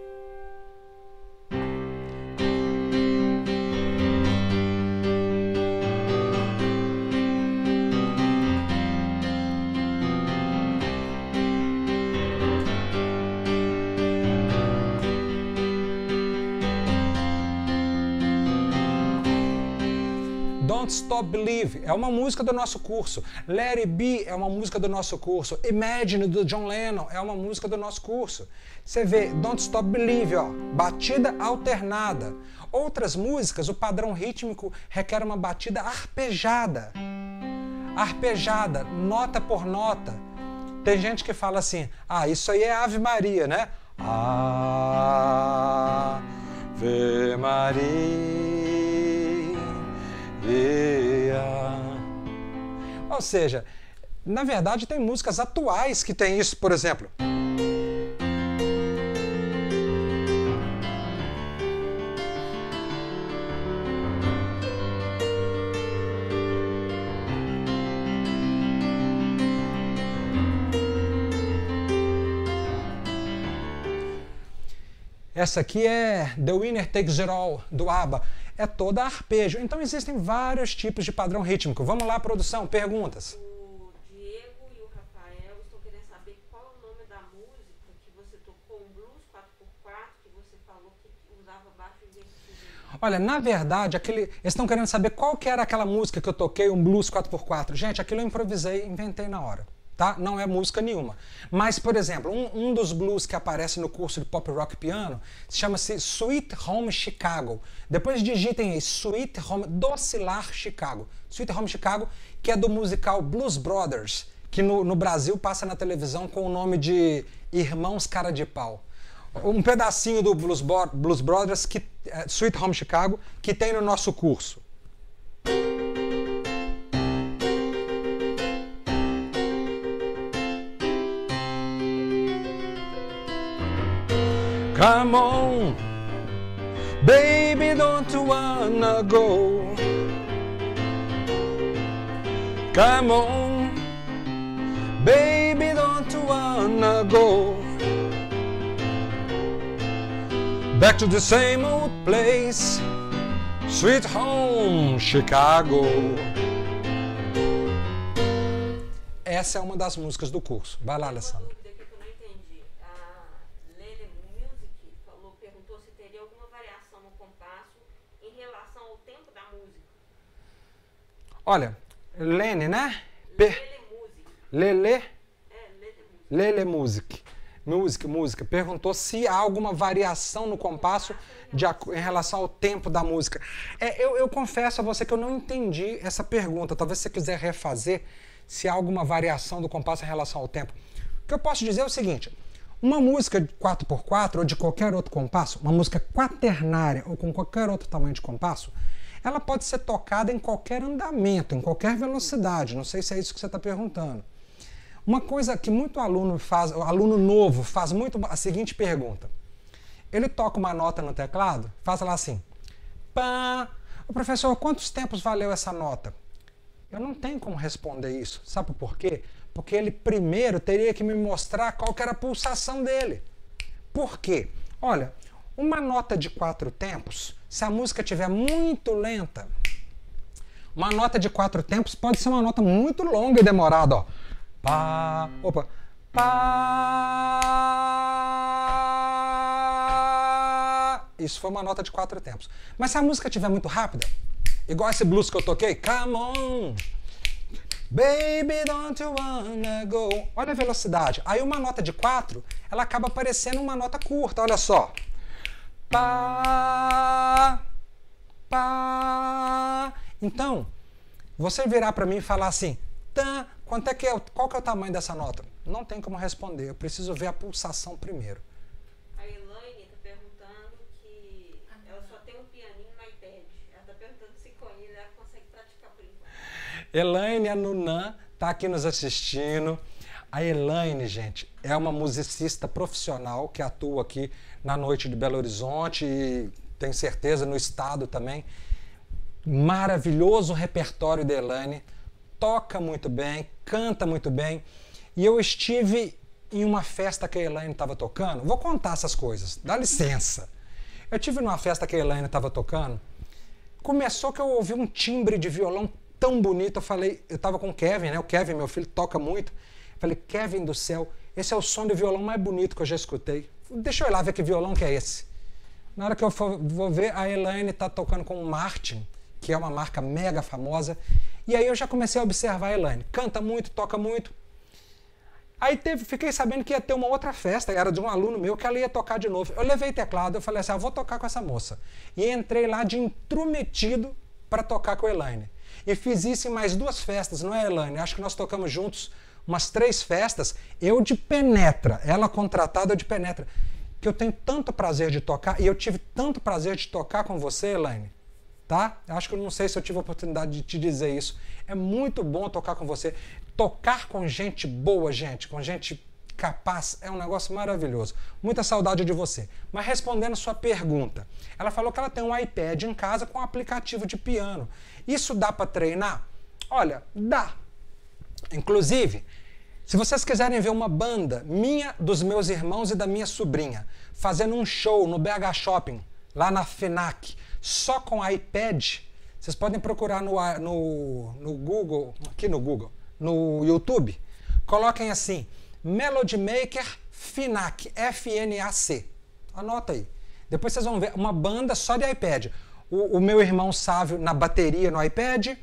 Don't Stop Believe é uma música do nosso curso. Let It Be é uma música do nosso curso. Imagine do John Lennon é uma música do nosso curso. Você vê, Don't Stop Believe, ó, batida alternada. Outras músicas, o padrão rítmico requer uma batida arpejada. Arpejada, nota por nota. Tem gente que fala assim, ah, isso aí é Ave Maria, né? Ave Maria. Yeah. Ou seja, na verdade tem músicas atuais que tem isso, por exemplo. Essa aqui é The Winner Takes It All, do ABBA. É toda arpejo. Então existem vários tipos de padrão rítmico. Vamos lá, produção, perguntas. O Diego e o Rafael estão querendo saber qual é o nome da música que você tocou, um blues quatro por quatro, que você falou que usava baixo invertido. Olha, na verdade, aquele, eles estão querendo saber qual que era aquela música que eu toquei, um blues quatro por quatro. Gente, aquilo eu improvisei, inventei na hora. tá? Não é música nenhuma. Mas, por exemplo, um, um dos blues que aparece no curso de Pop Rock Piano chama-se Sweet Home Chicago. Depois digitem aí, Sweet Home, Doce Lar Chicago. Sweet Home Chicago, que é do musical Blues Brothers, que no, no Brasil passa na televisão com o nome de Irmãos Cara de Pau. Um pedacinho do Blues, Bo Blues Brothers, que, é, Sweet Home Chicago, que tem no nosso curso. Come on, baby, don't you wanna go? Come on, baby, don't you wanna go? Back to the same old place, sweet home, Chicago. Essa é uma das músicas do curso. Vai lá, Alessandra. Olha, Lene, né? Per... Lele. Lele Music. Música, música. Perguntou se há alguma variação no compasso de, em relação ao tempo da música. É, eu, eu confesso a você que eu não entendi essa pergunta. Talvez você quiser refazer se há alguma variação do compasso em relação ao tempo. O que eu posso dizer é o seguinte. Uma música de quatro por quatro ou de qualquer outro compasso, uma música quaternária ou com qualquer outro tamanho de compasso, ela pode ser tocada em qualquer andamento, em qualquer velocidade. Não sei se é isso que você está perguntando. Uma coisa que muito aluno faz, aluno novo faz muito a seguinte pergunta. Ele toca uma nota no teclado, faz lá assim. Pá. O professor, quantos tempos valeu essa nota? Eu não tenho como responder isso. Sabe por quê? Porque ele primeiro teria que me mostrar qual que era a pulsação dele. Por quê? Olha, uma nota de quatro tempos, se a música estiver muito lenta, uma nota de quatro tempos pode ser uma nota muito longa e demorada, ó. Pá, opa, pá. Isso foi uma nota de quatro tempos. Mas se a música estiver muito rápida, igual esse blues que eu toquei, come on, baby, don't you wanna go. Olha a velocidade. Aí uma nota de quatro, ela acaba parecendo uma nota curta, olha só. Pá, pá. Então, você virar para mim e falar assim, tá, quanto é que é, qual que é o tamanho dessa nota? Não tem como responder, eu preciso ver a pulsação primeiro. A Elaine está perguntando que ela só tem um pianinho no iPad. Ela está perguntando se com ele ela consegue praticar por enquanto. Elaine, a Nunan, está aqui nos assistindo. A Elaine, gente, é uma musicista profissional que atua aqui na Noite de Belo Horizonte e tenho certeza no estado também. Maravilhoso repertório da Elaine, toca muito bem, canta muito bem. E eu estive em uma festa que a Elaine estava tocando. Vou contar essas coisas, dá licença. Eu estive numa festa que a Elaine estava tocando. Começou que eu ouvi um timbre de violão tão bonito. Eu falei, eu estava com o Kevin, né? O Kevin, meu filho, toca muito. Eu falei, Kevin do céu, esse é o som de violão mais bonito que eu já escutei. Deixa eu ir lá ver que violão que é esse. Na hora que eu for, vou ver, a Elaine está tocando com o Martin, que é uma marca mega famosa. E aí eu já comecei a observar a Elaine. Canta muito, toca muito. Aí teve, fiquei sabendo que ia ter uma outra festa, era de um aluno meu, que ela ia tocar de novo. Eu levei teclado, eu falei assim, ah, vou tocar com essa moça. E entrei lá de intrometido para tocar com a Elaine. E fiz isso em mais duas festas, não é, Elaine? Acho que nós tocamos juntos umas três festas, eu de penetra, ela contratada, eu de penetra. Que eu tenho tanto prazer de tocar, e eu tive tanto prazer de tocar com você, Elaine, tá? Acho que eu não sei se eu tive a oportunidade de te dizer isso. É muito bom tocar com você. Tocar com gente boa, gente, com gente capaz, é um negócio maravilhoso. Muita saudade de você. Mas respondendo sua pergunta, ela falou que ela tem um iPad em casa com um aplicativo de piano. Isso dá para treinar? Olha, dá. Inclusive, se vocês quiserem ver uma banda minha, dos meus irmãos e da minha sobrinha, fazendo um show no B H Shopping, lá na FENAC, só com iPad, vocês podem procurar no, no, no Google, aqui no Google, no YouTube, coloquem assim, Melody Maker FENAC, F N A C. Anota aí. Depois vocês vão ver uma banda só de iPad. O, o meu irmão Sávio na bateria no iPad,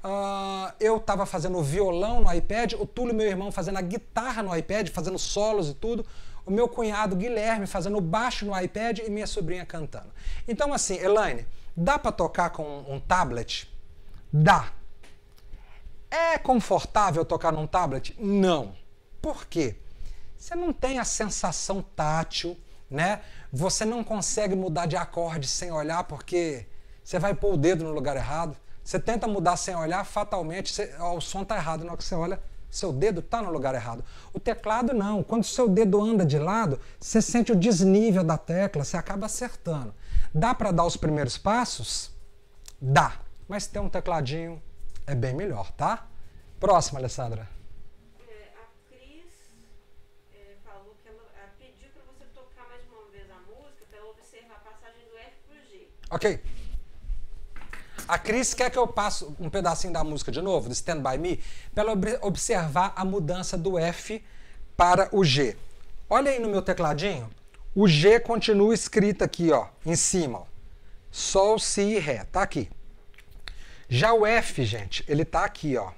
Uh, eu estava fazendo violão no iPad, o Túlio, meu irmão, fazendo a guitarra no iPad, fazendo solos e tudo. O meu cunhado Guilherme fazendo baixo no iPad e minha sobrinha cantando. Então, assim, Elaine, dá para tocar com um tablet? Dá. É confortável tocar num tablet? Não. Por quê? Você não tem a sensação tátil, né? Você não consegue mudar de acorde sem olhar porque você vai pôr o dedo no lugar errado. Você tenta mudar sem olhar, fatalmente você, ó, o som está errado. Na hora que você olha, seu dedo está no lugar errado. O teclado não. Quando o seu dedo anda de lado, você sente o desnível da tecla, você acaba acertando. Dá para dar os primeiros passos? Dá. Mas ter um tecladinho é bem melhor, tá? Próxima, Alessandra. É, a Cris é, falou que ela é, pediu para você tocar mais uma vez a música para ela observar a passagem do F para o G. Ok. A Cris quer que eu passe um pedacinho da música de novo, do Stand By Me, para ela observar a mudança do F para o G. Olha aí no meu tecladinho, o G continua escrito aqui, ó, em cima. Ó. Sol, Si e Ré, tá aqui. Já o F, gente, ele tá aqui, ó.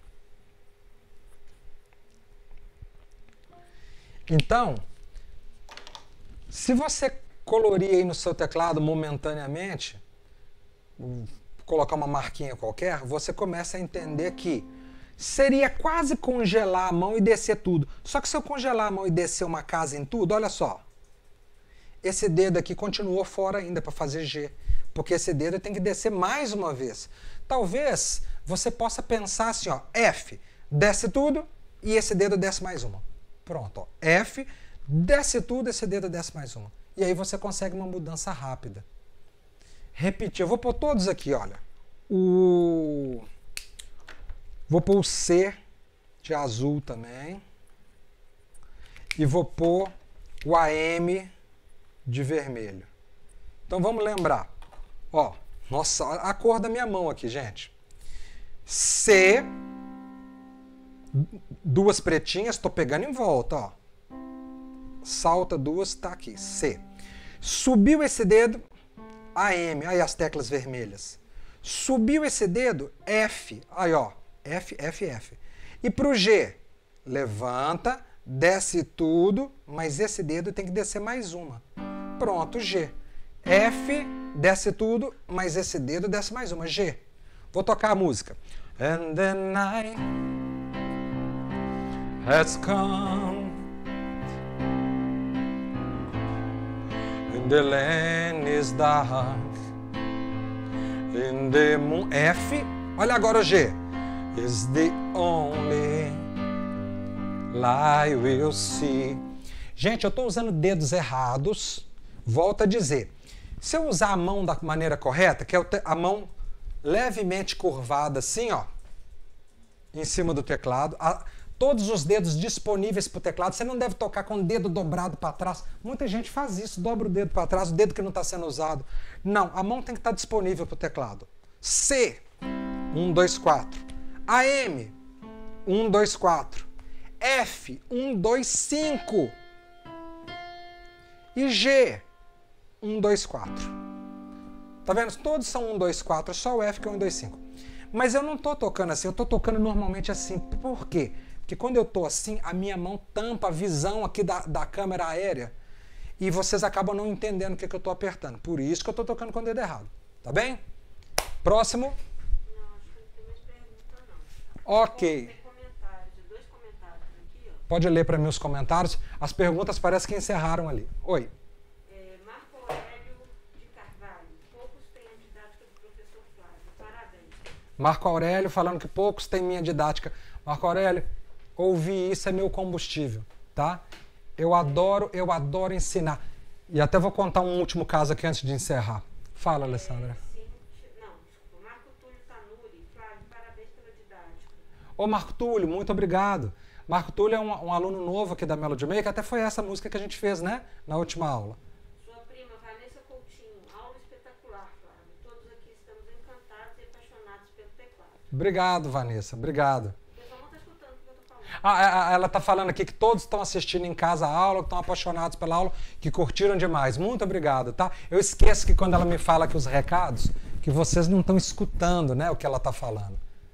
Então, se você colorir aí no seu teclado momentaneamente, colocar uma marquinha qualquer, você começa a entender que seria quase congelar a mão e descer tudo. Só que se eu congelar a mão e descer uma casa em tudo, olha só. Esse dedo aqui continuou fora ainda para fazer G. Porque esse dedo tem que descer mais uma vez. Talvez você possa pensar assim, ó, F, desce tudo e esse dedo desce mais uma. Pronto, ó, F, desce tudo, esse dedo desce mais uma. E aí você consegue uma mudança rápida. Repetir, eu vou pôr todos aqui, olha. O... Vou pôr o C de azul também. E vou pôr o A M de vermelho. Então vamos lembrar. Ó, nossa, a cor da minha mão aqui, gente. C, duas pretinhas, tô pegando em volta, ó. Salta duas, tá aqui, C. Subiu esse dedo, A M, aí as teclas vermelhas. Subiu esse dedo, F, aí ó, F, F, F. E pro G, levanta, desce tudo, mas esse dedo tem que descer mais uma. Pronto, G. F, desce tudo, mas esse dedo desce mais uma, G. Vou tocar a música. And the night has come and the land is dark and the moon... F, olha agora o G. Is the only light we'll see. Gente, eu estou usando dedos errados. Volto a dizer. Se eu usar a mão da maneira correta, que é a mão levemente curvada assim, ó, em cima do teclado, a, todos os dedos disponíveis para o teclado, você não deve tocar com o dedo dobrado para trás. Muita gente faz isso, dobra o dedo para trás, o dedo que não está sendo usado. Não, a mão tem que estar disponível para o teclado. C, um, dois, quatro. A M, um, dois, quatro. F, um, dois, cinco. E G, um, dois, quatro. Tá vendo? Todos são um, dois, quatro, só o F que é um, dois, cinco. Mas eu não tô tocando assim, eu tô tocando normalmente assim. Por quê? Porque quando eu tô assim, a minha mão tampa a visão aqui da, da câmera aérea e vocês acabam não entendendo o que, que eu tô apertando. Por isso que eu tô tocando com o dedo errado. Tá bem? Próximo. Não, acho que não tem mais pergunta, não. Ok. Tem comentários, dois comentários aqui, ó. Pode ler para mim os comentários. As perguntas parecem que encerraram ali. Oi. É, Marco Aurélio de Carvalho. Poucos têm a didática do professor Flávio. Parabéns. Marco Aurélio falando que poucos têm minha didática. Marco Aurélio, ouvir isso é meu combustível, tá? Eu adoro, eu adoro ensinar. E até vou contar um último caso aqui antes de encerrar. Fala, Alessandra. É, sim, não, desculpa. Marco Túlio Tanuri. Flávio, parabéns pela didática. Ô, Marco Túlio, muito obrigado. Marco Túlio é um, um aluno novo aqui da Melody Maker, até foi essa música que a gente fez, né? Na última aula. Sua prima, Vanessa Coutinho. Aula espetacular, Flávio. Todos aqui estamos encantados e apaixonados pelo teclado. Obrigado, Vanessa. Obrigado. O pessoal não está escutando o que eu estou falando. Ah, ela está falando aqui que todos estão assistindo em casa a aula, que estão apaixonados pela aula, que curtiram demais. Muito obrigado, tá? Eu esqueço que quando ela me fala aqui os recados, que vocês não estão escutando, né, o que ela está falando.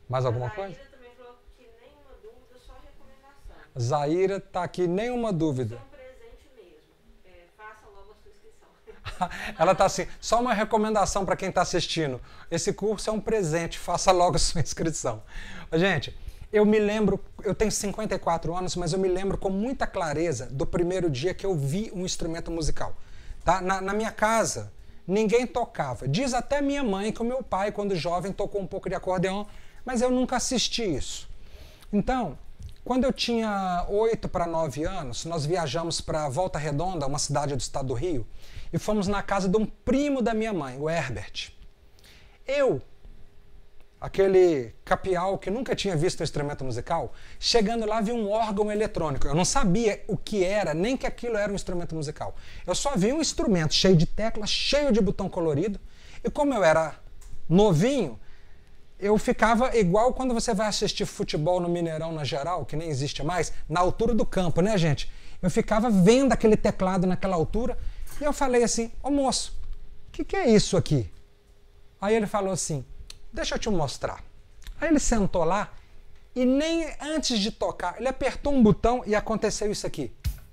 Mais alguma A coisa? Zaira também falou que nenhuma dúvida, só recomendação. Zaira está aqui, nenhuma dúvida. Isso é um presente mesmo. É, faça logo a sua inscrição. Ela está assim, só uma recomendação para quem está assistindo. Esse curso é um presente, faça logo a sua inscrição. Gente, eu me lembro, eu tenho cinquenta e quatro anos, mas eu me lembro com muita clareza do primeiro dia que eu vi um instrumento musical. Tá? Na, na minha casa, ninguém tocava. Diz até minha mãe que o meu pai, quando jovem, tocou um pouco de acordeão, mas eu nunca assisti isso. Então, quando eu tinha oito para nove anos, nós viajamos para Volta Redonda, uma cidade do estado do Rio, e fomos na casa de um primo da minha mãe, o Herbert. Eu, aquele capial que nunca tinha visto um instrumento musical, chegando lá vi um órgão eletrônico. Eu não sabia o que era, nem que aquilo era um instrumento musical. Eu só vi um instrumento cheio de teclas, cheio de botão colorido, e como eu era novinho, eu ficava igual quando você vai assistir futebol no Mineirão, na geral, que nem existe mais, na altura do campo, né, gente? Eu ficava vendo aquele teclado naquela altura, e eu falei assim, ô moço, o que, que é isso aqui? Aí ele falou assim, deixa eu te mostrar. Aí ele sentou lá e nem antes de tocar, ele apertou um botão e aconteceu isso aqui.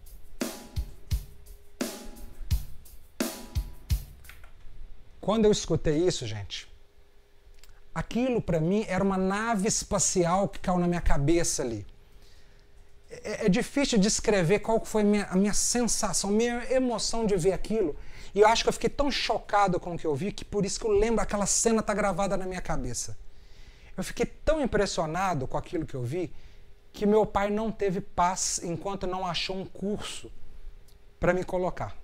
Quando eu escutei isso, gente, aquilo para mim era uma nave espacial que caiu na minha cabeça ali. É, é difícil descrever qual foi a minha, a minha sensação, a minha emoção de ver aquilo. E eu acho que eu fiquei tão chocado com o que eu vi que por isso que eu lembro, aquela cena tá gravada na minha cabeça. Eu fiquei tão impressionado com aquilo que eu vi que meu pai não teve paz enquanto não achou um curso para me colocar.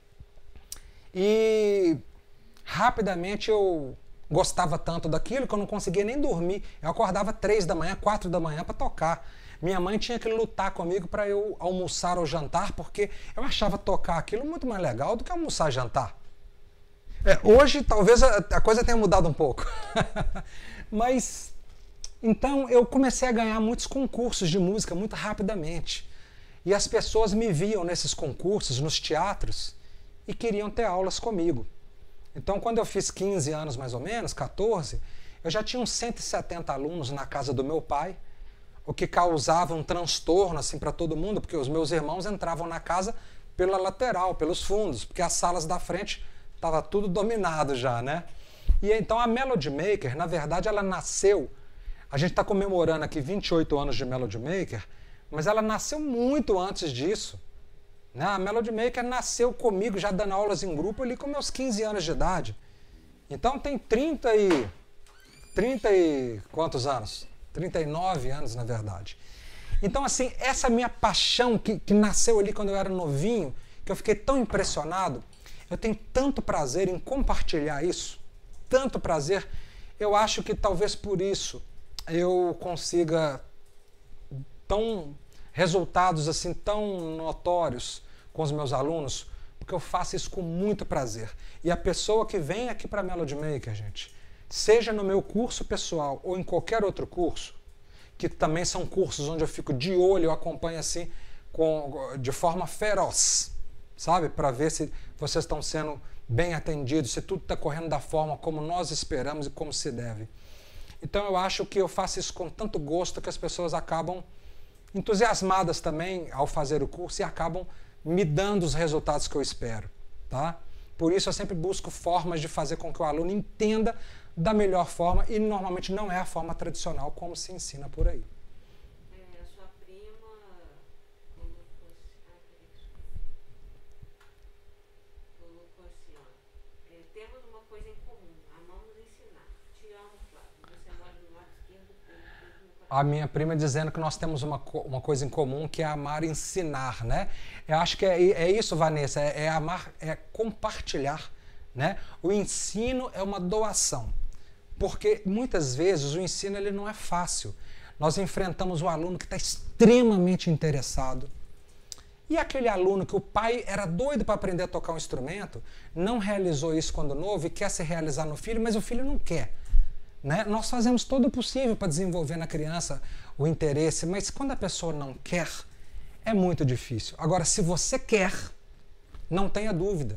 E rapidamente eu gostava tanto daquilo que eu não conseguia nem dormir. Eu acordava três da manhã, quatro da manhã para tocar. Minha mãe tinha que lutar comigo para eu almoçar ou jantar, porque eu achava tocar aquilo muito mais legal do que almoçar e jantar. É, hoje talvez a, a coisa tenha mudado um pouco. Mas, então eu comecei a ganhar muitos concursos de música muito rapidamente. E as pessoas me viam nesses concursos, nos teatros, e queriam ter aulas comigo. Então quando eu fiz quinze anos mais ou menos, quatorze, eu já tinha uns cento e setenta alunos na casa do meu pai, o que causava um transtorno assim para todo mundo, porque os meus irmãos entravam na casa pela lateral, pelos fundos, porque as salas da frente estava tudo dominado já, né? E então a Melody Maker, na verdade, ela nasceu, a gente está comemorando aqui vinte e oito anos de Melody Maker, mas ela nasceu muito antes disso, né? A Melody Maker nasceu comigo já dando aulas em grupo ali com meus quinze anos de idade. Então tem trinta e... trinta e quantos anos? trinta e nove anos, na verdade. Então, assim, essa minha paixão que, que nasceu ali quando eu era novinho, que eu fiquei tão impressionado, eu tenho tanto prazer em compartilhar isso, tanto prazer, eu acho que talvez por isso eu consiga tão resultados assim tão notórios com os meus alunos, porque eu faço isso com muito prazer. E a pessoa que vem aqui para a Melody Maker, gente, seja no meu curso pessoal ou em qualquer outro curso, que também são cursos onde eu fico de olho, eu acompanho assim, com, de forma feroz, sabe? Para ver se vocês estão sendo bem atendidos, se tudo está correndo da forma como nós esperamos e como se deve. Então eu acho que eu faço isso com tanto gosto que as pessoas acabam entusiasmadas também ao fazer o curso e acabam me dando os resultados que eu espero, tá? Por isso eu sempre busco formas de fazer com que o aluno entenda da melhor forma e normalmente não é a forma tradicional como se ensina por aí. É, a sua prima colocou assim, ó, é, temos uma coisa em comum, amamos ensinar. Te amo, Flávio. Você mora do lado esquerdo do peito. A minha prima dizendo que nós temos uma, uma coisa em comum, que é amar ensinar, né? Eu acho que é, é isso, Vanessa, é, é amar, é compartilhar, né? O ensino é uma doação. Porque muitas vezes o ensino ele não é fácil. Nós enfrentamos o aluno que está extremamente interessado. E aquele aluno que o pai era doido para aprender a tocar um instrumento, não realizou isso quando novo e quer se realizar no filho, mas o filho não quer. Né? Nós fazemos todo o possível para desenvolver na criança o interesse, mas quando a pessoa não quer, é muito difícil. Agora, se você quer, não tenha dúvida.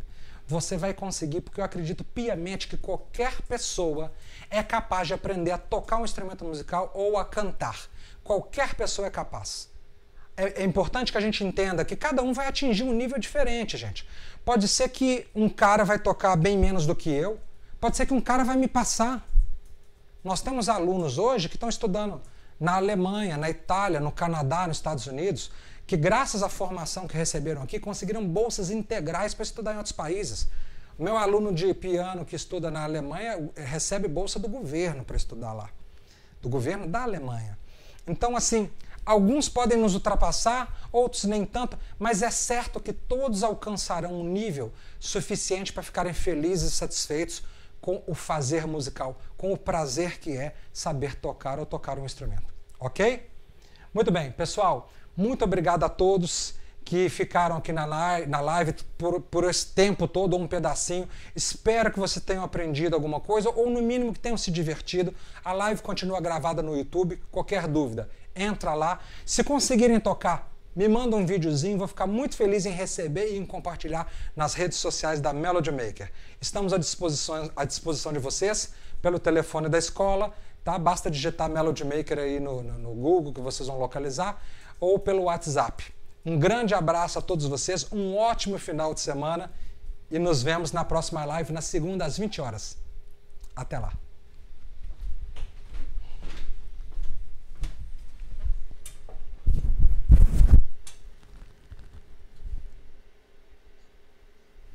você vai conseguir, porque eu acredito piamente que qualquer pessoa é capaz de aprender a tocar um instrumento musical ou a cantar. Qualquer pessoa é capaz. É, é importante que a gente entenda que cada um vai atingir um nível diferente, gente. Pode ser que um cara vai tocar bem menos do que eu, pode ser que um cara vai me passar. Nós temos alunos hoje que estão estudando na Alemanha, na Itália, no Canadá, nos Estados Unidos, que graças à formação que receberam aqui, conseguiram bolsas integrais para estudar em outros países. O meu aluno de piano que estuda na Alemanha recebe bolsa do governo para estudar lá. Do governo da Alemanha. Então, assim, alguns podem nos ultrapassar, outros nem tanto, mas é certo que todos alcançarão um nível suficiente para ficarem felizes e satisfeitos com o fazer musical, com o prazer que é saber tocar ou tocar um instrumento. Ok? Muito bem, pessoal. Muito obrigado a todos que ficaram aqui na live, na live por, por esse tempo todo, um pedacinho. Espero que vocês tenham aprendido alguma coisa ou, no mínimo, que tenham se divertido. A live continua gravada no YouTube. Qualquer dúvida, entra lá. Se conseguirem tocar, me manda um videozinho. Vou ficar muito feliz em receber e em compartilhar nas redes sociais da Melody Maker. Estamos à disposição, à disposição de vocês pelo telefone da escola. Tá? Basta digitar Melody Maker aí no, no, no Google que vocês vão localizar, ou pelo WhatsApp. Um grande abraço a todos vocês, um ótimo final de semana e nos vemos na próxima live na segunda às vinte horas. Até lá!